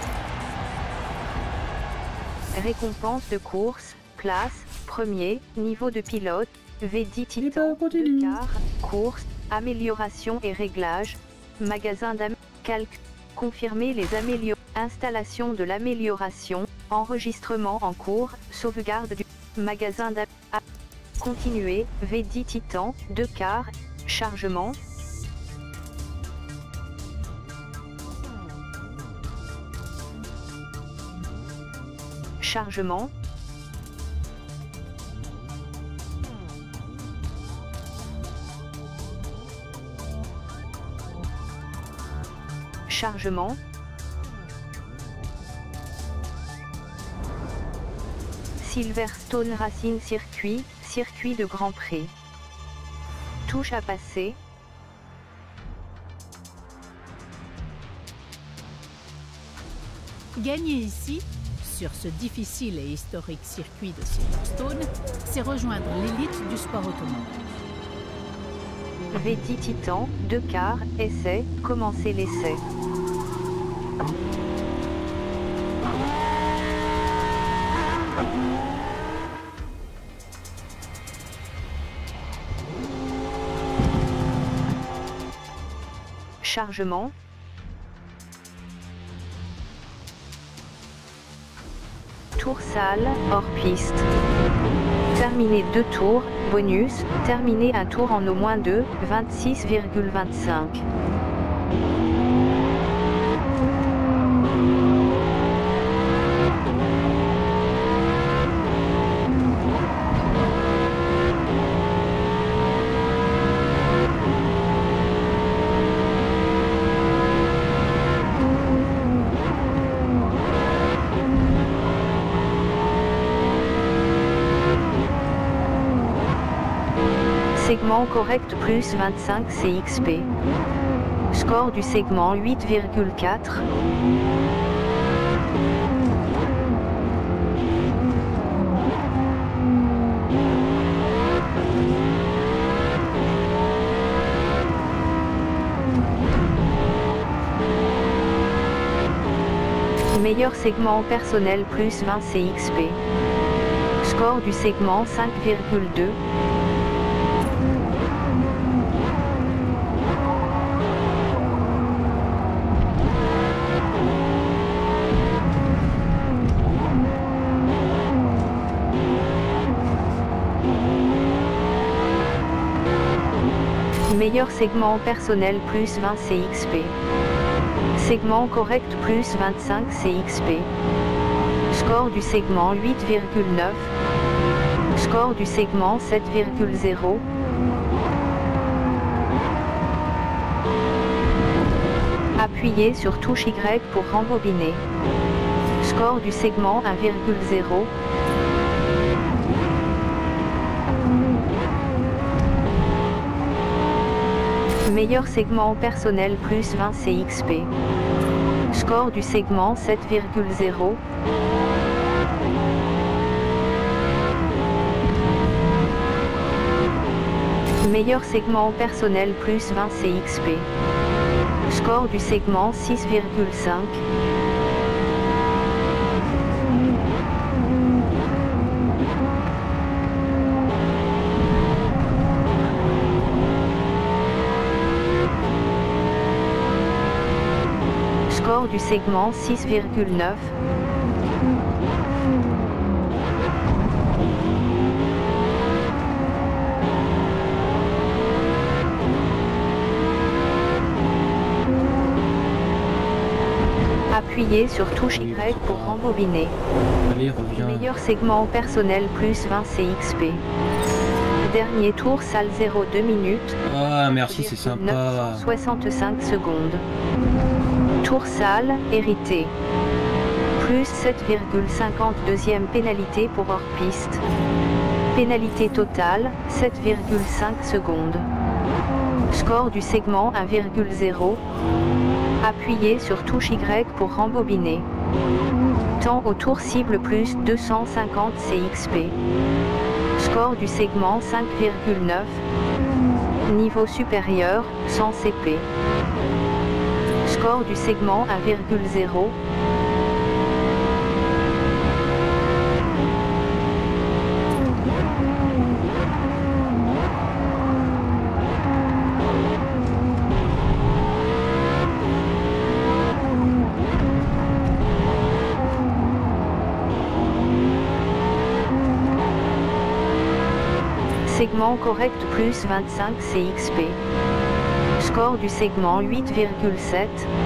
Récompense de course, place, premier, niveau de pilote, V dix Et Titan, ben, on continue. deux quarts, course, amélioration et réglage, magasin d'am... calque, confirmer les améliorations, installation de l'amélioration, enregistrement en cours, sauvegarde du magasin d'am... à- continuer, V dix Titan, deux quarts, chargement. Chargement. Chargement. Silverstone Racing Circuit, circuit de Grand Prix. Touche à passer. Gagner ici, sur ce difficile et historique circuit de Silverstone, c'est rejoindre l'élite du sport automobile. V dix Titan, deux quarts, essai, commencez l'essai. Chargement. Tour salle, hors piste. Terminer deux tours, bonus, terminer un tour en au moins deux, vingt-six virgule vingt-cinq. Segment correct plus vingt-cinq C X P. Score du segment huit virgule quatre. Meilleur segment personnel plus vingt C X P. Score du segment cinq virgule deux. Meilleur segment personnel plus vingt C X P. Segment correct plus vingt-cinq C X P. Score du segment huit virgule neuf. Score du segment sept virgule zéro. Appuyez sur touche Y pour rembobiner. Score du segment un virgule zéro. Meilleur segment personnel plus vingt C X P. Score du segment sept virgule zéro. Meilleur segment personnel plus vingt C X P. Score du segment six virgule cinq. Score du segment six virgule neuf. Appuyez sur touche Y pour rembobiner. Allez, reviens. Meilleur segment personnel plus vingt C X P. Dernier tour salle zéro deux minutes. Ah, merci, c'est sympa. neuf cent soixante-cinq secondes. Tour salle, hérité. Plus sept virgule cinquante, deuxième pénalité pour hors-piste. Pénalité totale, sept virgule cinq secondes. Score du segment un virgule zéro. Appuyez sur touche Y pour rembobiner. Temps au tour cible plus deux cent cinquante C X P. Score du segment cinq virgule neuf. Niveau supérieur, cent C P. Score du segment un virgule zéro. Segment correct plus vingt-cinq C X P. Score du segment huit virgule sept.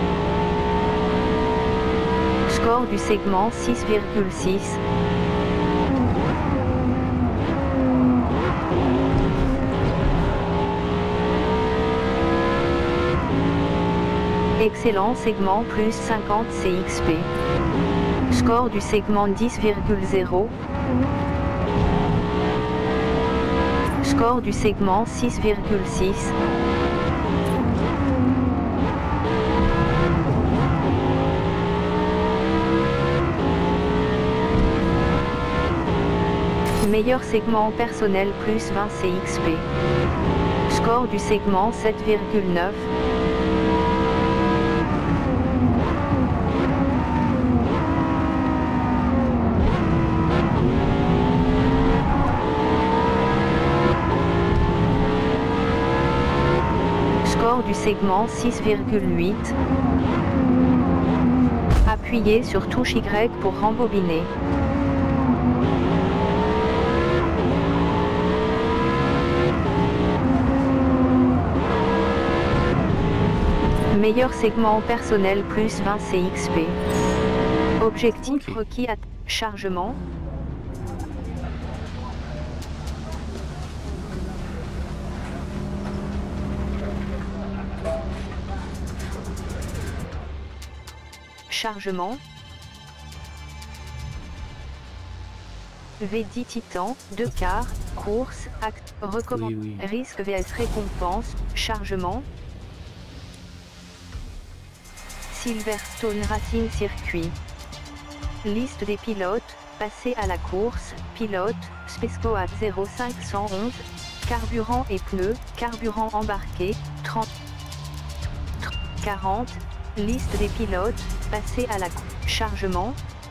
Score du segment six virgule six. Excellent segment plus cinquante C X P. Score du segment dix virgule zéro. Score du segment six virgule six. Meilleur segment personnel plus vingt C X P. Score du segment sept virgule neuf. Score du segment six virgule huit. Appuyez sur touche Y pour rembobiner. Meilleur segment personnel plus vingt C X P. Objectif Ok. requis à chargement. Chargement. V dix Titan, deux quarts, course, acte, recommande, Oui, oui. risque vs récompense, chargement. Silverstone Racing Circuit. Liste des pilotes, passer à la course, pilote, Spescoat zéro cinq un un, carburant et pneus, carburant embarqué, trente, quarante, liste des pilotes, passer à la course, chargement.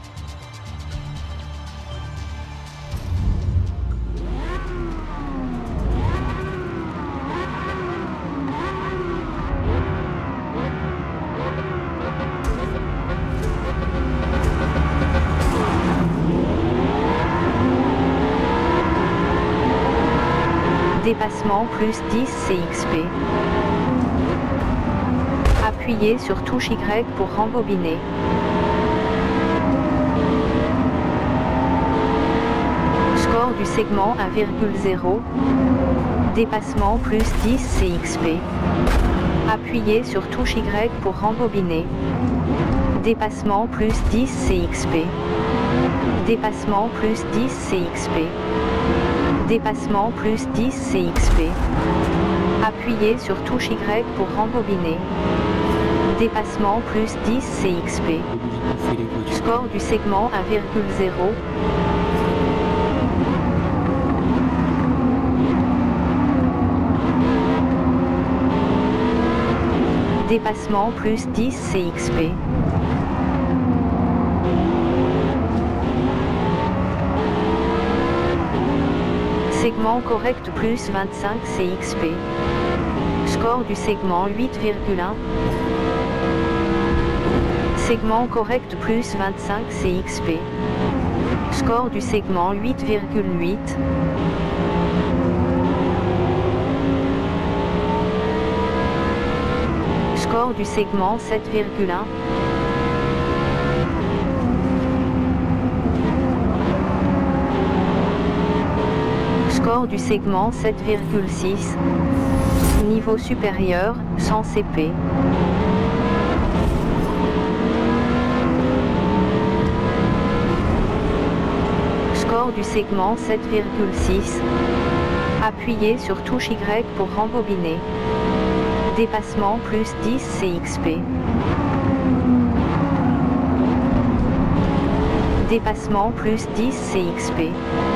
Dépassement plus dix C X P. Appuyez sur touche Y pour rembobiner. Score du segment un virgule zéro. Dépassement plus dix C X P. Appuyez sur touche Y pour rembobiner. Dépassement plus dix C X P. Dépassement plus dix C X P. Dépassement plus dix C X P. Appuyez sur touche Y pour rembobiner. Dépassement plus dix C X P. On fait les voitures. Score du segment un virgule zéro. Dépassement plus dix C X P. Segment correct plus vingt-cinq C X P. Score du segment huit virgule un. Segment correct plus vingt-cinq C X P. Score du segment huit virgule huit. Score du segment sept virgule un. Score du segment sept virgule six. Niveau supérieur, cent C P. Score du segment sept virgule six. Appuyez sur touche Y pour rembobiner. Dépassement plus dix C X P. Dépassement plus dix C X P.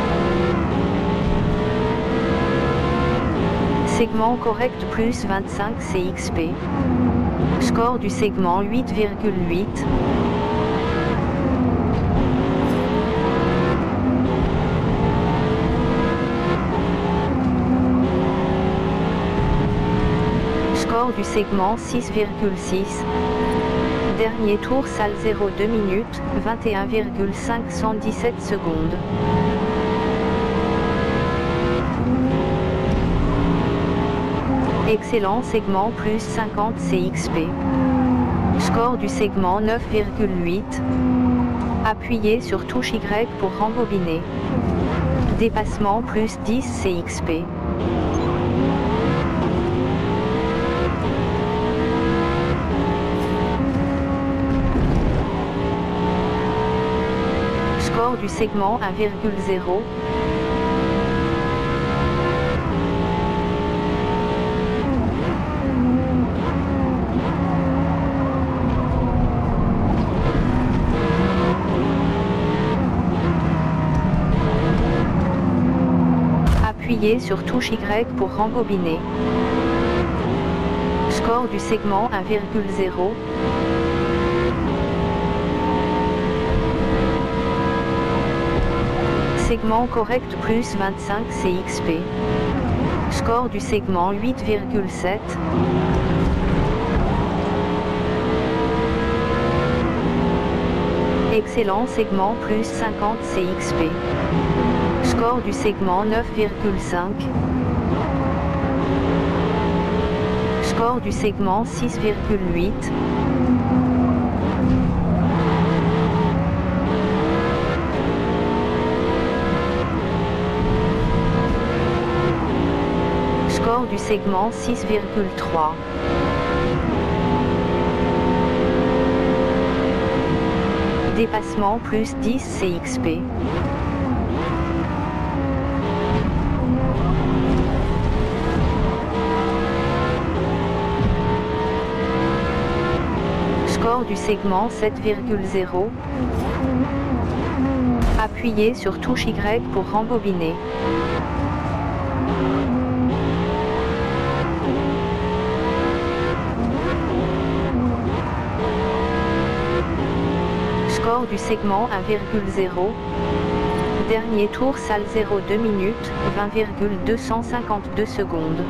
Segment correct plus vingt-cinq C X P. Score du segment huit virgule huit. Score du segment six virgule six. Dernier tour salle zéro deux minutes, vingt et un virgule cinq cent dix-sept secondes. Excellent segment plus cinquante C X P. Score du segment neuf virgule huit. Appuyez sur touche Y pour rembobiner. Dépassement plus dix C X P. Score du segment un virgule zéro. Appuyez sur touche Y pour rembobiner. Score du segment un virgule zéro. Segment correct plus vingt-cinq C X P. Score du segment huit virgule sept. Excellent segment plus cinquante C X P. Score du segment neuf virgule cinq. Score du segment six virgule huit. Score du segment six virgule trois. Dépassement plus dix C X P. Score du segment sept virgule zéro. Appuyez sur touche Y pour rembobiner. Score du segment un virgule zéro. Dernier tour salle zéro deux minutes, vingt virgule deux cent cinquante-deux secondes.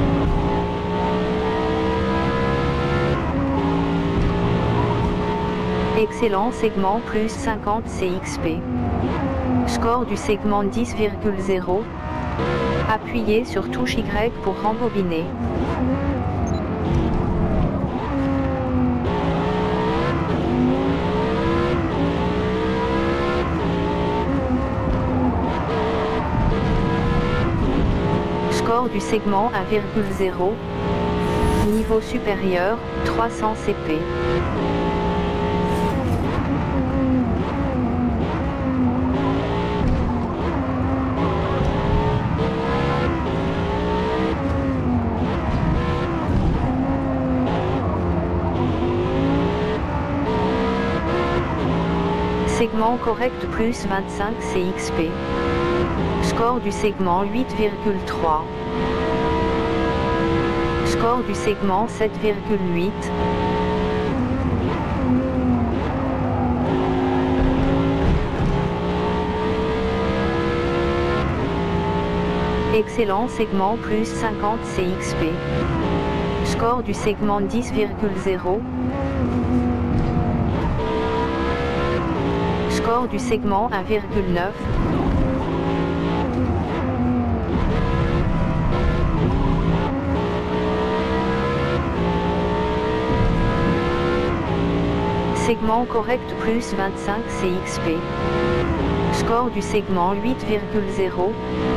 Excellent segment plus cinquante C X P. Score du segment dix virgule zéro. Appuyez sur touche Y pour rembobiner. Score du segment un virgule zéro. Niveau supérieur, trois cents C P. Segment correct plus vingt-cinq C X P. Score du segment huit virgule trois. Score du segment sept virgule huit. Excellent segment plus cinquante C X P. Score du segment dix virgule zéro. Score du segment un virgule neuf. Segment correct plus vingt-cinq C X P. Score du segment huit virgule zéro.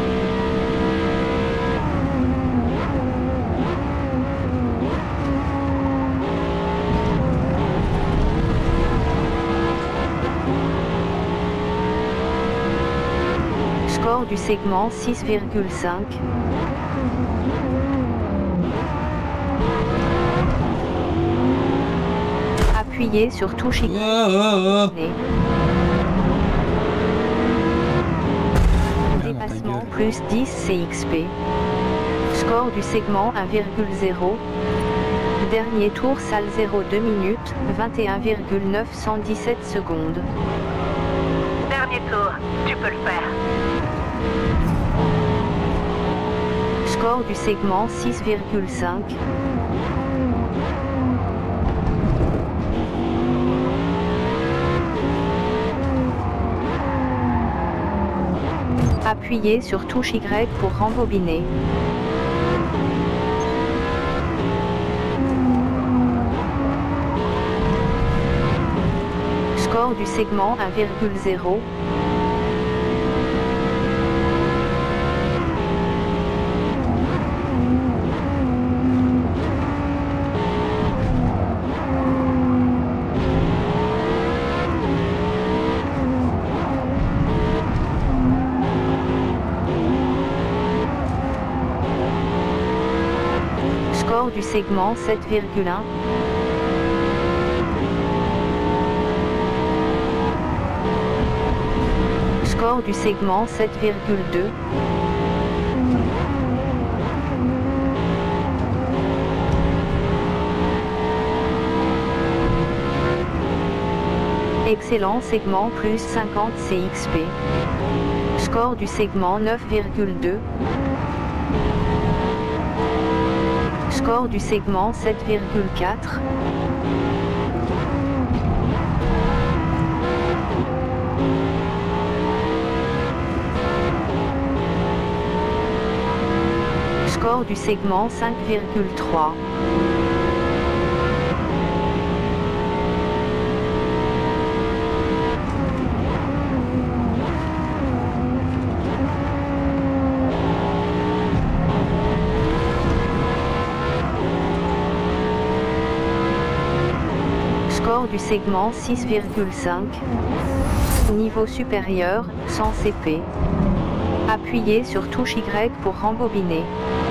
Score du segment six virgule cinq. Appuyez sur touche Y. Oh, oh, oh. Dépassement plus dix C X P. Score du segment un virgule zéro. Dernier tour salle zéro deux minutes, vingt et un virgule neuf cent dix-sept secondes. Dernier tour, tu peux le faire. Score du segment six virgule cinq. Appuyez sur touche Y pour rembobiner. Score du segment un virgule zéro. Score du segment sept virgule un. Score du segment sept virgule deux. Excellent segment plus cinquante C X P. Score du segment neuf virgule deux. Score du segment sept virgule quatre. Score du segment cinq virgule trois. Score du segment six virgule cinq. Niveau supérieur, cent C P. Appuyez sur touche Y pour rembobiner.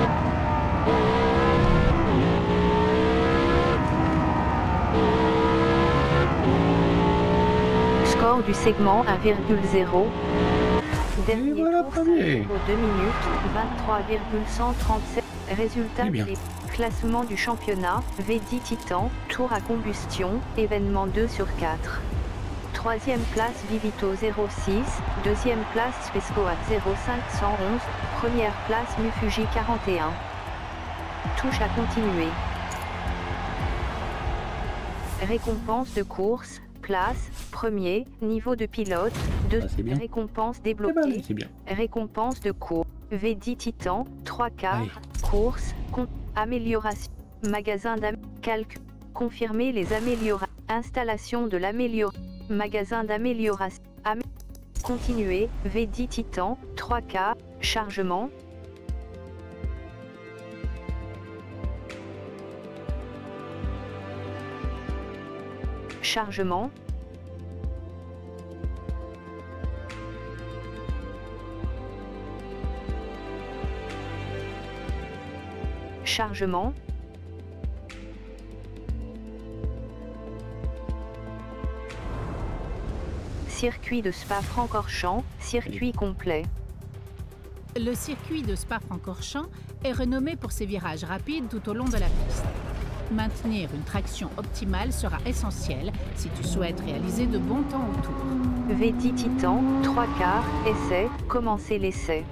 Score du segment un virgule zéro. Dernier voilà, tour premier. au deux minutes, vingt-trois virgule cent trente-sept. Résultat Eh bien. des classements du championnat, V dix Titan, tour à combustion, événement deux sur quatre. Troisième place Vivito zéro six, deuxième place Spescoat zéro cinq cent onze, première place Mufuji quarante et un. Touche à continuer. Récompense de course, place, premier, niveau de pilote, deux, Ah, c'est bien. récompense Eh ben, débloquée, c'est bien. récompense de course, V dix Titan, trois quarts, Allez. course, con- amélioration, magasin d'am, calcul, confirmer les améliorations, installation de l'amélioration, magasin d'amélioration, amé- continuer, V dix Titan, trois quarts, chargement, chargement, chargement, circuit de Spa-Francorchamps, circuit complet. Le circuit de Spa-Francorchamps est renommé pour ses virages rapides tout au long de la piste. Maintenir une traction optimale sera essentiel si tu souhaites réaliser de bons temps au tour. V dix Titan, trois quarts, essai, commencer l'essai.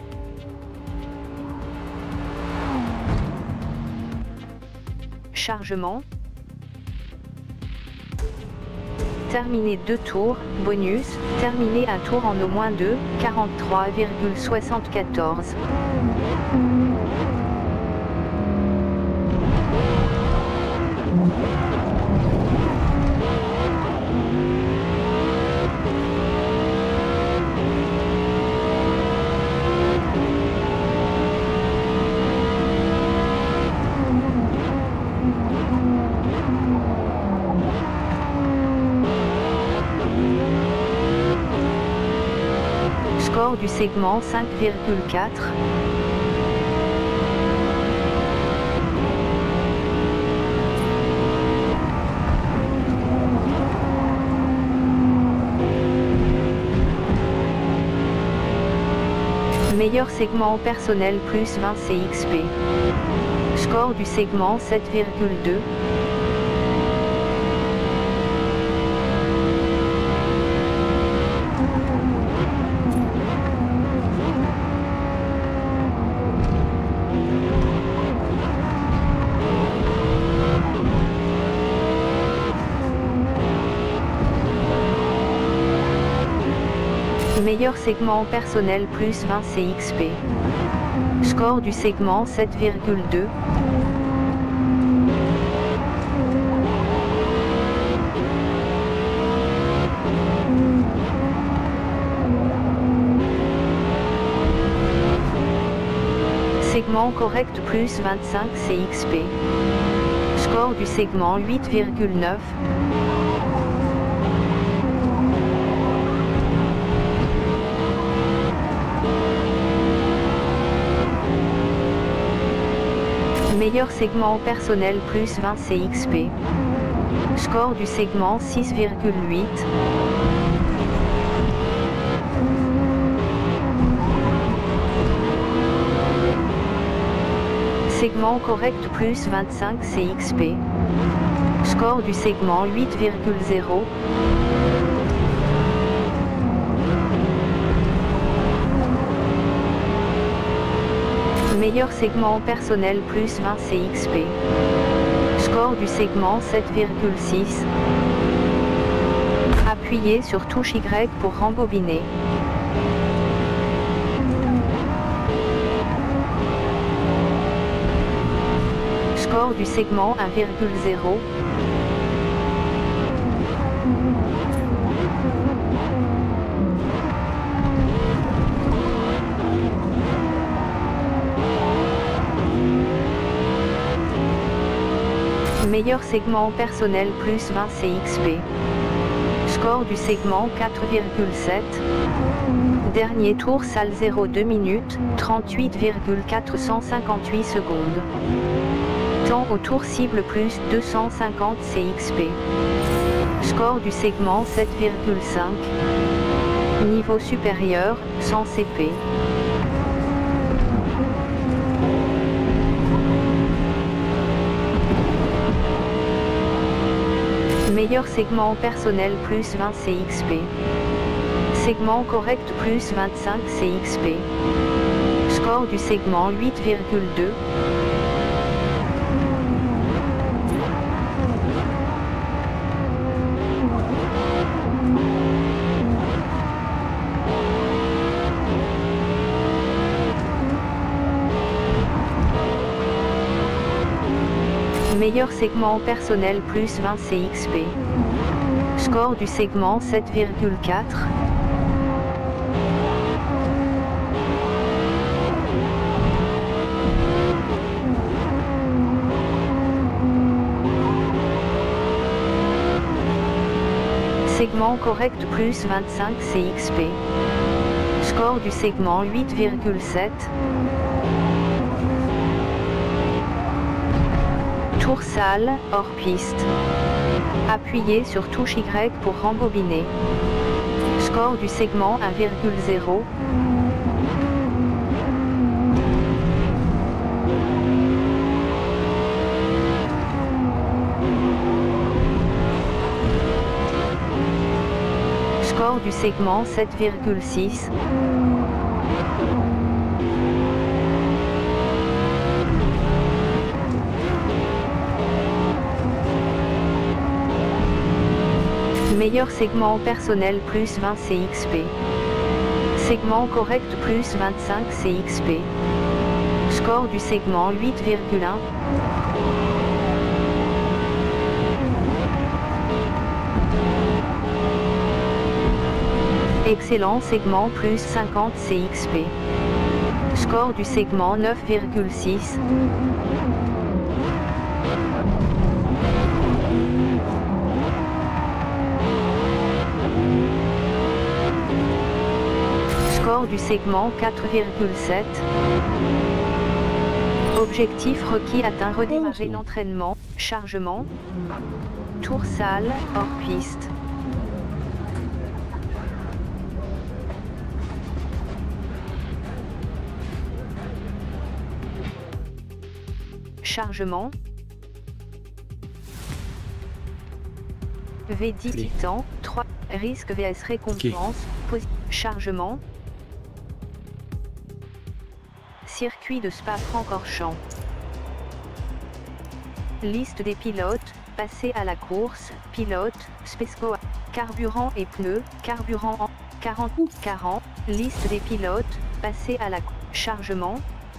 Chargement. Terminer deux tours, bonus, terminer un tour en au moins deux, quarante-trois virgule soixante-quatorze. Score du segment cinq virgule quatre. Meilleur segment personnel plus vingt C X P. Score du segment sept virgule deux. Meilleur segment personnel plus vingt C X P. Score du segment sept virgule deux. Segment correct plus vingt-cinq C X P. Score du segment huit virgule neuf. Meilleur segment personnel plus vingt C X P. Score du segment six virgule huit. Segment correct plus vingt-cinq C X P. Score du segment huit virgule zéro. Meilleur segment personnel plus vingt C X P. Score du segment sept virgule six. Appuyez sur touche Y pour rembobiner. Score du segment un virgule zéro. Meilleur segment personnel plus vingt C X P. Score du segment quatre virgule sept. Dernier tour salle zéro deux minutes, trente-huit virgule quatre cent cinquante-huit secondes. Temps au tour cible plus deux cent cinquante C X P. Score du segment sept virgule cinq. Niveau supérieur, cent C P. Meilleur segment personnel plus vingt C X P. Segment correct plus vingt-cinq C X P. Score du segment huit virgule deux. Meilleur segment personnel plus vingt C X P. Score du segment sept virgule quatre. Segment correct plus vingt-cinq C X P. Score du segment huit virgule sept. Tour salle, hors piste. Appuyez sur touche Y pour rembobiner. Score du segment un virgule zéro. Score du segment sept virgule six. Meilleur segment personnel plus vingt C X P. Segment correct plus vingt-cinq C X P. Score du segment huit virgule un. Excellent segment plus cinquante C X P. Score du segment neuf virgule six. Score du segment quatre virgule sept. Objectif requis atteint. Redémarrer l'entraînement. Chargement. Tour salle, hors piste. Chargement. V dix Allez. Titan, trois, risque vs récompense, okay. Chargement. Circuit de Spa-Francorchamps. Liste des pilotes, passer à la course, pilote, Spesco, carburant et pneus, carburant en quarante quarante, liste des pilotes, passer à la chargement.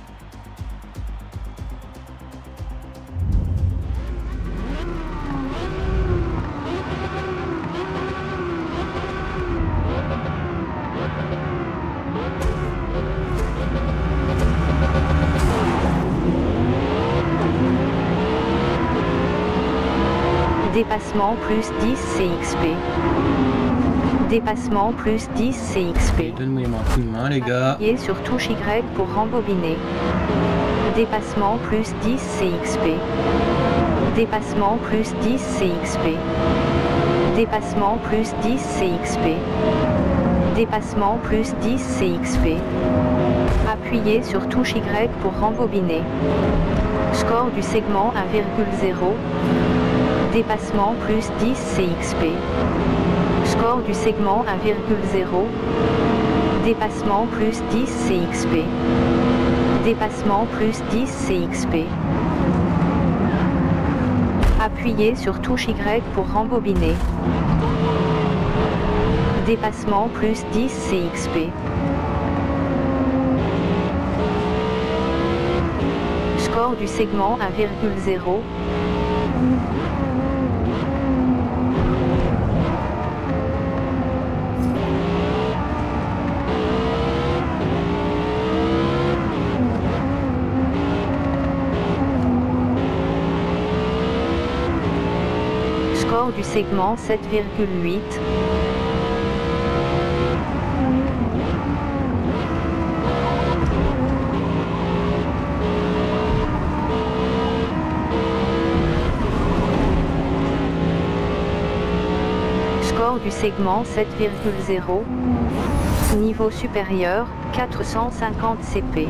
Dépassement plus dix C X P. Dépassement plus dix C X P. Donne-moi un coup de main les gars. Appuyez sur touche Y pour rembobiner. Dépassement plus dix C X P. Dépassement plus dix C X P. Dépassement plus dix C X P. Dépassement plus dix C X P. Appuyez sur touche Y pour rembobiner. Score du segment un virgule zéro. Dépassement plus dix C X P. Score du segment un virgule zéro. Dépassement plus dix C X P. Dépassement plus dix C X P. Appuyez sur touche Y pour rembobiner. Dépassement plus dix C X P. Score du segment un virgule zéro. Score du segment sept virgule huit. Score du segment sept virgule zéro. Niveau supérieur, quatre cent cinquante C P.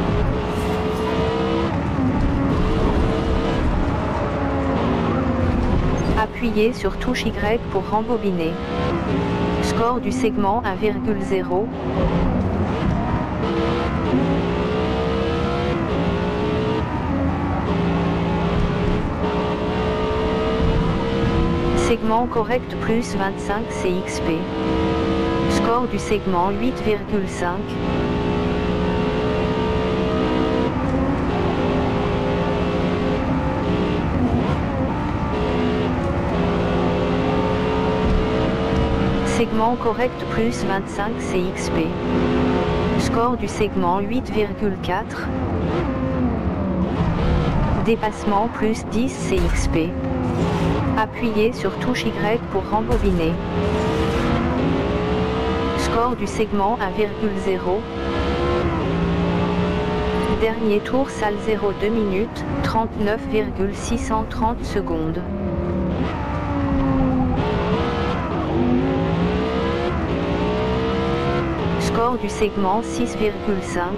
Appuyez sur touche Y pour rembobiner. Score du segment un virgule zéro. Segment correct plus vingt-cinq C X P. Score du segment huit virgule cinq. Segment correct plus vingt-cinq C X P. Score du segment huit virgule quatre. Dépassement plus dix C X P. Appuyez sur touche Y pour rembobiner. Score du segment un virgule zéro. Dernier tour salle zéro deux minutes, trente-neuf virgule six cent trente secondes. Score du segment six virgule cinq.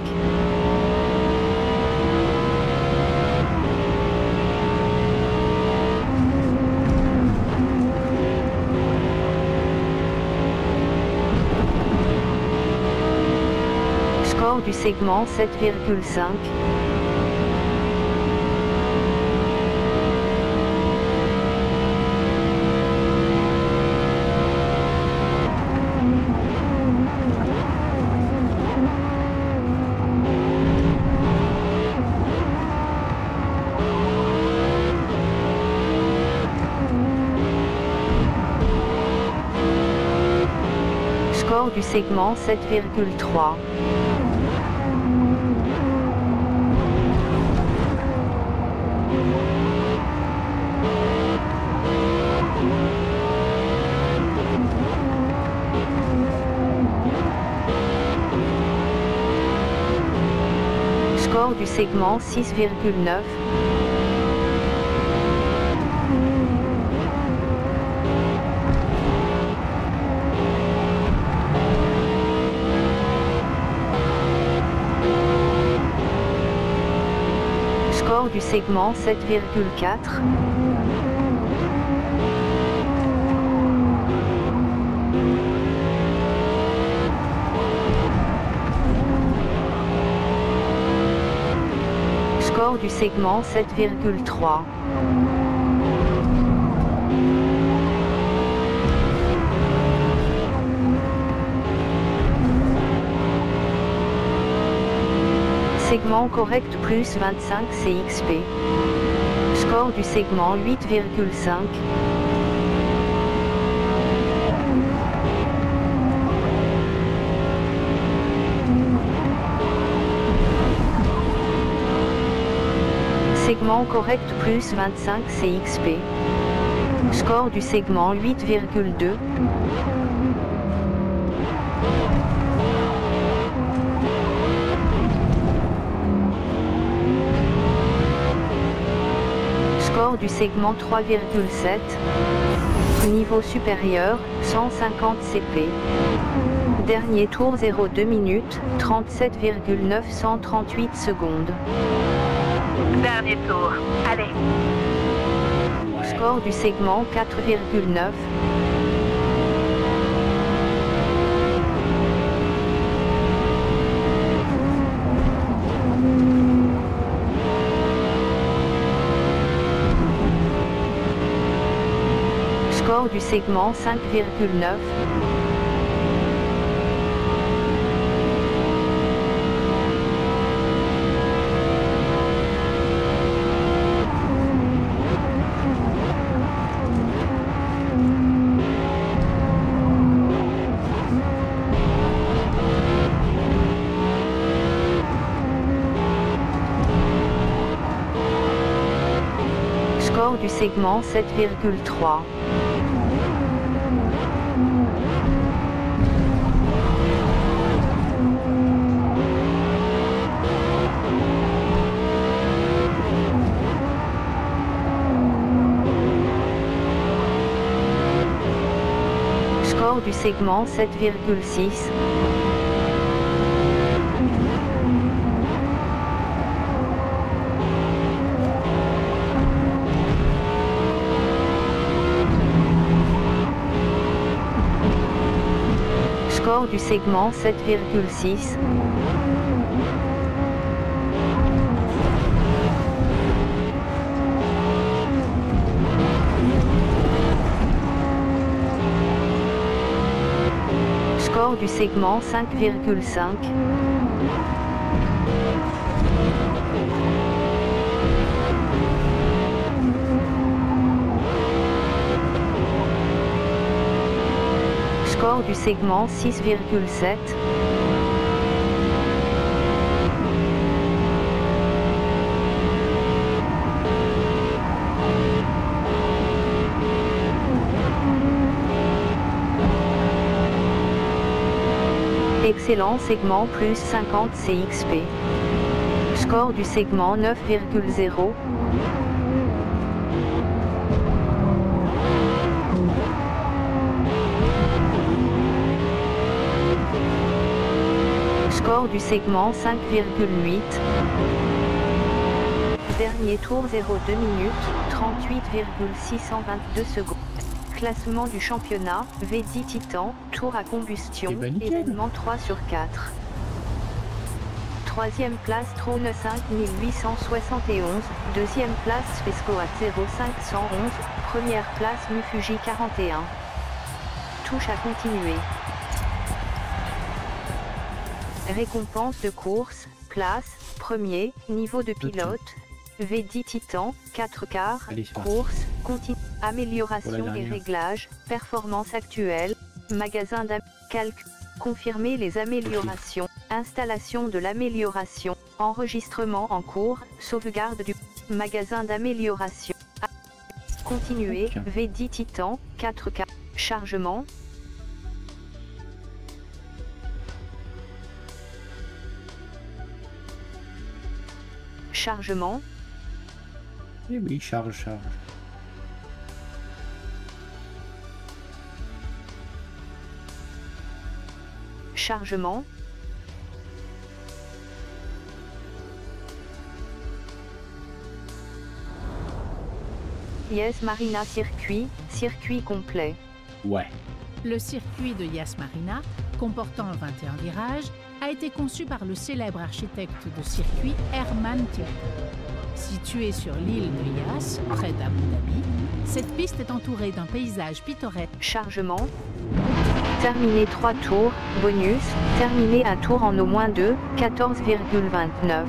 Score du segment sept virgule cinq. Score du segment sept virgule trois. Score du segment six virgule neuf. Score du segment sept virgule quatre. Score du segment sept virgule trois. Segment correct plus vingt-cinq C X P. Score du segment huit virgule cinq. Segment correct plus vingt-cinq C X P. Score du segment huit virgule deux. Score du segment trois virgule sept. Niveau supérieur, cent cinquante C P. Dernier tour zéro virgule deux minutes, trente-sept virgule neuf cent trente-huit secondes. Dernier tour. Allez. Score du segment quatre virgule neuf. Score du segment cinq virgule neuf. Score du segment sept virgule trois. Score du segment sept virgule six. Score du segment sept virgule six. Score du segment cinq virgule cinq. Score du segment six virgule sept. Excellent segment plus cinquante C X P. Score du segment neuf virgule zéro. Score du segment cinq virgule huit. Dernier tour zéro virgule deux minutes, trente-huit virgule six cent vingt-deux secondes. Classement du championnat, V dix Titan, tour à combustion, Eh ben, nickel. événement trois sur quatre. Troisième place Trône cinq mille huit cent soixante et onze, deuxième place Spescoat zéro cinq cent onze, première place Mufuji quarante et un. Touche à continuer. Récompense de course, place, premier, niveau de pilote, V dix Titan, quatre quarts, Allez, c'est parti. course, continue, amélioration Voilà, des dernière. réglages, performance actuelle, magasin d'am- calcul, confirmer les améliorations, installation de l'amélioration, enregistrement en cours, sauvegarde du magasin d'amélioration. A- Continuer, Ok. V dix Titan, quatre quarts, chargement. Chargement, Eh oui, charge, charge. chargement, Yes Marina circuit, circuit complet. Ouais. Le circuit de Yas Marina, comportant vingt et un virages, a été conçu par le célèbre architecte de circuit Hermann Tilke. Située sur l'île de Yas, près d'Abu Dhabi, cette piste est entourée d'un paysage pittoresque. Chargement. Terminé trois tours, bonus, terminé un tour en au moins deux, quatorze virgule vingt-neuf.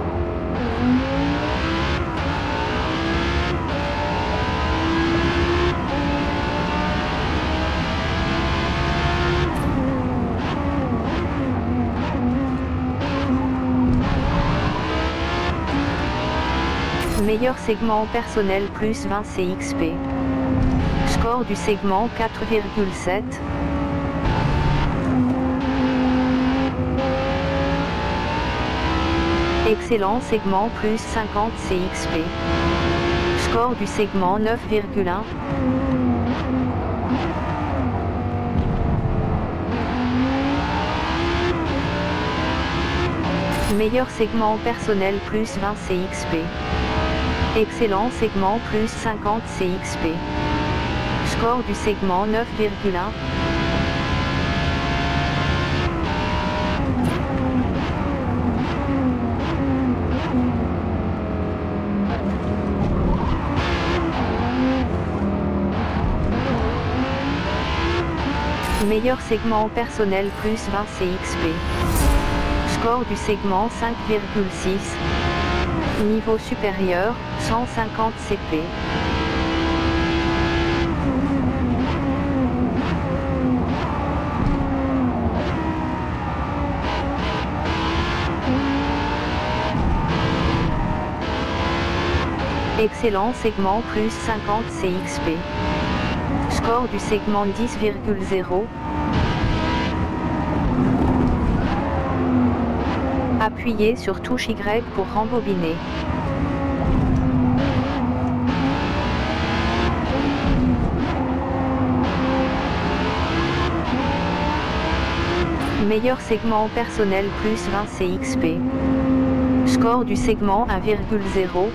Meilleur segment personnel plus vingt C X P. Score du segment quatre virgule sept. Excellent segment plus cinquante C X P. Score du segment neuf virgule un. Meilleur segment personnel plus vingt C X P. Excellent segment plus cinquante C X P. Score du segment neuf virgule un. Meilleur segment personnel plus vingt C X P. Score du segment cinq virgule six. Niveau supérieur, cent cinquante C P. Excellent segment plus cinquante C X P. Score du segment dix virgule zéro. Appuyez sur touche Y pour rembobiner. Meilleur segment personnel plus vingt C X P. Score du segment un virgule zéro.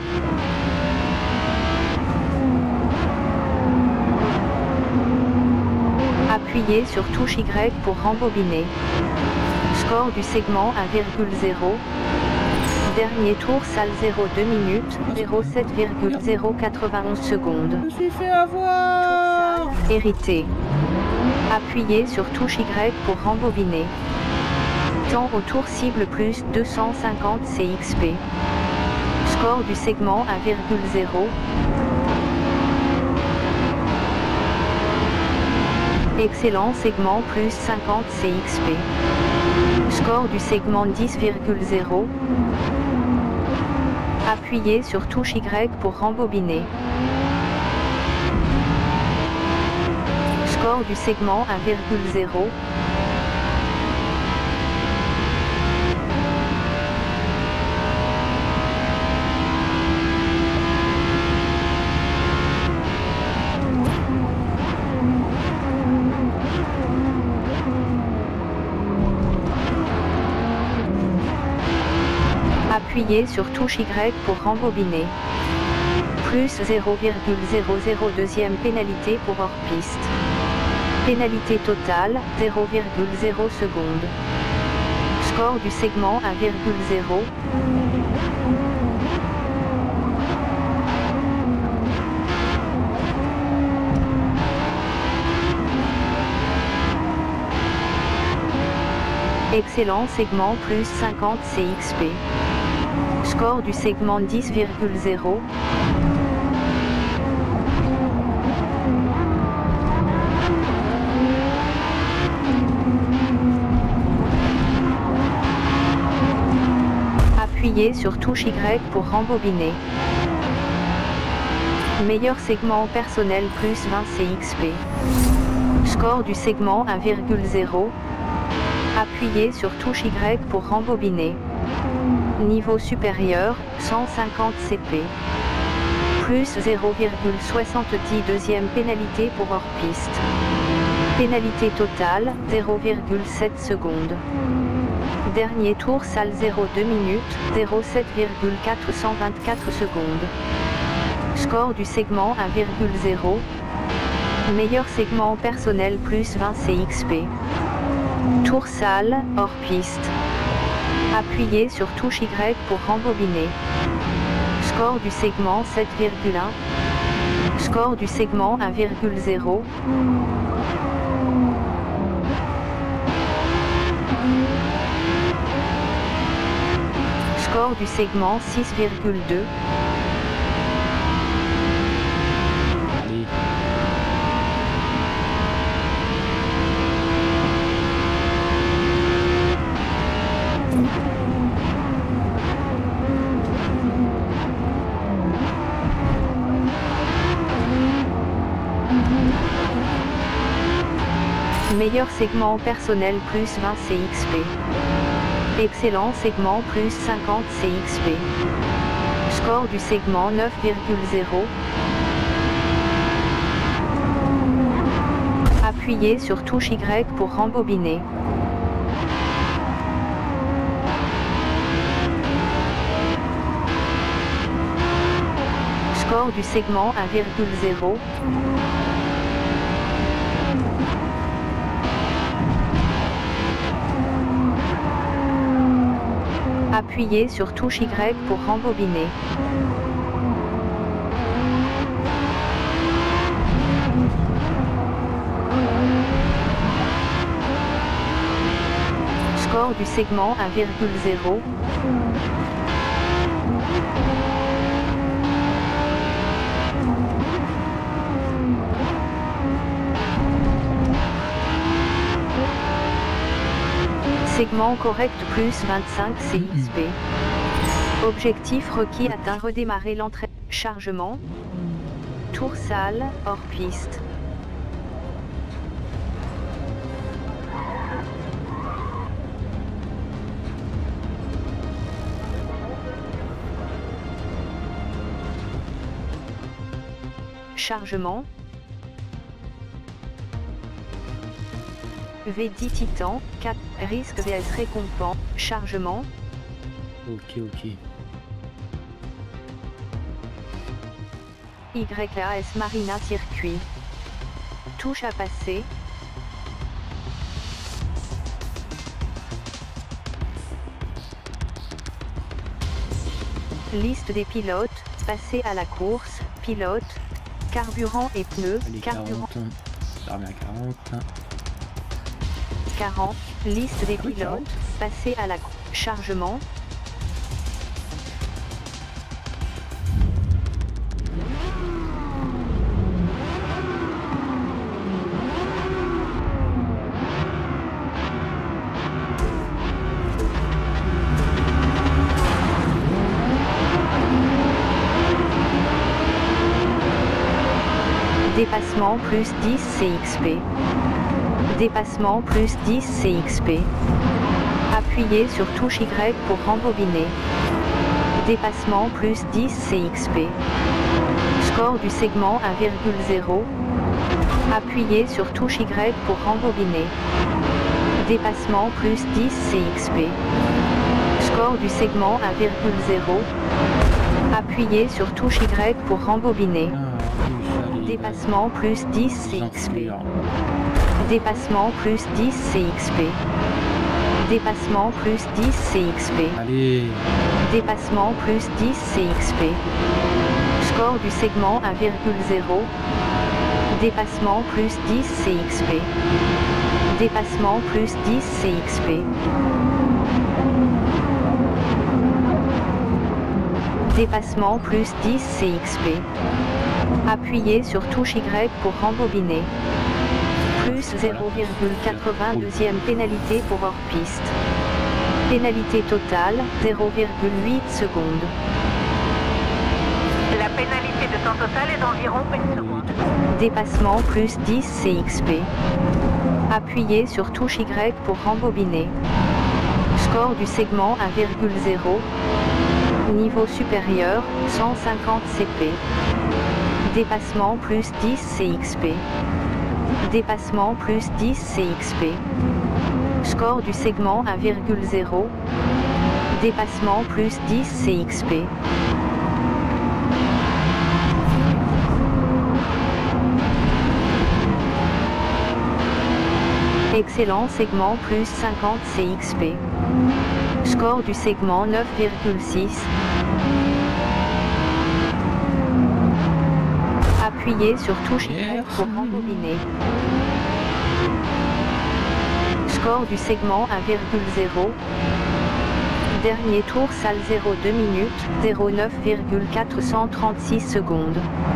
Appuyez sur touche Y pour rembobiner. Score du segment un virgule zéro. Dernier tour salle zéro deux minutes, zéro sept virgule zéro quatre-vingt-onze secondes. Je me suis fait avoir. Hérité. Appuyez sur touche Y pour rembobiner. Temps au tour cible plus deux cent cinquante C X P. Score du segment un virgule zéro. Excellent segment plus cinquante C X P. Score du segment dix virgule zéro. Appuyez sur touche Y pour rembobiner. Score du segment un virgule zéro. Appuyez sur touche Y pour rembobiner. Plus zéro virgule zéro zéro deuxième pénalité pour hors-piste. Pénalité totale, zéro virgule zéro secondes. Score du segment un virgule zéro. Excellent segment plus cinquante C X P. Score du segment dix virgule zéro. Appuyez sur touche Y pour rembobiner. Meilleur segment personnel plus vingt C X P. Score du segment un virgule zéro. Appuyez sur touche Y pour rembobiner. Niveau supérieur, cent cinquante C P. Plus zéro virgule soixante-dix deuxième pénalité pour hors-piste. Pénalité totale, zéro virgule sept secondes. Dernier tour salle zéro deux minutes, zéro sept virgule quatre cent vingt-quatre secondes. Score du segment un virgule zéro. Meilleur segment personnel plus vingt C X P. Tour salle, hors piste. Appuyez sur touche Y pour rembobiner. Score du segment sept virgule un. Score du segment un virgule zéro. Score du segment six virgule deux. Allez. Meilleur segment personnel plus vingt C X P. Excellent segment plus cinquante C X P. Score du segment neuf virgule zéro. Appuyez sur touche Y pour rembobiner. Score du segment un virgule zéro. Appuyez sur touche Y pour rembobiner. Score du segment un virgule zéro. Segment correct plus vingt-cinq C X P. Objectif requis atteint. Redémarrer l'entrée. Chargement. Tour salle, hors piste. Chargement. V dix Titan, quatre, risque V S récompense, chargement. Ok, ok. Y A S Marina circuit. Touche à passer. Liste des pilotes, passer à la course, pilote, carburant et pneus, Allez, carburant. quarante. Ça remet à quarante. quarante, liste des Oui, pilotes, quarante. passer à la chargement. Dépassement plus dix C X P. Dépassement plus dix C X P. Appuyez sur touche Y pour rembobiner. Dépassement plus dix C X P. Score du segment un virgule zéro. Appuyez sur touche Y pour rembobiner. Dépassement plus dix C X P. Score du segment un virgule zéro. Appuyez sur touche Y pour rembobiner. Ah, plus, allez, Dépassement plus dix C vas-y. X P. Enflure. Dépassement plus dix C X P. Dépassement plus dix C X P. Allez. Dépassement plus dix C X P. Score du segment un virgule zéro. Dépassement plus dix C X P. Dépassement plus dix C X P. Dépassement plus dix C X P. Appuyez sur touche Y pour rembobiner. Plus zéro virgule quatre-vingt-deuxième pénalité pour hors-piste. Pénalité totale, zéro virgule huit secondes. La pénalité de temps total est d'environ une seconde. Dépassement plus dix C X P. Appuyez sur touche Y pour rembobiner. Score du segment un virgule zéro. Niveau supérieur, cent cinquante C P. Dépassement plus dix C X P. Dépassement plus dix C X P. Score du segment un virgule zéro. Dépassement plus dix C X P. Excellent segment plus cinquante C X P. Score du segment neuf virgule six. Appuyez sur touche Y pour rembobiner. Score du segment un virgule zéro. Dernier tour salle zéro deux minutes, zéro neuf virgule quatre cent trente-six secondes.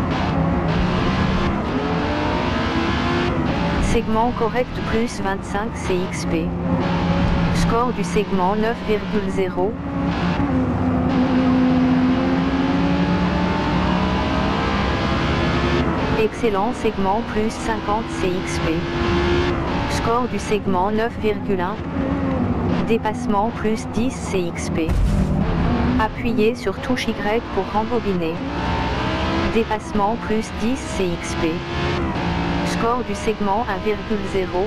Segment correct plus vingt-cinq C X P. Score du segment neuf virgule zéro. Excellent segment plus cinquante C X P. Score du segment neuf virgule un. Dépassement plus dix C X P. Appuyez sur touche Y pour rembobiner. Dépassement plus dix C X P. Score du segment un virgule zéro.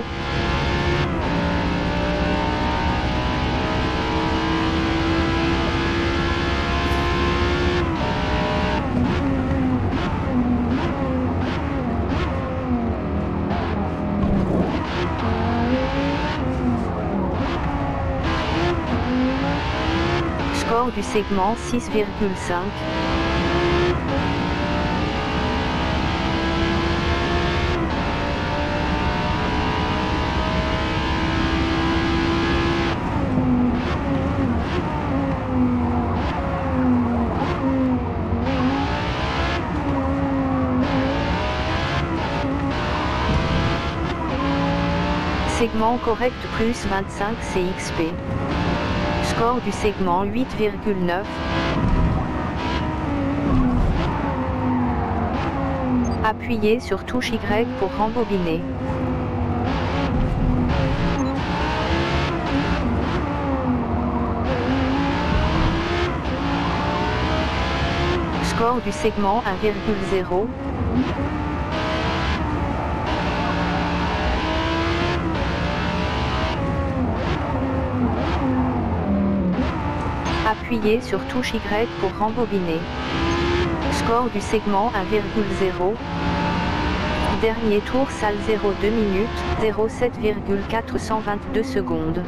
Score du segment six virgule cinq. Segment correct plus vingt-cinq C X P. Score du segment huit virgule neuf. Appuyez sur touche Y pour rembobiner. Score du segment un virgule zéro. Appuyez sur touche Y pour rembobiner. Score du segment un virgule zéro. Dernier tour salle zéro deux minutes, zéro sept virgule quatre cent vingt-deux secondes.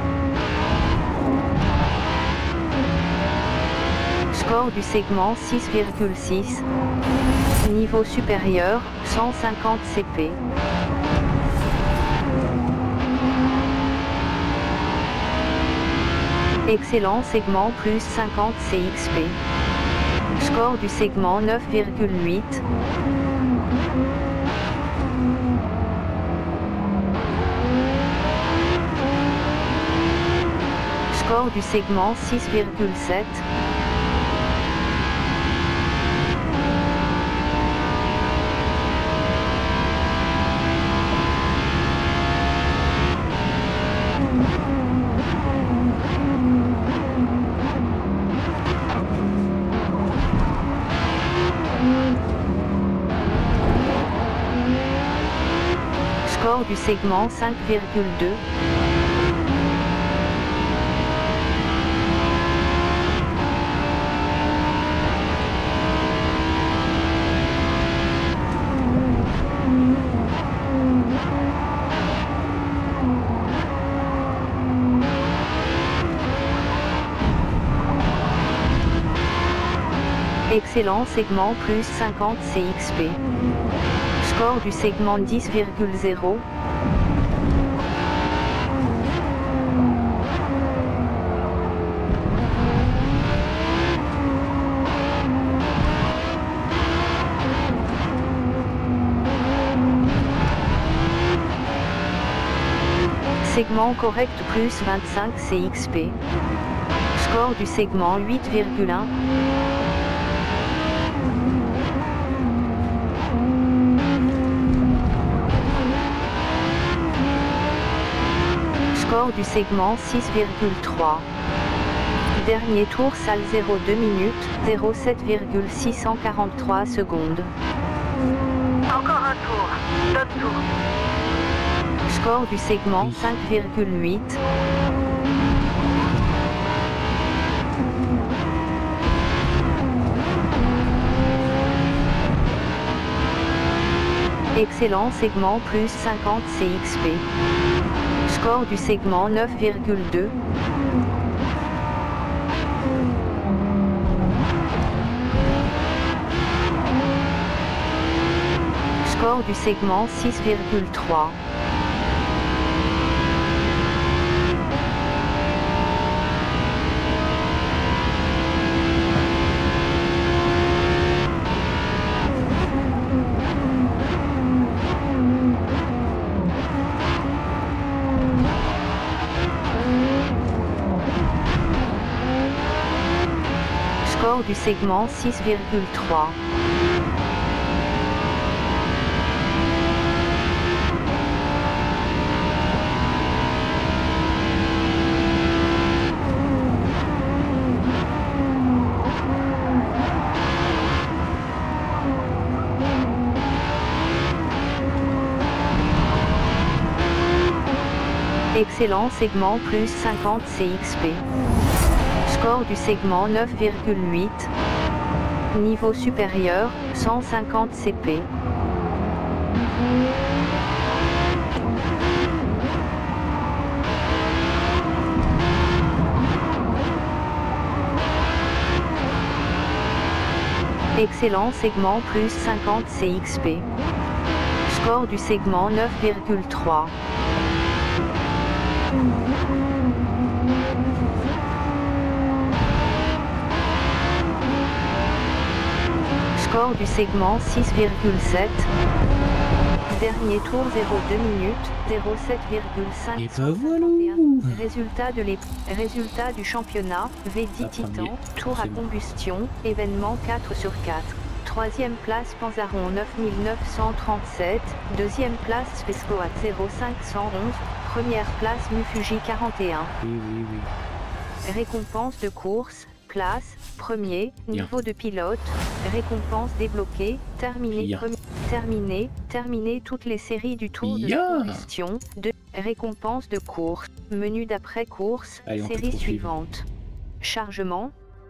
Score du segment six virgule six. Niveau supérieur, cent cinquante C P. Excellent segment plus cinquante C X P. Score du segment neuf virgule huit. Score du segment six virgule sept. Score du segment cinq virgule deux. Excellent segment plus cinquante C X P. Score du segment dix virgule zéro. Segment correct plus vingt-cinq C X P. Score du segment huit virgule un. Score du segment six virgule trois. Dernier tour salle zéro deux minutes, zéro sept virgule six cent quarante-trois secondes. Encore un tour. Donne tout. Score du segment cinq virgule huit. Excellent segment plus cinquante C X P. Score du segment neuf virgule deux. Score du segment six virgule trois. Score du segment six virgule trois. Excellent segment plus cinquante C X P. Score du segment neuf virgule huit. Niveau supérieur, cent cinquante C P. Excellent segment plus cinquante C X P. Score du segment neuf virgule trois. Score du segment six virgule sept. Dernier tour zéro deux minutes, zéro sept virgule cinq. Et ben voilà. Résultat de l'ép- Résultat du championnat, V dix La Titan, première, tour à c'est bon. combustion, événement quatre sur quatre. Troisième place Panzaron neuf mille neuf cent trente-sept, deuxième place Spescoat zéro cinq cent onze, première place Mufuji quarante et un. Oui, oui, oui. Récompense de course, place, premier, Bien. niveau de pilote, récompense débloquée, terminé, Bien. premier, terminé, terminé toutes les séries du tour de Bien. la combustion, de récompense de course, menu d'après course, Allez, on peut série poursuivre. suivante. Chargement.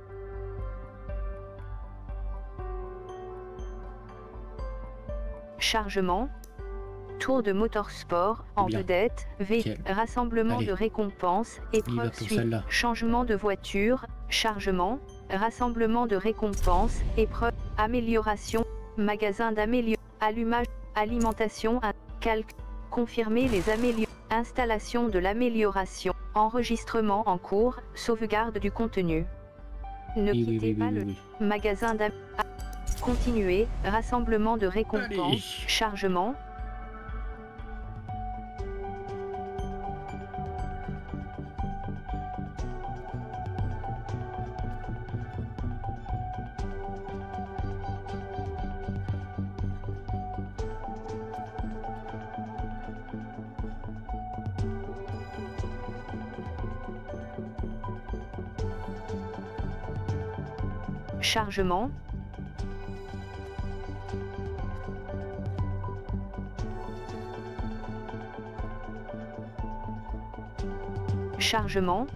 Chargement. Tour de motorsport, en Bien. vedette, V, Nickel. rassemblement Allez. de récompenses, va épreuve pour suite, celle-là. changement de voiture, chargement, rassemblement de récompenses, épreuve, amélioration, magasin d'amélioration, allumage, alimentation, un- calque, confirmer les améliorations, installation de l'amélioration, enregistrement en cours, sauvegarde du contenu. Ne Oui, oui, quittez oui, pas oui, le oui, magasin d'am... Continuer, rassemblement de Allez. récompenses, chargement. Chargement. Chargement.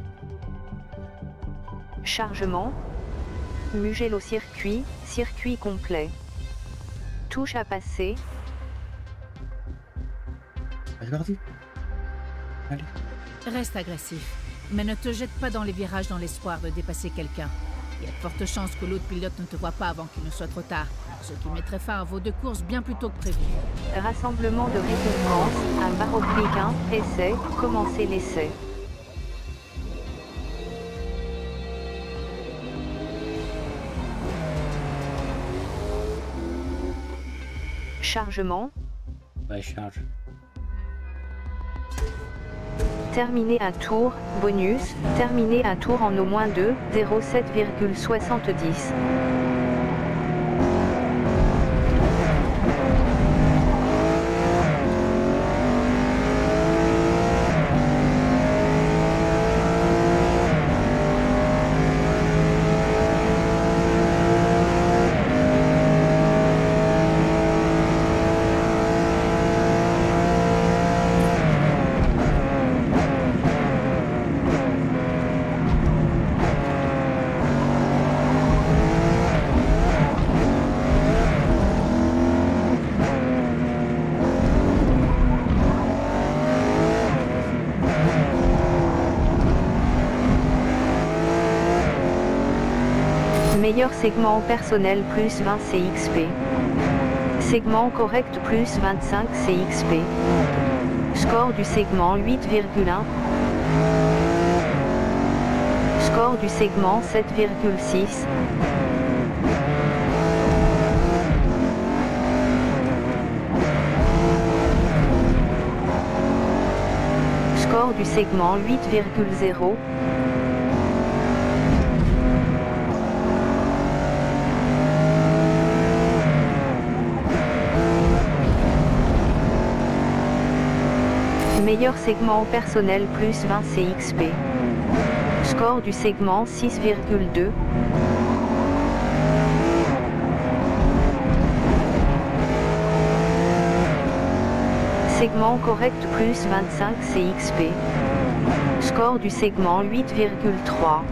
Chargement. Mugello circuit, circuit complet. Touche à passer. Ah, c'est parti. Allez. Reste agressif, mais ne te jette pas dans les virages dans l'espoir de dépasser quelqu'un. Il y a de fortes chances que l'autre pilote ne te voit pas avant qu'il ne soit trop tard, ce qui mettrait fin à vos deux courses bien plus tôt que prévu. Rassemblement de récompenses, un baroblique un, essai, commencer l'essai. Chargement. Ouais, charge. Terminer un tour, bonus, terminer un tour en au moins deux, zéro sept virgule soixante-dix. Meilleur segment personnel plus vingt C X P. Segment correct plus vingt-cinq C X P. Score du segment huit virgule un. Score du segment sept virgule six. Score du segment huit virgule zéro. Meilleur segment personnel plus vingt C X P. Score du segment six virgule deux. Segment correct plus vingt-cinq C X P. Score du segment huit virgule trois.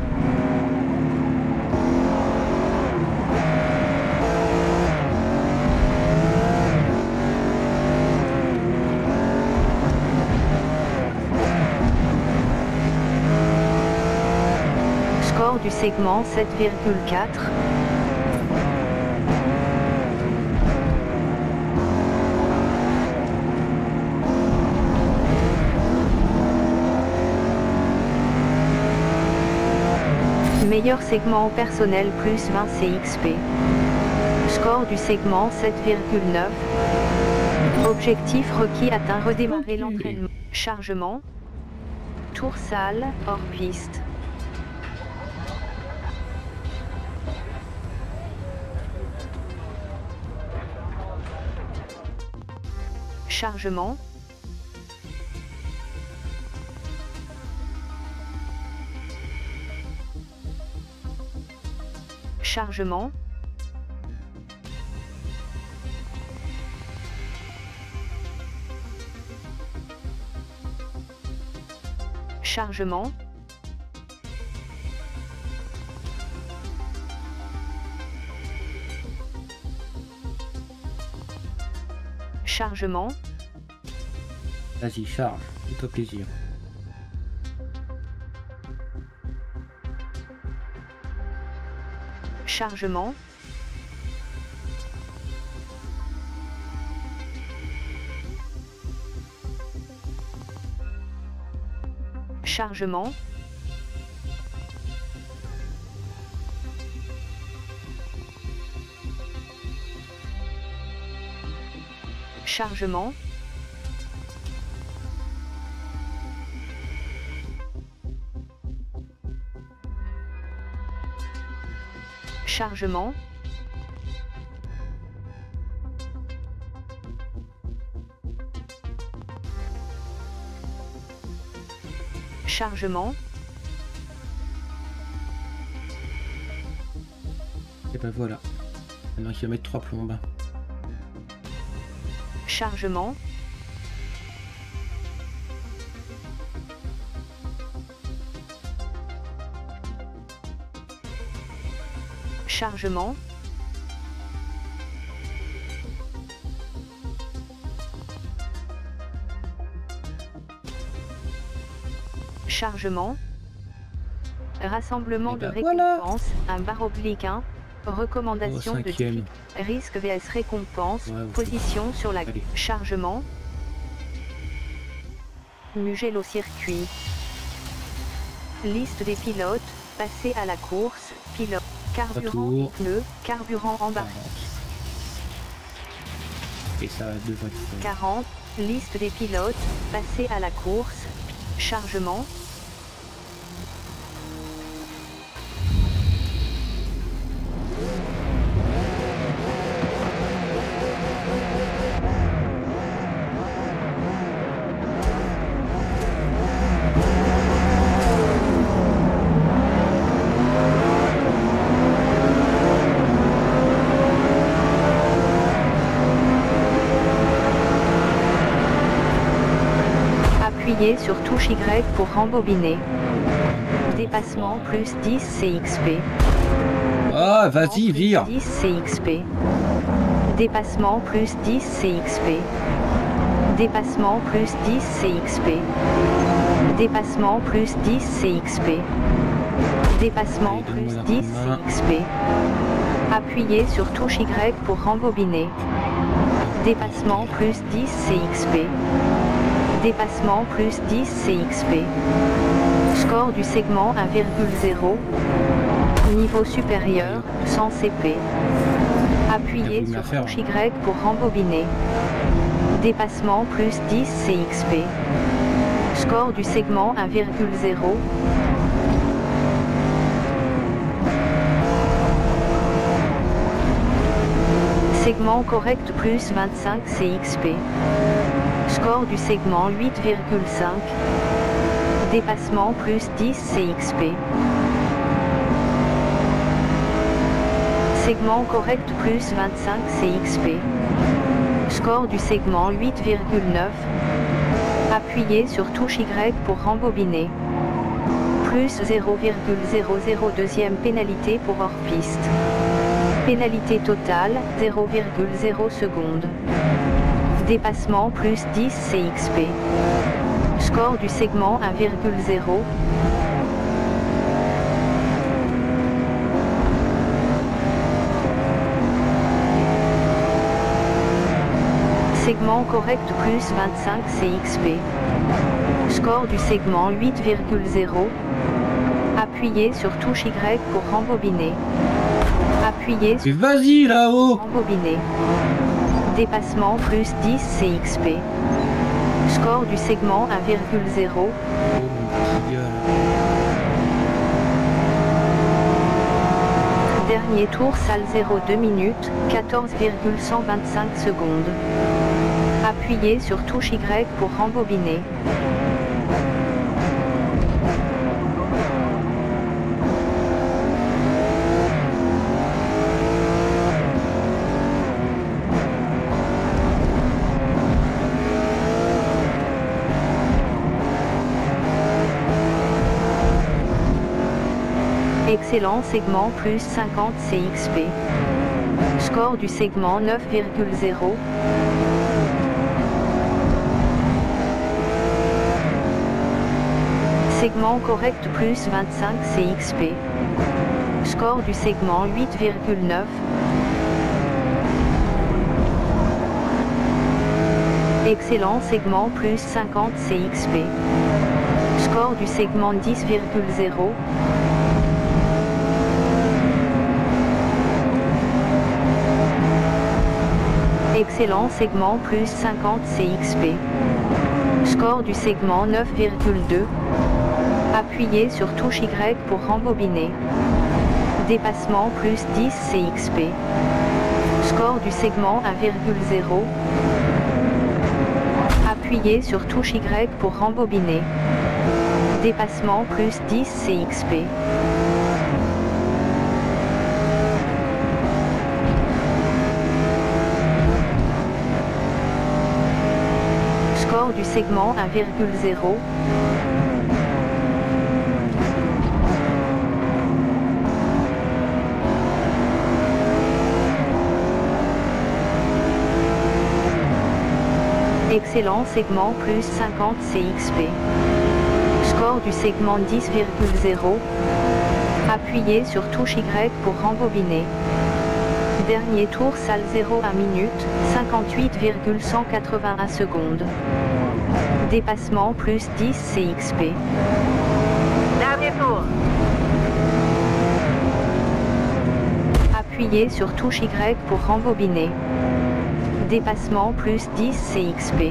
Score du segment sept virgule quatre. Meilleur segment personnel plus vingt C X P. Score du segment sept virgule neuf. Objectif requis atteint. Redémarrer l'entraînement. Chargement. Tour salle, hors piste. Chargement. Chargement. Chargement. Chargement. Vas-y, charge, fais-toi plaisir. Chargement. Chargement. Chargement. Chargement. Chargement. Et ben voilà. Maintenant il va mettre trois plombes. Chargement. Chargement. Chargement. Rassemblement Et de ben voilà. récompenses, un barre oblique un. Recommandation Au de cinquième. type. Risque vs récompense. Ouais, ok. Position sur la. Allez. Chargement. Mugello circuit. Liste des pilotes. Passer à la course. Pilote. Carburant Retour. et pneus. Carburant embarqué. Et ça devrait être fait. quarante. Liste des pilotes. Passer à la course. Chargement. Appuyez sur touche Y pour rembobiner. Dépassement plus dix C X P. Ah, vas-y, vire. dix C X P. Dépassement plus dix C X P. Dépassement plus dix C X P. Dépassement plus dix C X P. Dépassement Allez, plus donne-moi la dix main. C X P. Appuyez sur touche Y pour rembobiner. Dépassement plus dix C X P. Dépassement plus dix C X P. Score du segment un virgule zéro. Niveau supérieur, cent C P. Appuyez Il y a sur plus à touche faire. Y pour rembobiner. Dépassement plus dix C X P. Score du segment un virgule zéro. Segment correct plus vingt-cinq C X P. Score du segment huit virgule cinq. Dépassement plus dix C X P. Segment correct plus vingt-cinq C X P. Score du segment huit virgule neuf. Appuyez sur touche Y pour rembobiner. Plus zéro virgule zéro zéro deuxième pénalité pour hors-piste. Pénalité totale, zéro virgule zéro secondes. Dépassement plus dix C X P. Score du segment un virgule zéro. Segment correct plus vingt-cinq C X P. Score du segment huit virgule zéro. Appuyez sur touche Y pour rembobiner. Appuyez Mais sur vas-y là-haut! rembobiner. Dépassement plus dix C X P. Score du segment un virgule zéro. Oh mon petit gars, là. Dernier tour salle zéro deux minutes, quatorze virgule cent vingt-cinq secondes. Appuyez sur touche Y pour rembobiner. Excellent segment plus cinquante C X P. Score du segment neuf virgule zéro. Segment correct plus vingt-cinq C X P. Score du segment huit virgule neuf. Excellent segment plus cinquante C X P. Score du segment dix virgule zéro. Excellent segment plus cinquante C X P. Score du segment neuf virgule deux. Appuyez sur touche Y pour rembobiner. Dépassement plus dix C X P. Score du segment un virgule zéro. Appuyez sur touche Y pour rembobiner. Dépassement plus dix C X P. Score du segment un virgule zéro. Excellent segment plus cinquante C X P. Score du segment dix virgule zéro. Appuyez sur touche Y pour rembobiner. Dernier tour salle zéro un minute, cinquante-huit virgule cent quatre-vingt-un secondes. Dépassement plus dix C X P. Dernier tour. Appuyez sur touche Y pour rembobiner. Dépassement plus dix C X P.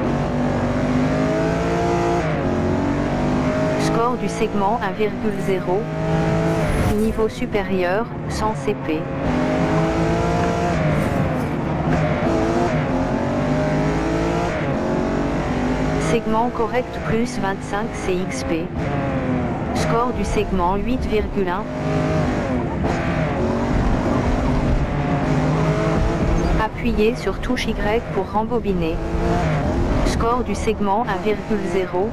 Score du segment un virgule zéro. Niveau supérieur, cent C P. Segment correct plus vingt-cinq C X P. Score du segment huit virgule un. Appuyez sur touche Y pour rembobiner. Score du segment un virgule zéro.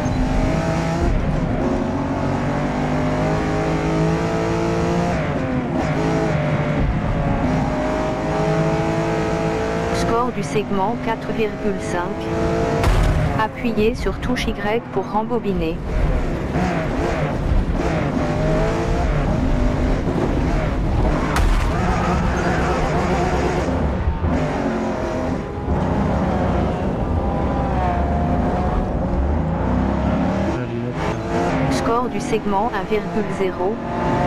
Score du segment quatre virgule cinq. Appuyez sur touche Y pour rembobiner. Score du segment un virgule zéro.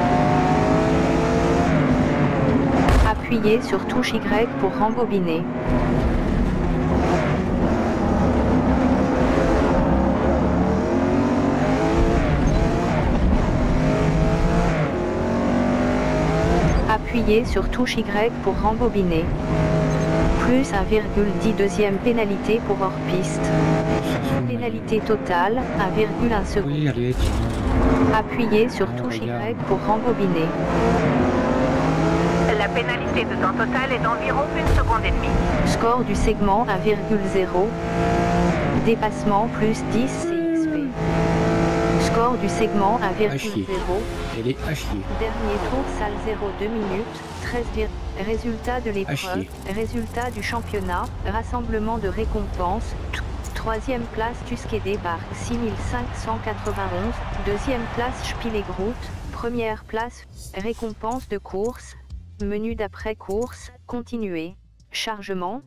Appuyez sur touche Y pour rembobiner. Appuyez sur touche Y pour rembobiner. Plus un virgule dix deuxième pénalité pour hors-piste. Pénalité totale, un virgule un seconde. Oui, allez, tiens. Appuyez sur Ah, touche regarde. Y pour rembobiner. La pénalité de temps total est d'environ une seconde et demie. Score du segment un virgule zéro. Dépassement plus dix C X P. Score du segment un virgule zéro. Elle est à chier. Dernier tour salle zéro deux minutes. treize. Résultat de l'épreuve. Résultat du championnat. Rassemblement de récompenses. Troisième place Tuskegee Park six mille cinq cent quatre-vingt-onze. Deuxième place Spielegrout. Première place. Récompense de course. Menu d'après course. Continuer. Chargement.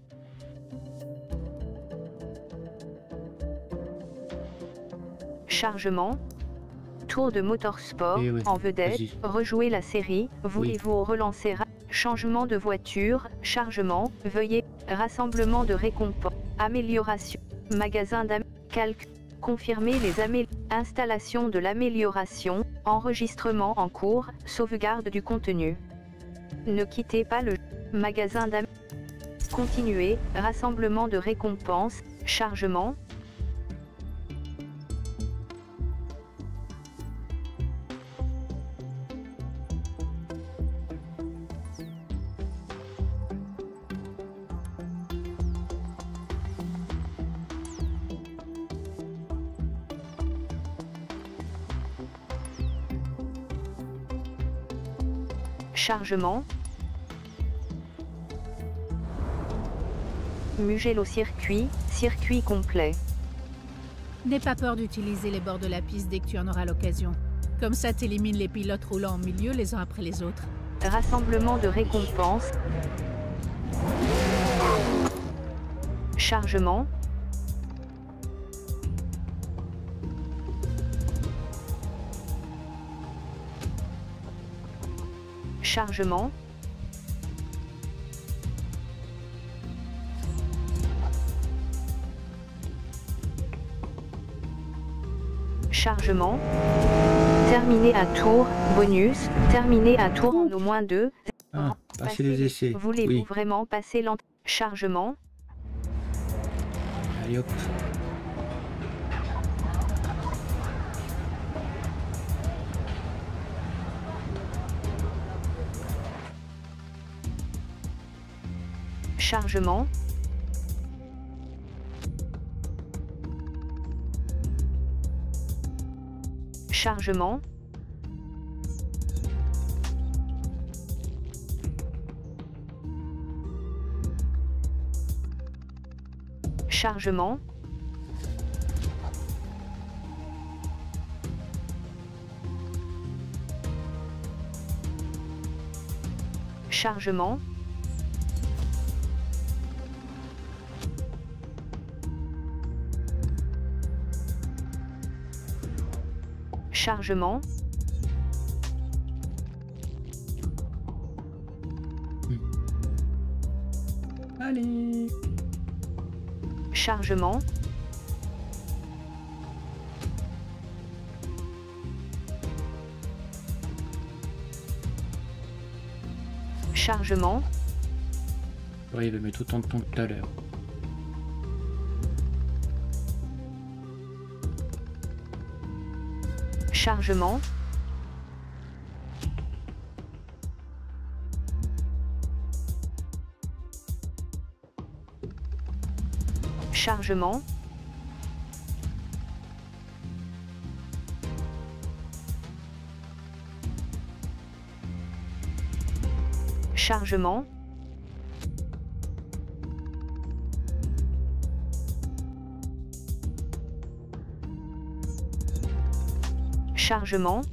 Chargement. Tour de motorsport. Eh oui, en vedette. Rejouer la série. Voulez-vous oui. relancer? Changement de voiture. Chargement. Veuillez. Rassemblement de récompenses. Amélioration. Magasin d'am... Calque. Confirmer les améliorations. Installation de l'amélioration. Enregistrement en cours. Sauvegarde du contenu. Ne quittez pas le magasin d'am... Continuer. Rassemblement de récompenses. Chargement. Chargement. Mugello circuit, circuit complet. N'aie pas peur d'utiliser les bords de la piste dès que tu en auras l'occasion. Comme ça, t'élimines les pilotes roulant en milieu les uns après les autres. Rassemblement de récompenses. Chargement. Chargement. Chargement. Terminer un tour. Bonus. Terminer un tour en au moins deux. Ah, passer les essais. Voulez-vous oui. vraiment passer l'ent... Chargement. Allez hop. Chargement. Chargement. Chargement. Chargement. Chargement. Allez. Chargement. Chargement. Ouais, il va mettre autant de temps que tout à l'heure. Chargement. Chargement. Chargement. Chargement.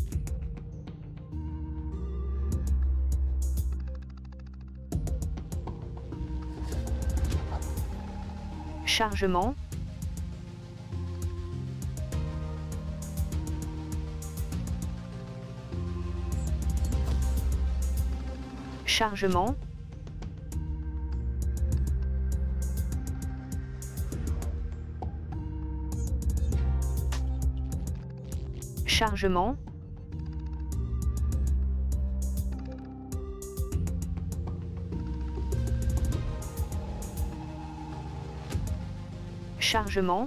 Chargement. Chargement. Chargement. Chargement.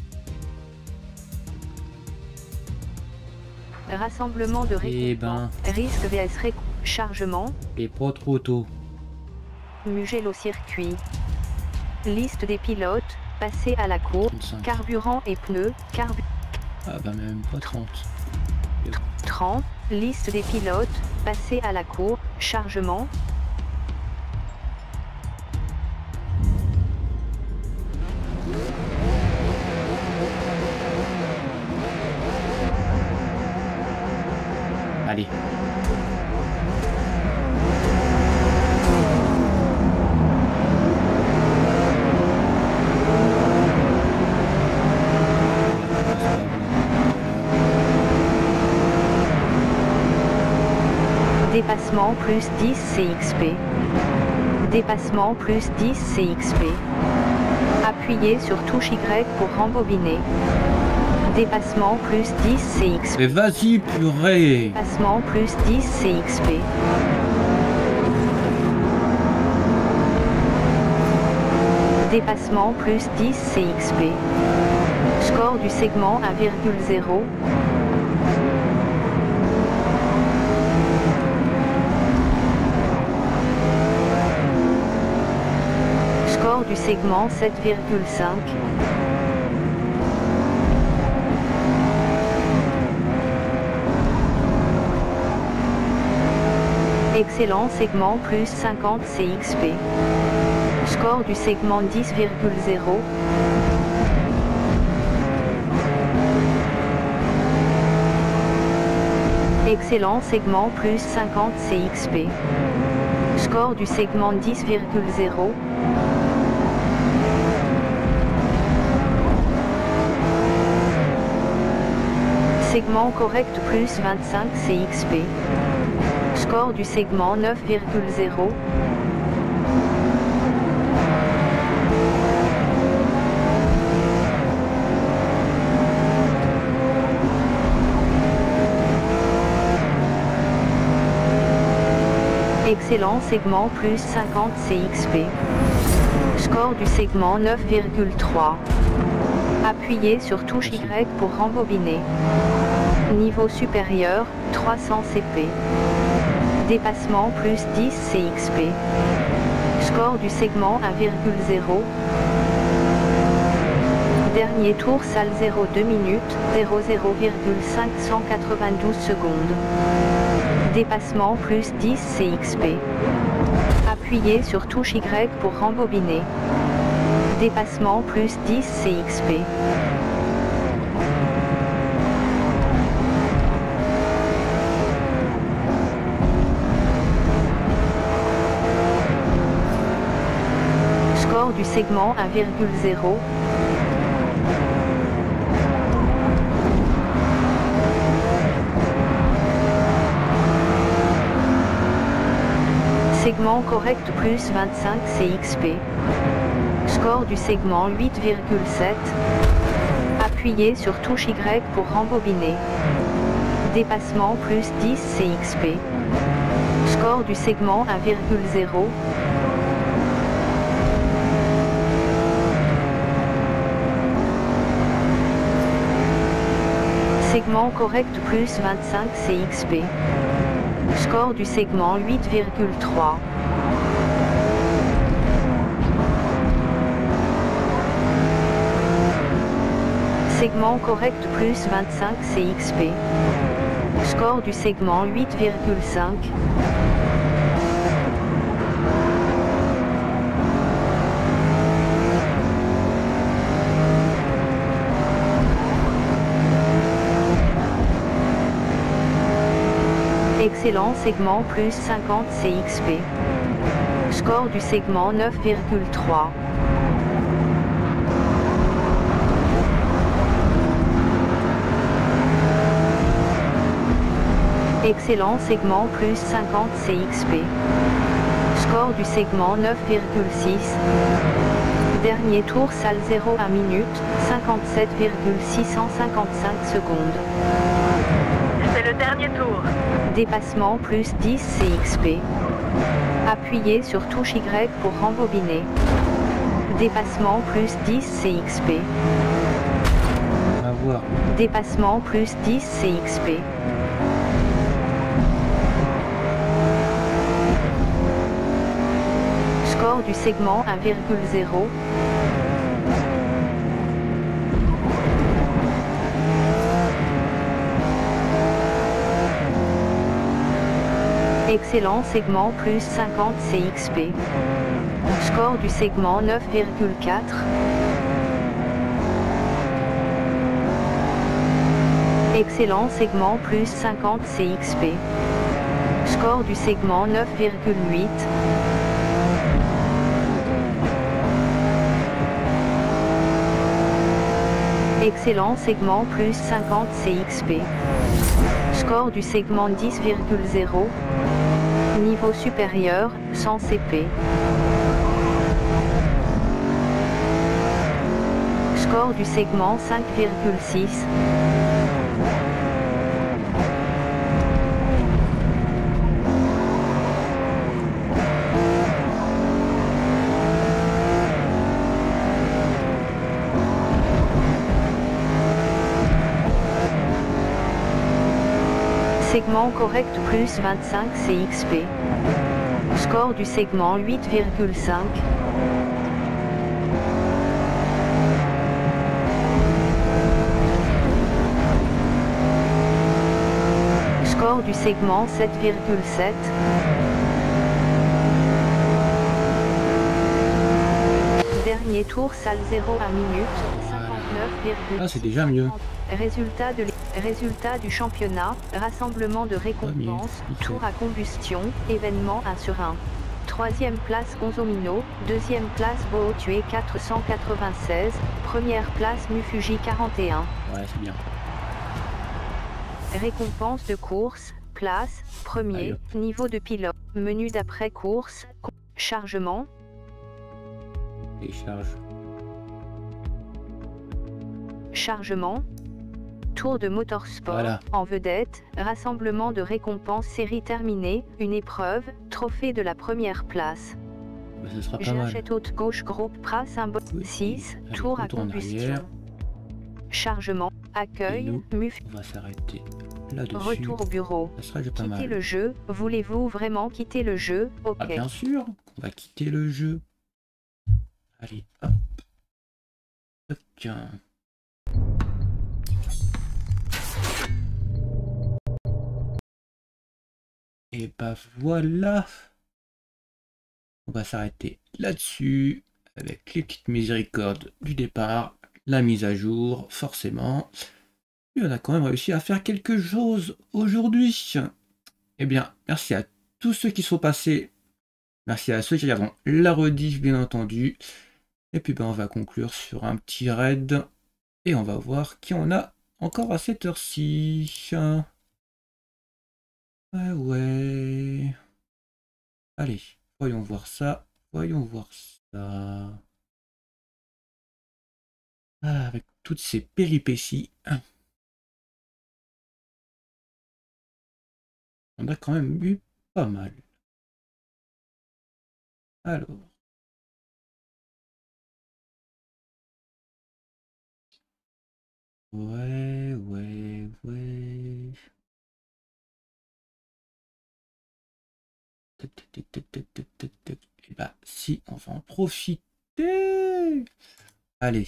Rassemblement de Eh récompenses. ben. Risque vs réc... Chargement. Et pas trop tôt. Mugello circuit. Liste des pilotes, passer à la course, trente-cinq. carburant et pneus, carbu Ah bah même pas trente. trente, liste des pilotes, passer à la course, chargement, Allez. dépassement plus dix C X P. Dépassement plus dix C X P. Appuyez sur touche Y pour rembobiner. Dépassement plus dix C X P. Mais vas-y, purée. Dépassement plus dix C X P. Dépassement plus dix C X P. Score du segment un virgule zéro. Score du segment sept virgule cinq. Excellent segment plus cinquante C X P. Score du segment dix virgule zéro. Excellent segment plus cinquante C X P. Score du segment dix virgule zéro. Segment correct plus vingt-cinq C X P. Score du segment neuf virgule zéro. Excellent segment plus cinquante C X P. Score du segment neuf virgule trois. Appuyez sur touche Y pour rembobiner. Niveau supérieur, trois cents C P. Dépassement plus dix C X P. Score du segment un virgule zéro. Dernier tour salle zéro deux minutes, zéro zéro virgule cinq cent quatre-vingt-douze secondes. Dépassement plus dix C X P. Appuyez sur touche Y pour rembobiner. Dépassement plus dix C X P. Score du segment un virgule zéro. Segment correct plus vingt-cinq C X P. Score du segment huit virgule sept. Appuyez sur touche Y pour rembobiner. Dépassement plus dix C X P. Score du segment un virgule zéro. Segment correct plus vingt-cinq C X P. Score du segment huit virgule trois. Segment correct plus vingt-cinq C X P. Score du segment huit virgule cinq. Excellent segment plus cinquante C X P. Score du segment neuf virgule trois. Excellent segment plus cinquante C X P. Score du segment neuf virgule six. Dernier tour salle zéro un minute, cinquante-sept virgule six cent cinquante-cinq secondes. C'est le dernier tour. Dépassement plus dix C X P. Appuyez sur touche Y pour rembobiner. Dépassement plus dix C X P. On va voir. Dépassement plus dix C X P. Score Score du segment un virgule zéro. Excellent segment plus cinquante C X P. Score du segment neuf virgule quatre. Excellent segment plus cinquante C X P. Score du segment neuf virgule huit. Excellent segment plus cinquante C X P. Score du segment dix virgule zéro. Niveau supérieur, cent C P. Score du segment cinq virgule six. Segment correct plus vingt-cinq C X P. Score du segment huit virgule cinq. Score du segment sept virgule sept. Dernier tour salle zéro à minute, cinquante-neuf virgule six. Ah, c'est déjà mieux. Résultat, de Résultat du championnat, rassemblement de récompenses, tour à combustion, événement un sur un. Troisième place Gonzomino, deuxième place Bootue quatre cent quatre-vingt-seize, première place Mufuji quarante et un. Ouais, c'est bien. Récompense de course, place, premier, Allez. niveau de pilote, menu d'après course, chargement, Télécharge. chargement. Tour de motorsport, Voilà. en vedette, rassemblement de récompenses série terminée, une épreuve, trophée de la première place. Bah, ce sera pas mal. J'achète haute gauche groupe pras symbole Oui. six, Allez, tour à retour en combustion. arrière. Chargement, Et accueil, nous, muf, on va s'arrêter là-dessus. retour au bureau. Ça sera déjà pas Quitter mal. le jeu, voulez-vous vraiment quitter le jeu? Ok. Ah, bien sûr, on va quitter le jeu. Allez, hop. Toc. Et bah voilà. On va s'arrêter là-dessus avec les petites miséricordes du départ, la mise à jour, forcément. Et on a quand même réussi à faire quelque chose aujourd'hui. Eh bien, merci à tous ceux qui sont passés. Merci à ceux qui regarderont la rediff, bien entendu. Et puis ben, on va conclure sur un petit raid. Et on va voir qui on a encore à cette heure-ci. Ouais, ouais. Allez, voyons voir ça. Voyons voir ça. Ah, avec toutes ces péripéties. On a quand même eu pas mal. Alors. Ouais, ouais, ouais. Et bah, si, on va en profiter. Allez.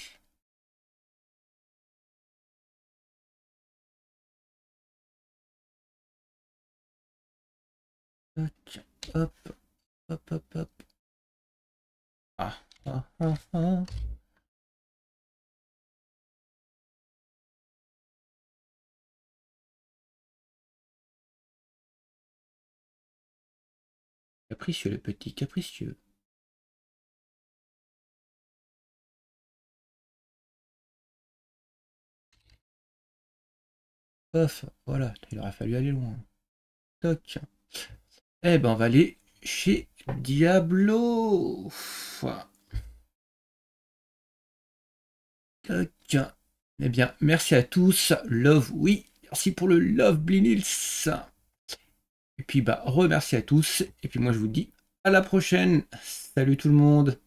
Tac, hop, hop, hop, hop. Ah, ah, ah, ah. Capricieux, le petit capricieux. Pof, voilà, il aurait fallu aller loin. Toc. Eh ben, on va aller chez Diablo. Toc. Eh bien, merci à tous. Love, oui. Merci pour le love, Blinils. Et puis, bah, remercie à tous. Et puis, moi, je vous dis à la prochaine. Salut tout le monde.